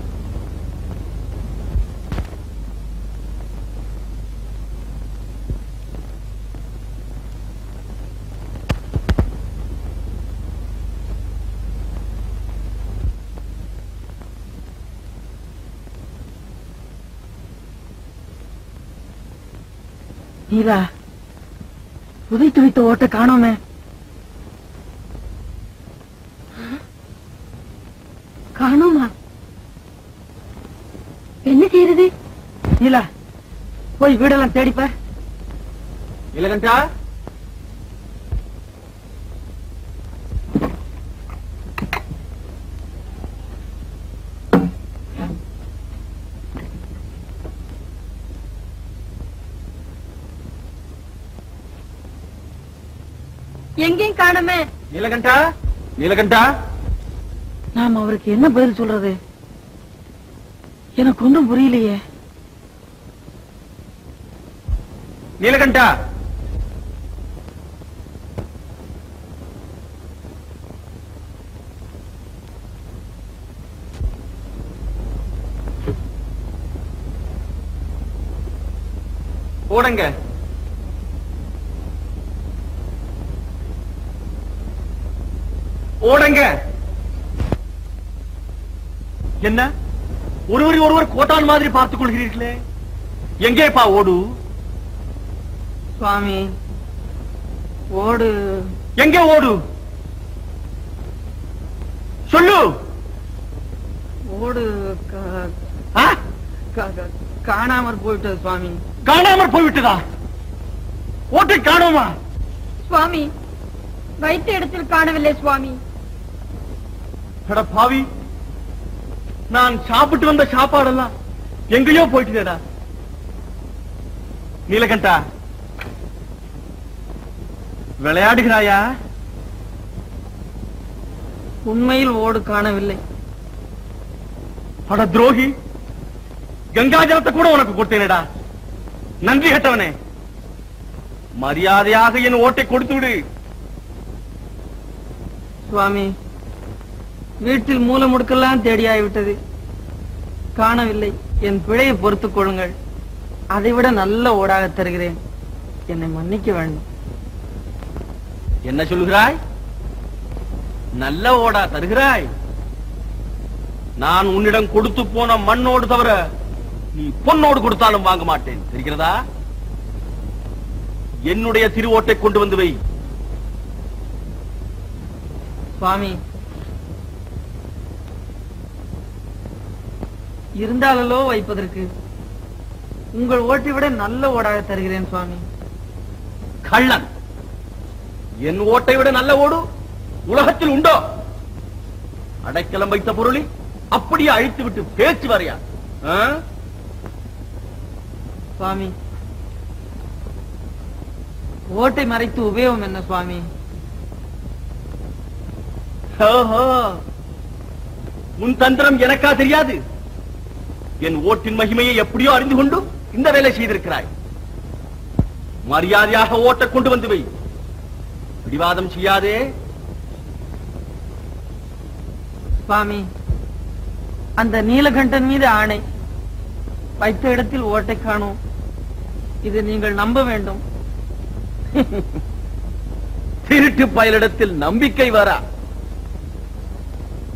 நீலா, புதைத்து வைத்த ஓட்ட காணோமே. காணோமா? என்ன செய்யறது? நீலா, போய் வீடெல்லாம் தேடிப்ப. நீலகண்டா, எங்கேயும் காணோமே. நீலகண்டா, நீலகண்டா, நாம் அவருக்கு என்ன பதில் சொல்றது? எனக்கு ஒன்றும் புரியலையே. நீலகண்டா, ஓடுங்க. ஓடுங்க. என்ன ஒருவரை ஒருவர் கோட்டான் மாதிரி பார்த்துக் கொள்கிறீர்களே? எங்கேப்பா ஓடு? சுவாமி, ஓடு எங்கே ஓடு? சொல்லு. ஓடு கா- ஆ? கா- கா- காணாமற் போயிட்டது சுவாமி. காணாமற் போய்விட்டதா? ஓட்டை காணோமா? சுவாமி, வைத்த இடத்தில் காணவில்லை சுவாமி. அட பாவி, நான் சாப்பிட்டு வந்த சாப்பாடெல்லாம் எங்கேயோ போயிட்டுதேடா. நீலகண்டா, விளையாடுகிறாயா? உண்மையில் ஓடு காணவில்லை. அட துரோகி, கங்கா ஜலத்தை கூட உனக்கு கொடுத்தேனடா. நன்றி கட்டவனே. மரியாதையாக என் ஓட்டை கொடுத்து விடு. சுவாமி, வீட்டில் மூல முடுக்கெல்லாம் தேடியாய்விட்டது, காணவில்லை. என் பிழையை பொறுத்துக் கொள்ளுங்கள். அதைவிட நல்ல ஓடாக தருகிறேன். என்னை மன்னிக்க வேண்டும். என்ன சொல்கிறாய்? நல்ல ஓடா தருகிறாய்? நான் உன்னிடம் கொடுத்து போன மண்ணோடு தவிர நீ பொன்னோடு கொடுத்தாலும் வாங்க மாட்டேன், தெரிகிறதா? என்னுடைய திரு ஓட்டை கொண்டு வந்து வை. சுவாமி, இருந்தாலோ வைப்பதற்கு உங்கள் ஓட்டை விட நல்ல ஓடாக தருகிறேன் சுவாமி. கள்ளன்! என் ஓட்டை விட நல்ல ஓடு உலகத்தில் உண்டோ? அடைக்கலம் வைத்த பொருளை அப்படியே அழித்து விட்டு பேச்சு வரையா? ஆ? சுவாமி, ஓட்டை மறைத்து உபயோகம் என்ன சுவாமி? ஓஹோ, உன் தந்திரம் எனக்கா தெரியாது? என் ஓட்டின் மகிமையை எப்படியோ அறிந்து கொண்டு இந்த வேலை செய்திருக்கிறாய். மரியாதையாக ஓட்டை கொண்டு வந்து வை. பிடிவாதம் செய்யாதே. சுவாமி, அந்த நீலகண்டன் மீது ஆணை, வைத்த இடத்தில் ஓட்டை காணோம். இது நீங்கள் நம்ப வேண்டும். திருட்டு பயலிடத்தில் நம்பிக்கை வரா?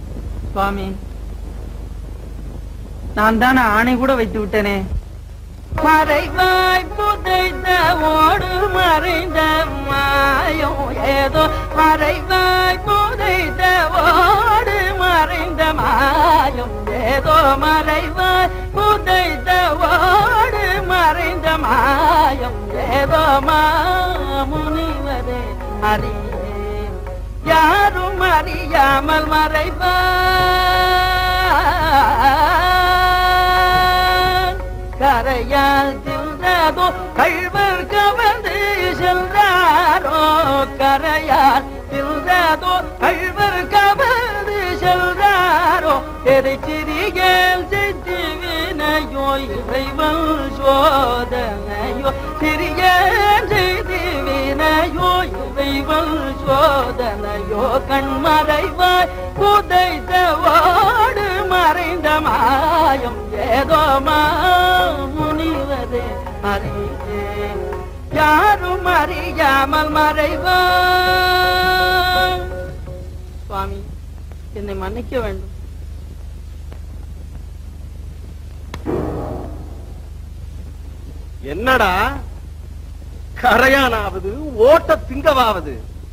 சுவாமி, நான் தானே ஆணை கூட வைத்து விட்டேனே. மறைவாய் புதைத்த ஓடு மறைந்த மாயம் ஏதோ மறைவாய் புதைத்த ஓடு மறைந்த மாயம் ஏதோ மறைவாய் புதைத்த ஓடு மறைந்த மாயம் ஏதோ மாமுனிவரே அறியே யாரும் அறியாமல் மறைவாய் கரையால் தின்றதோ கள்வர் கவர்ந்து சென்றாரோ கரையால் தின்றதோ கள்வர் கவர்ந்து சென்றாரோ எரிச்சிறியல் செஞ்சு வினையோ இறைவன் சோதனையோ சிறியல் செய்து வினையோ இறைவன் சோதனையோ கண்மறைவாய் புதைத்த ஓடு மறைந்த மாயம் ஏதோ மாமுனிவரே அறியே யாரும் அறியாமல் மறைவாய் சுவாமி என்னை மன்னிக்க வேண்டும். என்னடா கரையானாவது ஓட்ட திங்கவாவது?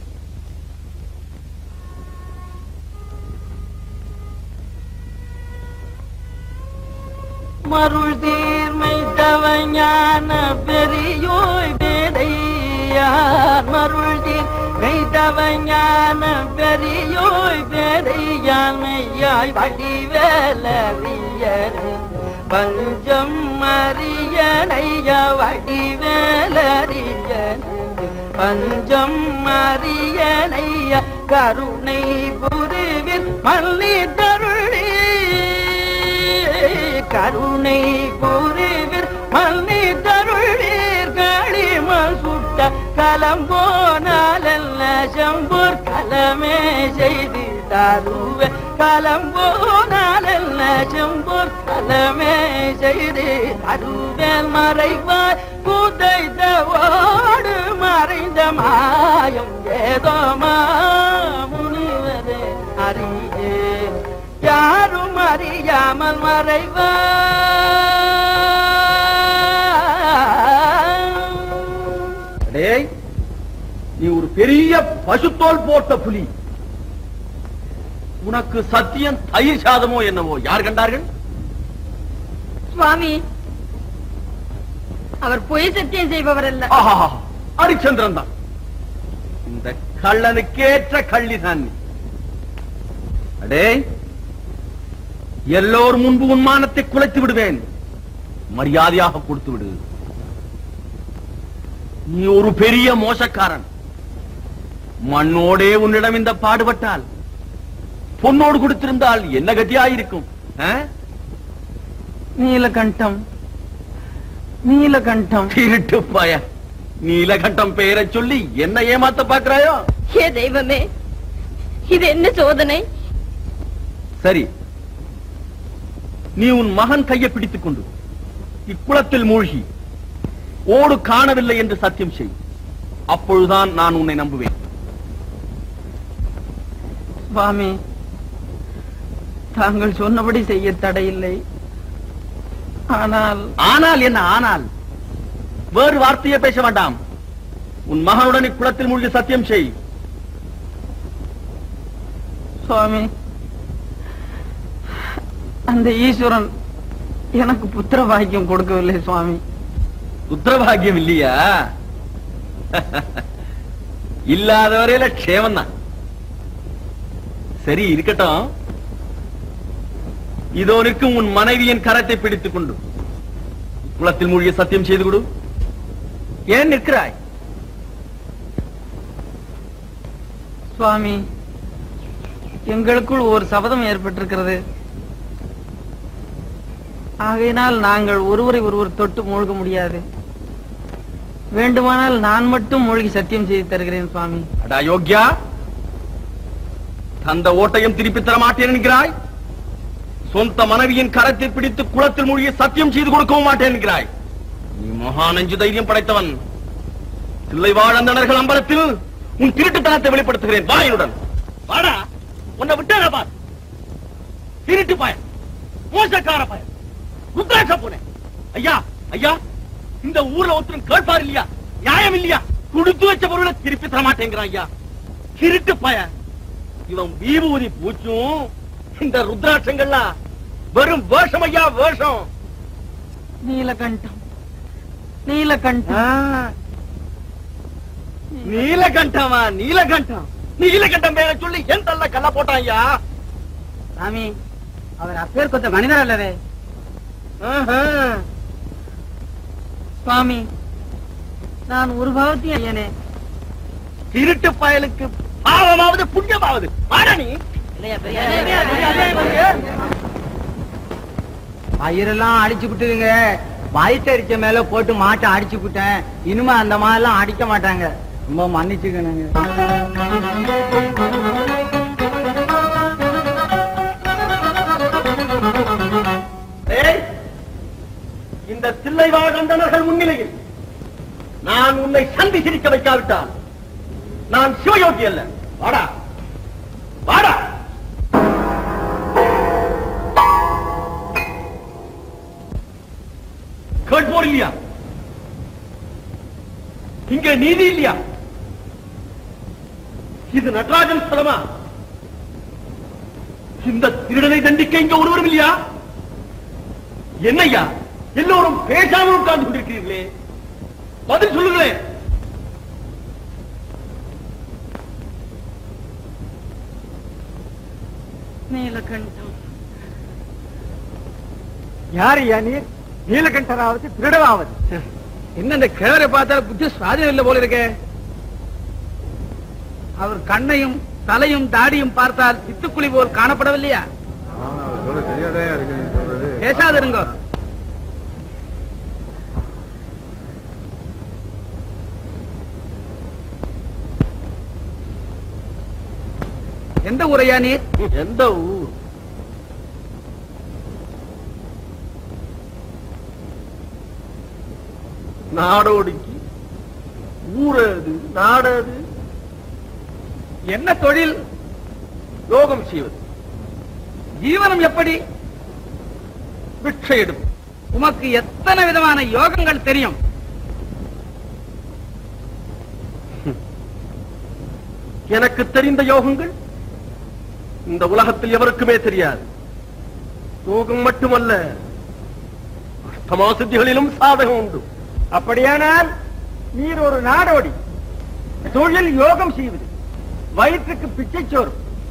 மருள் தீர்மை தவஞான பெரியோய் பேதையார் மருள் தீர்மை தவஞான பெரியோய் பேதையான் மெய்யாய் வடிவேலறியர் பஞ்சம் அறியனைய வடிவேலறியர் பஞ்சம் அறியனைய கருணை புரிவில் மல்லி தருளி கருணை புரிவில் மல்லி தருளீர் களிமல் சுட்ட கலம்போனாலல்ல செம்பூர் கலமே செய்து தருவே கலம்போனாலல்ல செம்பூர் கலமே செய்து தருவேல் மறைவாய் புதைத்த ஓடு மறைந்த மாயம் ஏதோ மாமுனிவரே அறியே யாரும் அறியாமல் மறைவாய். நீ ஒரு பெரிய பசுத்தோல் போட்ட புலி. உனக்கு சத்தியம் தயிர் சாதமோ என்னவோ யார் கண்டார்கள்? சுவாமி அவர் பொய் சத்தியம் செய்பவர் அல்ல. ஹரிச்சந்திரன் தான். இந்த கள்ளனுக்கேற்ற கள்ளிதான் நீ. அடே எல்லோரும் முன்பு உன்மானத்தை குலைத்து விடுவேன். மரியாதையாக கொடுத்து விடு. நீ ஒரு பெரிய மோசக்காரன். மண்ணோடே உன்னிடம் இந்த பாடுபட்டால் பொன்னோடு கொடுத்திருந்தால் என்ன கதியாயிருக்கும்? நீலகண்டம் நீலகண்டம் திருட்டு பாய. நீலகண்டம் பெயரை சொல்லி என்ன ஏமாத்த பாக்குறாயோ? ஏ தெய்வமே, இது என்ன சோதனை? சரி, நீ உன் மகன் கையை பிடித்துக் கொண்டு இக்குளத்தில் மூழ்கி ஓடு காணவில்லை என்று சத்தியம் செய். அப்பொழுதுதான் நான் உன்னை நம்புவேன். சுவாமி, தாங்கள் சொன்னபடி செய்ய தடையில்லை. ஆனால் ஆனால் என்ன? ஆனால் வேறு வார்த்தையை பேச வேண்டாம். உன் மகனுடன் இக்குளத்தில் மூழ்கி சத்தியம் செய். சுவாமி, அந்த ஈஸ்வரன் எனக்கு புத்திர பாக்கியம் கொடுக்கவில்லை சுவாமி. புத்திரபாகியம் இல்லையா? இல்லாத வரையில க்ஷேமம் தான். சரி, இருக்கட்டும். இதோ நிற்கும் உன் மனைவியின் கரத்தை பிடித்துக் கொண்டு குளத்தில் மூழ்கிய சத்தியம் செய்து கொடு. ஏன் நிற்கிறாய்? சுவாமி, எங்களுக்குள் ஒரு சபதம் ஏற்பட்டிருக்கிறது. ஆகையினால் நாங்கள் ஒருவரை ஒருவர் தொட்டு மூழ்க முடியாது. வேண்டுமானால் நான் மட்டும் மூழ்கி சத்தியம் செய்து தருகிறேன் சுவாமி. அடா யோக்யா, தந்த ஓட்டையும் திருப்பி தர மாட்டேன் என்கிறாய். சொந்த மனைவியின் கரத்தை பிடித்து குளத்தில் மூழ்கி சத்தியம் செய்து கொடுக்கவும் மாட்டேன் என்கிறாய். நீ மகா நெஞ்சு தைரியம் படைத்தவன். தில்லை வாழந்தனர்கள் அம்பலத்தில் உன் திருட்டுத்தனத்தை வெளிப்படுத்துகிறேன். வாயுடன் வாடா. உன்னை விட்டான பார். திருட்டு பாய, மோசக்கார பாய, ருத்ராட்ச பூனை. ஐயா ஐயா, இந்த ஊர்ல ஒருத்தரும் கேட்பார் இல்லையா? நியாயம் இல்லையா? கொடுத்து வச்ச பொருளை திருப்பி தர மாட்டேங்கிறான் ஐயா. திருட்டு பய. இவன் விபூதி பூச்சும் இந்த ருத்ராட்சங்கள்லாம் வெறும் வேஷம் ஐயா, வேஷம். நீலகண்டம், நீலகண்டம், நீலகண்டமா? நீலகண்டம் நீலகண்டம் பேரை சொல்லி என் தள்ள கல்ல போட்டான் ஐயா. சாமி, அவர் அப்பேர் கொத்த மனிதர் அல்லவே. சுவாமி, நான் ஒரு பாவத்தையும் ஐயனே. திருட்டு பயலுக்கு பாவமாவது புண்ணியமாவது மாரணி. பயிரெல்லாம் அடிச்சு விட்டுதுங்க. வயிற்றறிச்ச மேல போட்டு மாட்டை அடிச்சு விட்டேன். இனிமே அந்த மாதிரி எல்லாம் அடிக்க மாட்டாங்க. ரொம்ப மன்னிச்சுக்கணுங்க. இந்த தில்லைவாழந்தனர்கள் முன்னிலையில் நான் உன்னை சந்தி சிரிக்க வைக்காவிட்டால் நான் சிவயோகி அல்ல. வாடா வாடா. கேட்போர் இல்லையா? இங்க நீதி இல்லையா? இது நடராஜன் ஸ்தலமா? இந்த திருடனை தண்டிக்க இங்க ஒருவரும் இல்லையா? என்னையா எல்லோரும் பேசாமல் உட்கார்ந்து கொண்டிருக்கிறீர்களே, பதில் சொல்லுங்களேன். நீலகண்டம். யார் ஐயா நீர்? நீலகண்டராவது திருடவாவது? என்ன இந்த கிழவரை பார்த்தா புத்தி சுவாதீனம் இல்லை போல இருக்க. அவர் கண்ணையும் தலையும் தாடியும் பார்த்தால் சித்துக்குழி போல் காணப்படவில்லையா? பேசாதிருங்க. எந்த ஊரையா நீர்? எந்த ஊர்? நாடோடிக்கு ஊரது நாடது. என்ன தொழில்? யோகம் செய்வது. ஜீவனம் எப்படி? பிச்சை எடுப்பு. உமக்கு எத்தனை விதமான யோகங்கள் தெரியும்? எனக்கு தெரிந்த யோகங்கள் இந்த உலகத்தில் எவருக்குமே தெரியாது. யோகம் மட்டுமல்ல, அஷ்டமா சித்திகளிலும் சாதகம் உண்டு. அப்படியானால் நீர் ஒரு நாடோடி. தொழில் யோகம் செய்வது, வயிற்றுக்கு பிச்சை சோறு.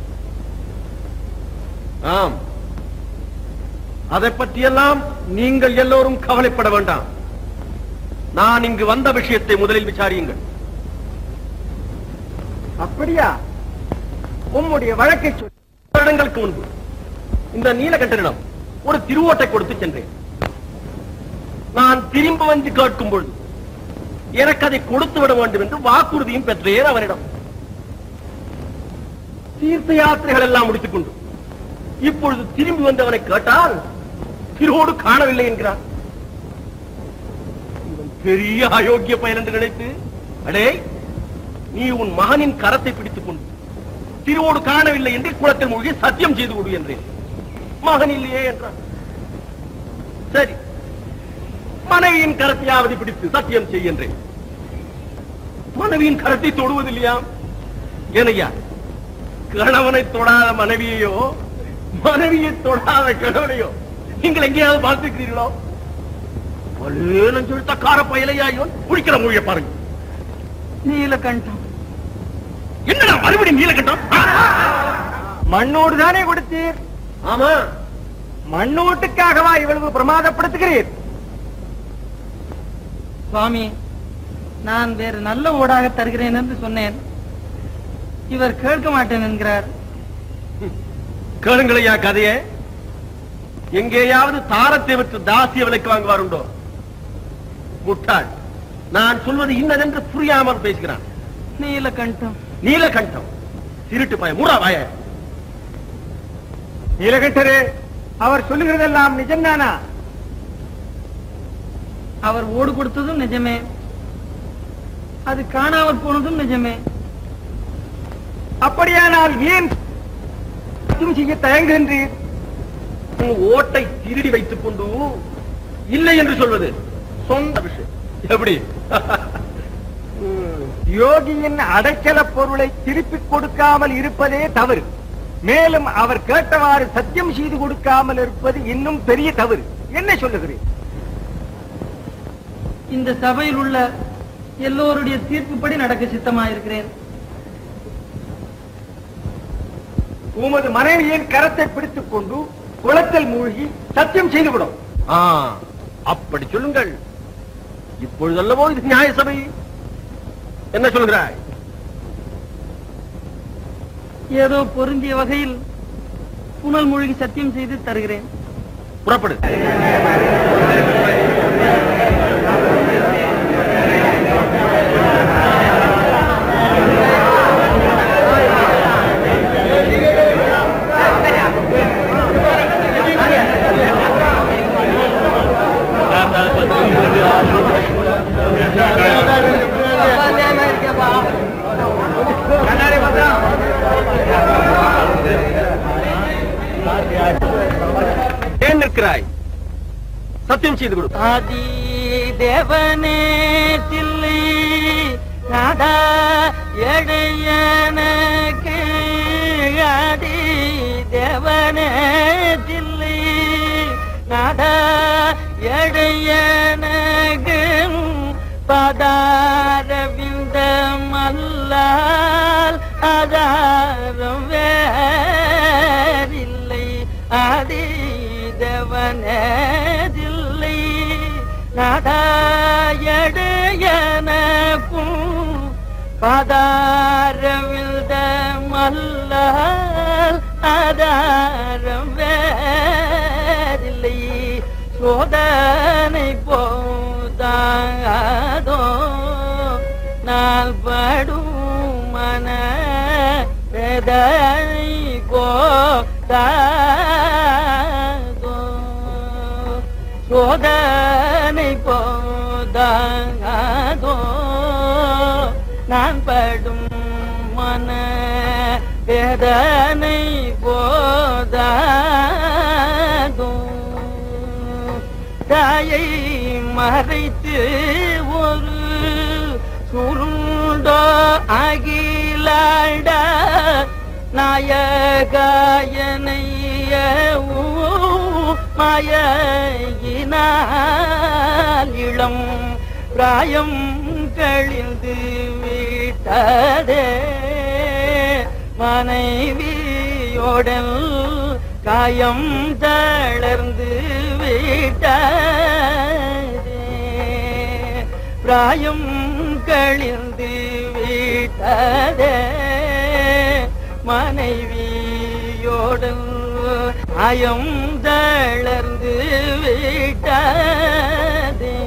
ஆம், அதை பற்றியெல்லாம் நீங்கள் எல்லோரும் கவலைப்பட வேண்டாம். நான் இங்கு வந்த விஷயத்தை முதலில் விசாரியுங்கள். அப்படியா? உம்முடைய வழக்கை சொல். வருடங்களுக்கு முன்பு இந்த நீலகண்டனிடம் ஒரு திருவோட்டை கொடுத்து சென்றேன். நான் திரும்ப வந்து கேட்கும் பொழுது எனக்கு அதை கொடுத்து விட வேண்டும் என்று வாக்குறுதியும் பெற்றேன் அவரிடம். தீர்த்த யாத்திரைகள் எல்லாம் முடித்துக் கொண்டு இப்பொழுது திரும்பி வந்து அவனை கேட்டால் திருவோடு காணவில்லை என்கிறான். இவன் பெரிய அயோக்கிய பயன் என்று நினைத்து, அடே நீ உன் மகனின் கரத்தை பிடித்துக் கொண்டு திருவோடு காணவில்லை என்று குளத்தில் மூழ்கி சத்தியம் செய்து கொடு என்றேன். மகன் இல்லையே என்றான். சரி, மனைவியின் கரத்தையாவது பிடித்து சத்தியம் செய்கின்றேன். மனைவியின் கரத்தை தொடுவதில்லையா? ஏனையா, கணவனை தொடாத மனைவியையோ மனைவியை தொடாத கணவனையோ நீங்கள் எங்கேயாவது பார்த்திருக்கிறீர்களோ? சொல்லித்த கார பயலையாயோ குடிக்கிற மொழியை பாருங்க. நீலகண்டம். என்னடா மறுபடியும் நீலகண்டம்? மண்ணோடு தானே கொடுத்தீர்? ஆமா. மண்ணோட்டுக்காகவா இவ்வளவு பிரமாதப்படுத்துகிறீர்? சுவாமி, நான் வேறு நல்ல ஓடாக தருகிறேன் என்று சொன்னேன். இவர் கேட்க மாட்டேன் என்கிறார். கேளுங்களையா கதையே. எங்கேயாவது தாரத்தை விட்டு தாசிய விலைக்கு வாங்குவாருண்டோ? முட்டாள், நான் சொல்வது இன்னதென்று புரியாமல் பேசுகிறான். நீலகண்டம். நீலகண்டம் திருட்டு பய மூடா வாய. நீலகண்டரே, அவர் சொல்லுகிறதெல்லாம் நிஜம்தானா? அவர் ஓடு கொடுத்ததும் நிஜமே, அது காணாமல் போனதும் நிஜமே. அப்படியானால் ஏன் செய்ய தயங்குகின்றீர்? ஓட்டை திருடி வைத்துக் கொண்டு இல்லை என்று சொல்வது சொந்த விஷயம். எப்படி? யோகியின் அடைக்கல பொருளை திருப்பிக் கொடுக்காமல் இருப்பதே தவறு. மேலும் அவர் கேட்டவாறு சத்தியம் செய்து கொடுக்காமல் இருப்பது இன்னும் பெரிய தவறு. என்ன சொல்லுகிறேன்? இந்த சபையில் உள்ள எல்லோருடைய தீர்ப்புப்படி நடக்க சித்தமாயிருக்கிறேன். உமது மனைவியின் கரத்தை பிடித்துக் கொண்டு குளத்தில் மூழ்கி சத்தியம் செய்துவிடும். அப்படி சொல்லுங்கள். இப்பொழுதல்லவோ இது நியாய சபை. என்ன சொல்கிறாய்? ஏதோ பொருந்திய வகையில் புனல் மூழ்கி சத்தியம் செய்து தருகிறேன். புறப்படு. ஏன் நிற்கிறாய்? சத்தியம் செய்து கொடு. ஆதி தேவனே தில்லை நாதா எடையனக்கு ஆதி தேவனே தில்லை நாதா எடையனக்கு பதாரவிந்த மல்லால் ஆதாரம் வேறில்லை. ஆதி தேவனதில்லை நாடாயடையனக்கும் பதாரவிந்த மல்லால் ஆதாரம் வேறில்லை. சோதனை போதாதோ நாள் படும் மன வேதனை போதாதோ சோதனை போதாதோ நான் படும் மன வேதனை போதாதோ. தாயை மறைத்து ஒரு சுருண்டோ அகிலாண்ட நாயகாயனைய மாயினால் இளம் பிராயம் கழிந்து விட்டதே. மனைவியோடல் காயம் தளர்ந்து விட்டதே. பிராயம் கழிந்து விட்டதே. மனைவியோடல் காயம் தளர்ந்து விட்டதே.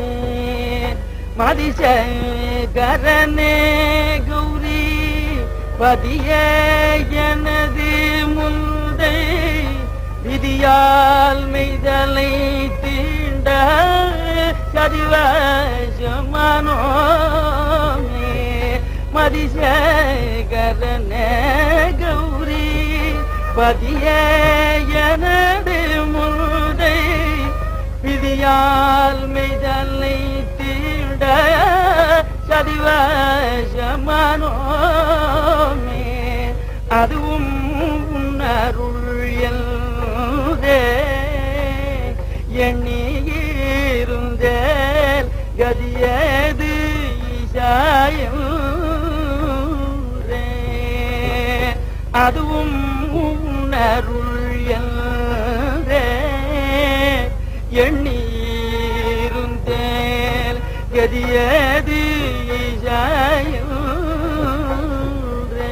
மதிசகரனே கௌரி பதிய எனது முந்தை விதியால் மெய்தலை தீண்ட சதிவசமானோமே. மதிசகரனே கௌரி பதிய எனது முந்தை விதியால் மெய்தலை தீண்ட சதிவசமானோமே. அதுவும் உன்னருள் என்றே எண்ணியிருந்தேன் கதியது ஈசாயன்றே. அதுவும் உன்னருள் என்றே எண்ணியிருந்தேன் கதியது ஈசாயன்றே.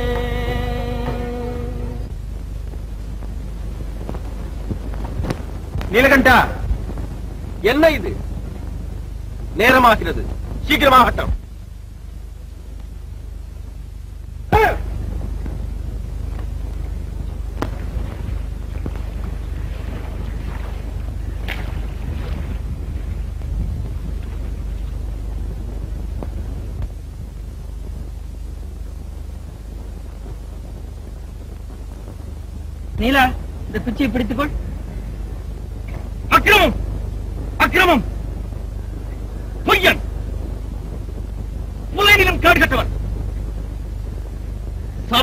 நீலகண்டா, என்ன இது? நேரமாகிறது, சீக்கிரமாகட்டும். நீலா, இந்த குச்சியை பிடித்துக்கொள். அக்கிரமம், அக்கிரமம், பொய்யன்,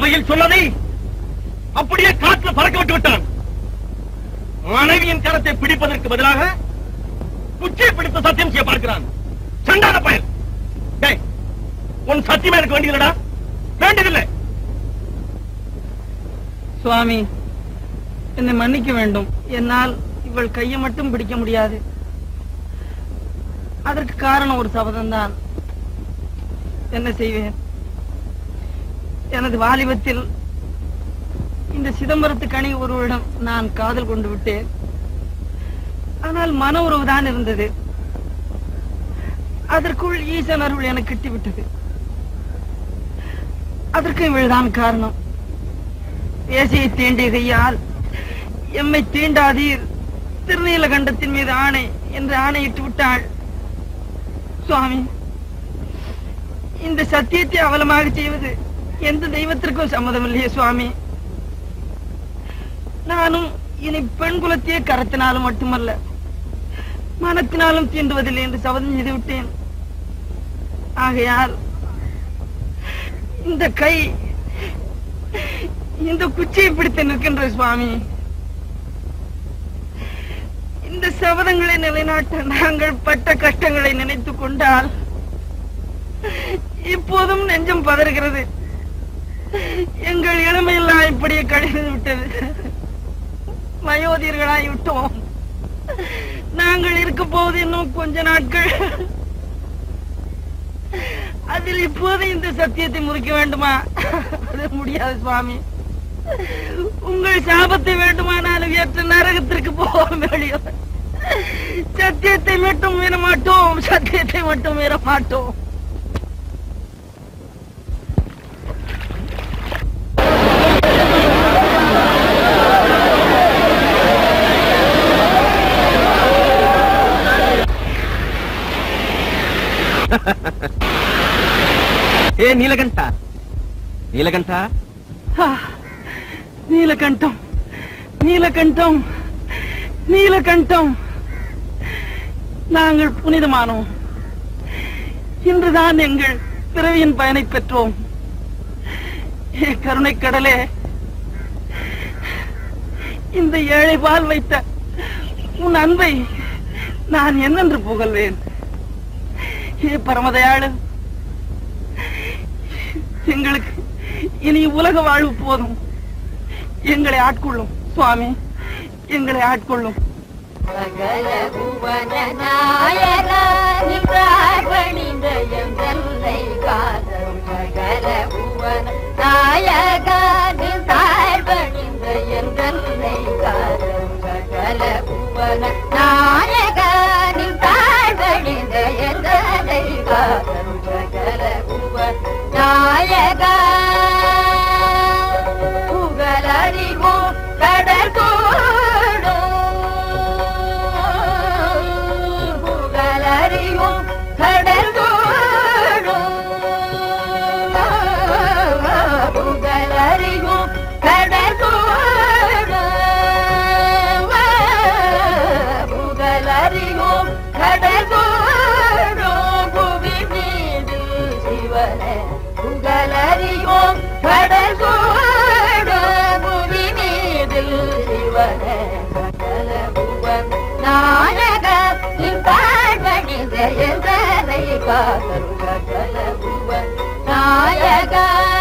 சபையில் சொன்னதை அப்படியே காற்று பறக்க விட்டு விட்டான். மனைவியின் கரத்தை பிடிப்பதற்கு பதிலாக குச்சியை பிடித்து சத்தியம் செய்ய பார்க்கிறான். சண்டான பயல். டேய், உன் சத்தியம் எனக்கு வேண்டியதுடா. வேண்டியதில்லை. சுவாமி, என்னை மன்னிக்க வேண்டும். என்னால் இவள் கையை மட்டும் பிடிக்க முடியாது. அதற்கு காரணம் ஒரு சபதம் தான். என்ன செய்வேன்? எனது வாலிபத்தில் இந்த சிதம்பரத்து கனி ஒருவரிடம் நான் காதல் கொண்டு விட்டேன். ஆனால் மன உறவு தான் இருந்தது. அதற்குள் ஈசன் அருள் எனக்கு கிட்டிவிட்டது. அதற்கு இவள்தான் காரணம். பேசியை தீண்டிய கையால் எம்மை தீண்டாதீர், திருநீலகண்டத்தின் மீது ஆணை என்று ஆணையிட்டு விட்டாள். சுவாமி, இந்த சத்தியத்தை அவலமாக செய்வது எந்த தெய்வத்திற்கும் சம்மதம் இல்லையே சுவாமி. நானும் இனி பெண் குலத்தையே கரத்தினாலும் மட்டுமல்ல மனத்தினாலும் தீண்டுவதில்லை என்று சபதம் செய்து விட்டேன். ஆகையால் இந்த கை இந்த குச்சியை பிடித்து நிற்கின்ற சுவாமி. இந்த சபதங்களை நிலைநாட்ட நாங்கள் பட்ட கஷ்டங்களை நினைத்துக் கொண்டால் இப்போதும் நெஞ்சம் பதறுகிறது. எங்கள் இளமையெல்லாம் இப்படியே கழிந்து விட்டது. வயோதிகர்களாய் விட்டோம். நாங்கள் இருக்க போவது இன்னும் கொஞ்ச நாட்கள். அதில் இப்போது இந்த சத்தியத்தை முறிக்க வேண்டுமா? அது முடியாது சுவாமி. உங்கள் சாபத்தை வேண்டுமானாலும் ஏற்ற நரகத்திற்கு போவோம். வெளியே சத்தியத்தை மட்டும் மீற மாட்டோம். சத்தியத்தை மட்டும் மீற மாட்டோம். ஏ நீலகண்டா, நீலகண்டா, நீலகண்டம், நீலகண்டம், நீலகண்டம். நாங்கள் புனிதமானோம். இன்றுதான் எங்கள் பிறவியின் பயனை பெற்றோம். ஏ கருணை கடலே, இந்த ஏழை பால் வைத்த உன் அன்பை நான் என்னென்று புகழ்வேன்? ஏ பரமதயாளு, எங்களுக்கு இனி உலக வாழ்வு போதும். எங்களை ஆட்கொள்ளும் சுவாமி, எங்களை ஆட்கொள்ளும். நாயகா புகழறிவோ கடற்கோடோ, புகழறிவோ கடற்கோடோ, புகழறிவோ கடற்கோடோ, புகழறிவோ கடற்கோடோ, புவி மீது சிவனே புகழறிவோம் கடற்கோடோ, புவி மீதில் சிவனே சகல புவன் நாயக நின்றாழ்வணிந்த எந்தனை காத்தருள் சகல புவன் நாயக.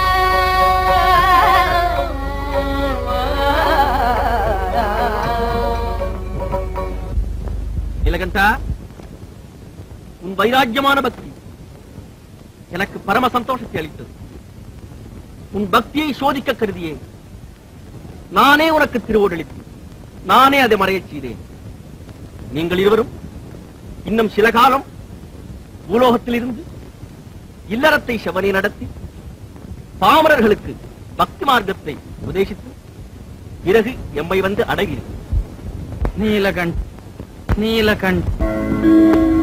நீலகண்டா, உன் வைராக்கியமான பக்தி எனக்கு பரம சந்தோஷத்தை அளித்தது. உன் பக்தியை சோதிக்க கருதியே நானே உனக்கு திருவோடளித்து நானே அதை மறையச் செய்தேன். நீங்கள் இருவரும் இன்னும் சில காலம் பூலோகத்தில் இருந்து இல்லறத்தை செவனை நடத்தி பாமரர்களுக்கு பக்தி மார்க்கத்தை உபதேசித்து பிறகு எம்மை வந்து அடைவீர்கள். நீலகண்ட், நீலகண்ட்.